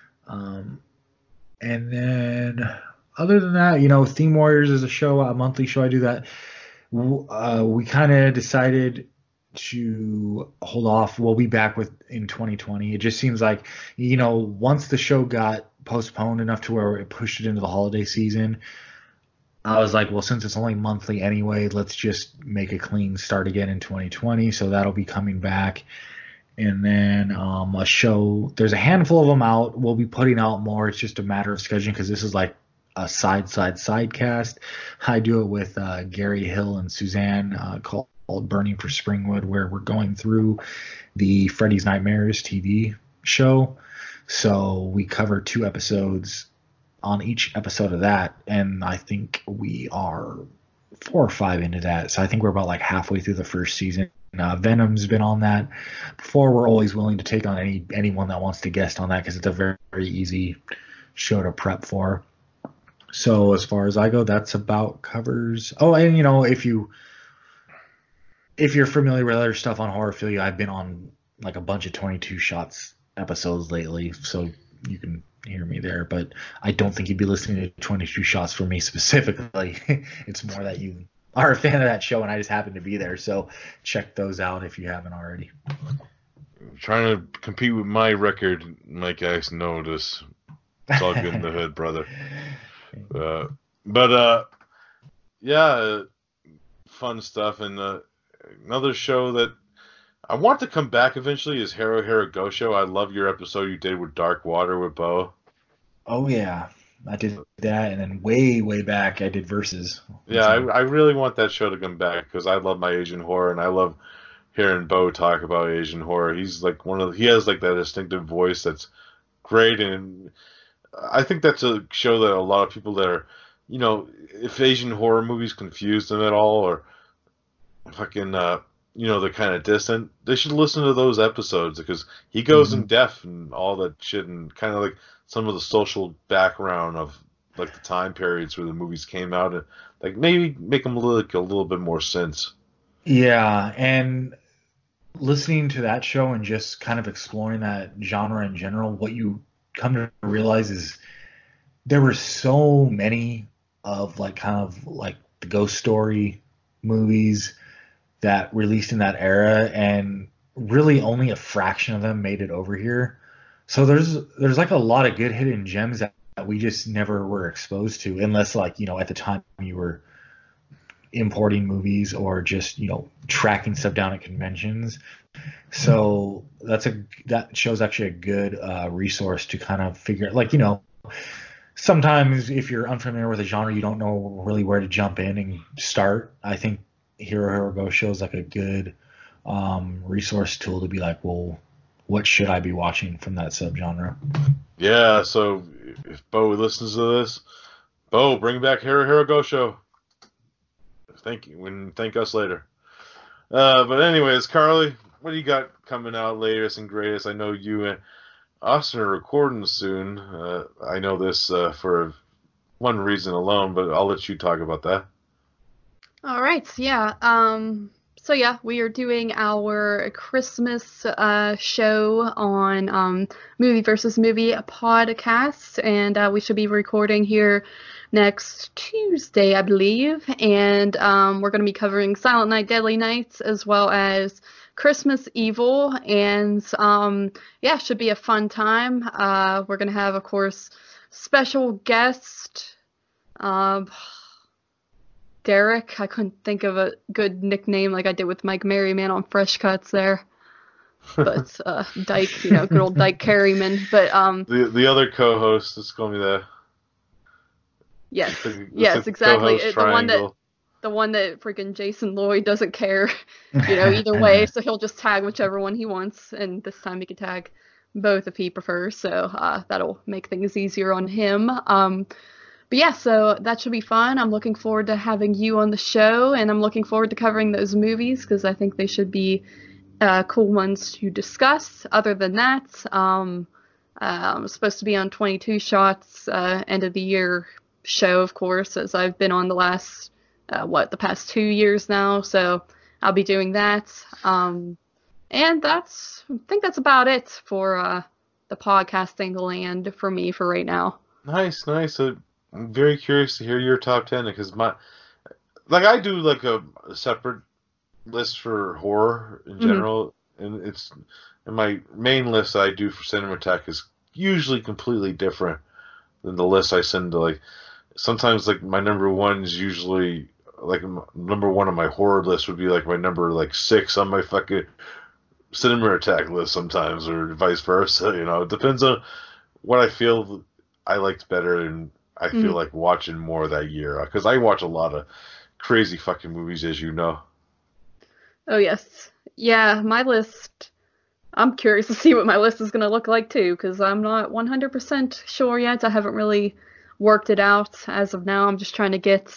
And then other than that, Theme Warriors is a monthly show. I do that. We kind of decided to hold off. We'll be back in 2020. It just seems like, once the show got postponed enough to where it pushed it into the holiday season, I was like, well, since it's only monthly anyway, let's just make a clean start again in 2020. So that'll be coming back. And then a show, there's a handful of them out. We'll be putting out more. It's just a matter of scheduling, because this is like a side cast. I do it with Gary Hill and Suzanne, called Burning for Springwood, where we're going through the Freddy's Nightmares TV show. So we cover 2 episodes on each episode of that, and I think we are 4 or 5 into that. So I think we're about like halfway through the first season. Venom's been on that before. We're always willing to take on anyone that wants to guest on that, because it's a very, very easy show to prep for. So as far as I go, that's about covers. Oh, and if you're familiar with other stuff on Horrorphilia, I've been on like a bunch of 22 Shots episodes lately, so you can hear me there. But I don't think you'd be listening to 22 Shots for me specifically. It's more that you are a fan of that show, and I just happen to be there. So check those out if you haven't already. Trying to compete with my record, Mike, I know this. It's all good in the hood, brother. Yeah, fun stuff. And another show that I want to come back eventually is Hero Hero Go Show. I love your episode you did with Dark Water with Bo. Oh yeah, I did that, and then way back I did Versus. Yeah, I really want that show to come back because I love my Asian horror, and I love hearing Bo talk about Asian horror. He's like he has like that distinctive voice that's great, and I think that's a show that a lot of people that are, if Asian horror movies confuse them at all, or fucking, they're kind of distant, they should listen to those episodes because he goes in depth and all that shit, and kind of like some of the social background of like the time periods where the movies came out, and like maybe make them look a little bit more sense. Yeah, and listening to that show and just kind of exploring that genre in general, what you come to realize is there were so many of like kind of like the ghost story movies that released in that era, and really only a fraction of them made it over here. So there's like a lot of good hidden gems that we just never were exposed to, unless like, at the time you were importing movies or just, tracking stuff down at conventions. So that show's actually a good resource to kind of figure out, like, sometimes if you're unfamiliar with a genre, you don't know really where to jump in and start. I think Hero Go show is like a good resource tool to be like, well, what should I be watching from that subgenre? Yeah, so if Bo listens to this, Bo, bring back Hero Go show. Thank you, and thank us later. But anyways, Carly, what do you got coming out latest and greatest? I know you and Austin are recording soon. I know this for one reason alone, but I'll let you talk about that. All right, yeah. So yeah, we are doing our Christmas show on Movie versus Movie podcast, and we should be recording here next Tuesday, I believe. And we're going to be covering Silent Night, Deadly Nights, as well as Christmas Evil, and yeah, should be a fun time. We're going to have, of course, special guest Derek. I couldn't think of a good nickname like I did with Mike Maryman on Fresh Cuts there. But Dyke, good old Dyke Carryman. But the other co-host, let's call me that. Yes, yes, exactly. The one that freaking Jason Lloyd doesn't care, either way. So he'll just tag whichever one he wants, and this time he can tag both if he prefers. So that'll make things easier on him. But yeah, so that should be fun. I'm looking forward to having you on the show, and I'm looking forward to covering those movies because I think they should be cool ones to discuss. Other than that, I'm supposed to be on 22 Shots end of the year show, of course, as I've been on the last, the past 2 years now. So I'll be doing that. And I think that's about it for the podcasting land for me for right now. Nice. I'm very curious to hear your top 10 because I do like a separate list for horror in general, and my main list I do for Cinematheque is usually completely different than the list I send to like. Sometimes like my number one is usually like number one on my horror list would be like my number like 6 on my fucking Cinematheque list sometimes, or vice versa. It depends on what I feel I liked better and I feel like watching more that year, because I watch a lot of crazy fucking movies, as you know. Oh, yes. Yeah, my list, I'm curious to see what my list is going to look like, too, because I'm not 100% sure yet. I haven't really worked it out as of now. I'm just trying to get,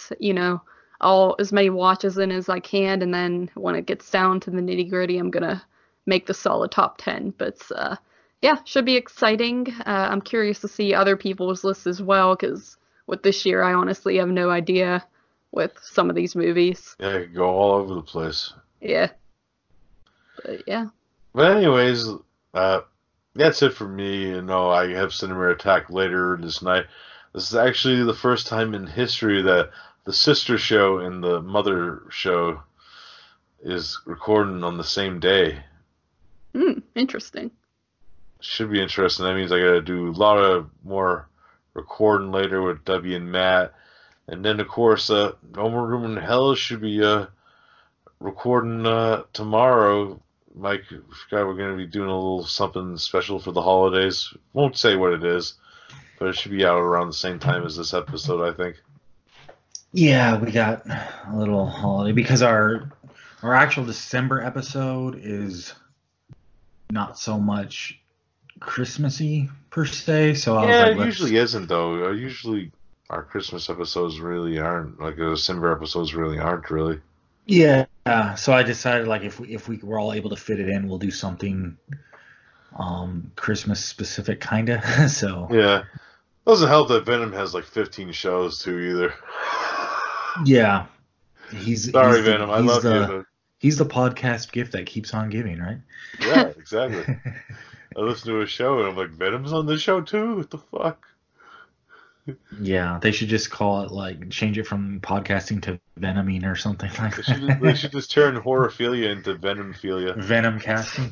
as many watches in as I can, and then when it gets down to the nitty-gritty, I'm going to make the solid top 10. But, yeah, should be exciting. I'm curious to see other people's lists as well, because with this year, I honestly have no idea with some of these movies. Yeah, it could go all over the place. Yeah. But, yeah. But anyways, that's it for me. I have Cinematheque later this night. This is actually the first time in history that the sister show and the mother show is recording on the same day. Interesting. Should be interesting. That means I got to do a lot of more recording later with W and Matt. And then, of course, No More Room in Hell should be recording tomorrow. Mike, I forgot we're going to be doing a little something special for the holidays. Won't say what it is. But it should be out around the same time as this episode, I think. Yeah, we got a little holiday because our actual December episode is not so much Christmassy per se. So I was like, it usually isn't though. Usually our Christmas episodes really aren't, like the December episodes really aren't really. Yeah. So I decided like if we were all able to fit it in, we'll do something Christmas specific kinda. So yeah, doesn't help that Venom has like 15 shows too either. Yeah, Sorry, Venom. I love you. He's the podcast gift that keeps on giving, right? Yeah, exactly. I listen to a show and I'm like, Venom's on this show too? What the fuck? Yeah, they should just call it like change it from podcasting to Venoming or something like that. They should just turn horophilia into Venomphilia. Venom casting.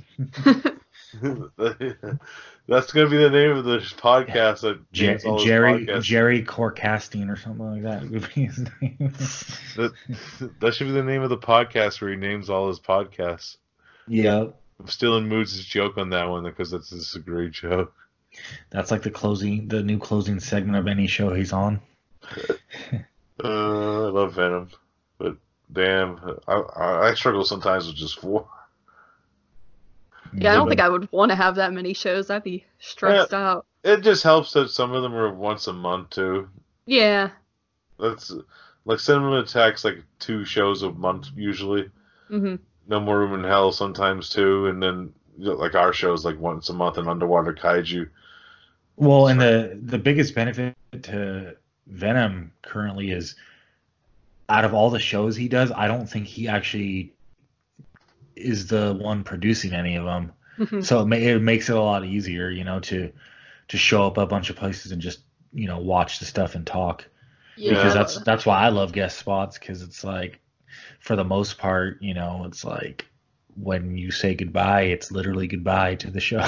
That's gonna be the name of the podcast. That Jerry Corcasting or something like that would be his name. That should be the name of the podcast where he names all his podcasts. Yeah. I'm still in Moods' joke on that one because that's just a great joke. That's like the new closing segment of any show he's on. I love Venom, but damn, I struggle sometimes with just 4. Yeah, I don't think I would want to have that many shows. I'd be stressed out. It just helps that some of them are once a month too. Yeah. That's like Cinema Attack's like 2 shows a month usually. Mm-hmm. No More Room in Hell sometimes too, and then like our show's like once a month, and Underwater Kaiju. Well, and the biggest benefit to Venom currently is out of all the shows he does, I don't think he actually is the one producing any of them. Mm-hmm. So it makes it a lot easier, to show up a bunch of places and just, watch the stuff and talk. Yeah. Because that's why I love guest spots, because it's like, for the most part, it's like when you say goodbye, it's literally goodbye to the show.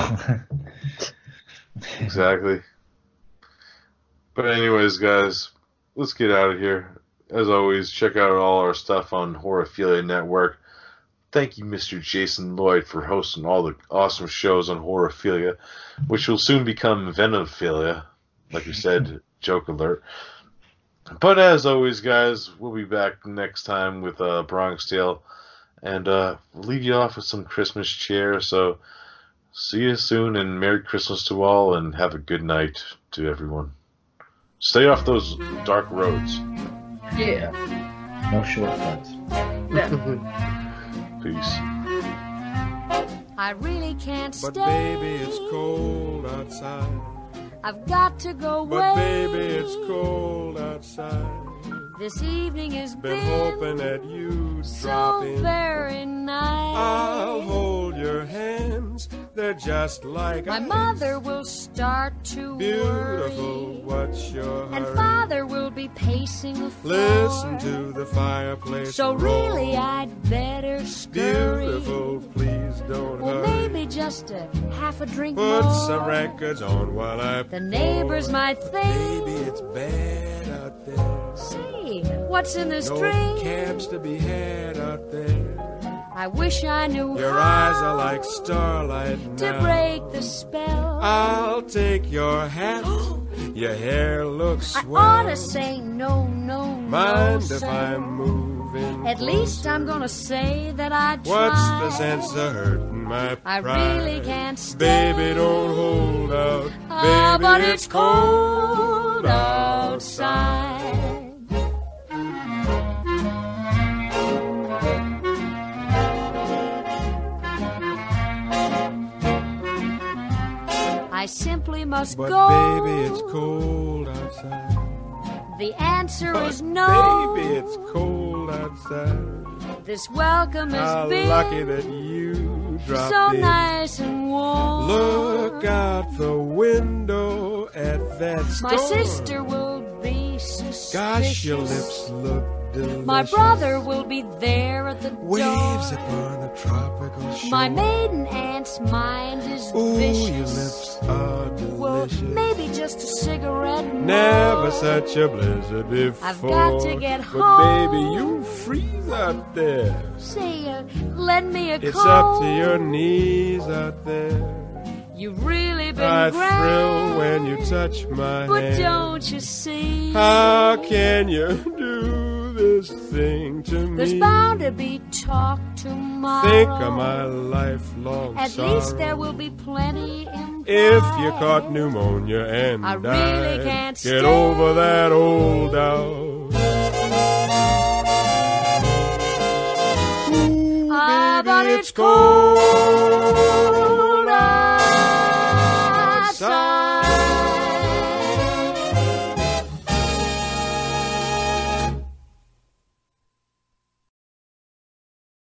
Exactly. But anyways, guys, let's get out of here. As always, check out all our stuff on Horophilia Network. Thank you, Mr. Jason Lloyd, for hosting all the awesome shows on Horophilia, which will soon become Venomphilia. Like you said, joke alert. But as always, guys, we'll be back next time with Bronx Tale, and we'll leave you off with some Christmas cheer. So see you soon, and Merry Christmas to all, and have a good night to everyone. Stay off those dark roads. Yeah. No shortcuts. Peace. I really can't stay. But baby, it's cold outside. I've got to go away. But baby, it's cold outside. This evening has Been hoping that you'd drop so in. very nice. I'll hold your hands. They're just like My ice. mother will start to Beautiful, worry, what's your and hurry? father will be pacing the floor. Listen to the fireplace So roar. really, I'd better scurry. Beautiful, please don't Or hurry. maybe just a half a drink Put more. some records on while I The neighbors might think, Baby, it's bad out there. say, what's in this No drink? cabs to be had out there. I wish I knew Your how eyes are like starlight to now. break the spell. I'll take your hat. Your hair looks I swell. ought to say no, no, Mind no, if sir. I'm moving At least closer? I'm gonna say that I tried. What's the sense of hurting my I pride? really can't stay. Baby, don't hold out. Ah, Baby, but it's cold outside. I simply must But go. baby, it's cold outside. The answer But is no. baby, it's cold outside. This welcome has How been lucky that you dropped so in. nice and warm. Look out the window at that storm. My sister will be suspicious. Gosh, your lips look delicious. My brother will be there at the Waves door. upon a tropical shore. My maiden aunt's mind is Ooh, vicious. your lips are Well, delicious. maybe just a cigarette more. Never such a blizzard before. I've got to get But home. baby, you freeze out there. Say, lend me a It's coat. up to your knees out there. You've really been I grand. thrill when you touch my But hand. don't you see? How can you do this thing to me? There's bound to be talk tomorrow. Think of my lifelong At sorrow. least there will be plenty in If you caught pneumonia and I really died, can't get stay. over that old doubt. Ah, but It's cold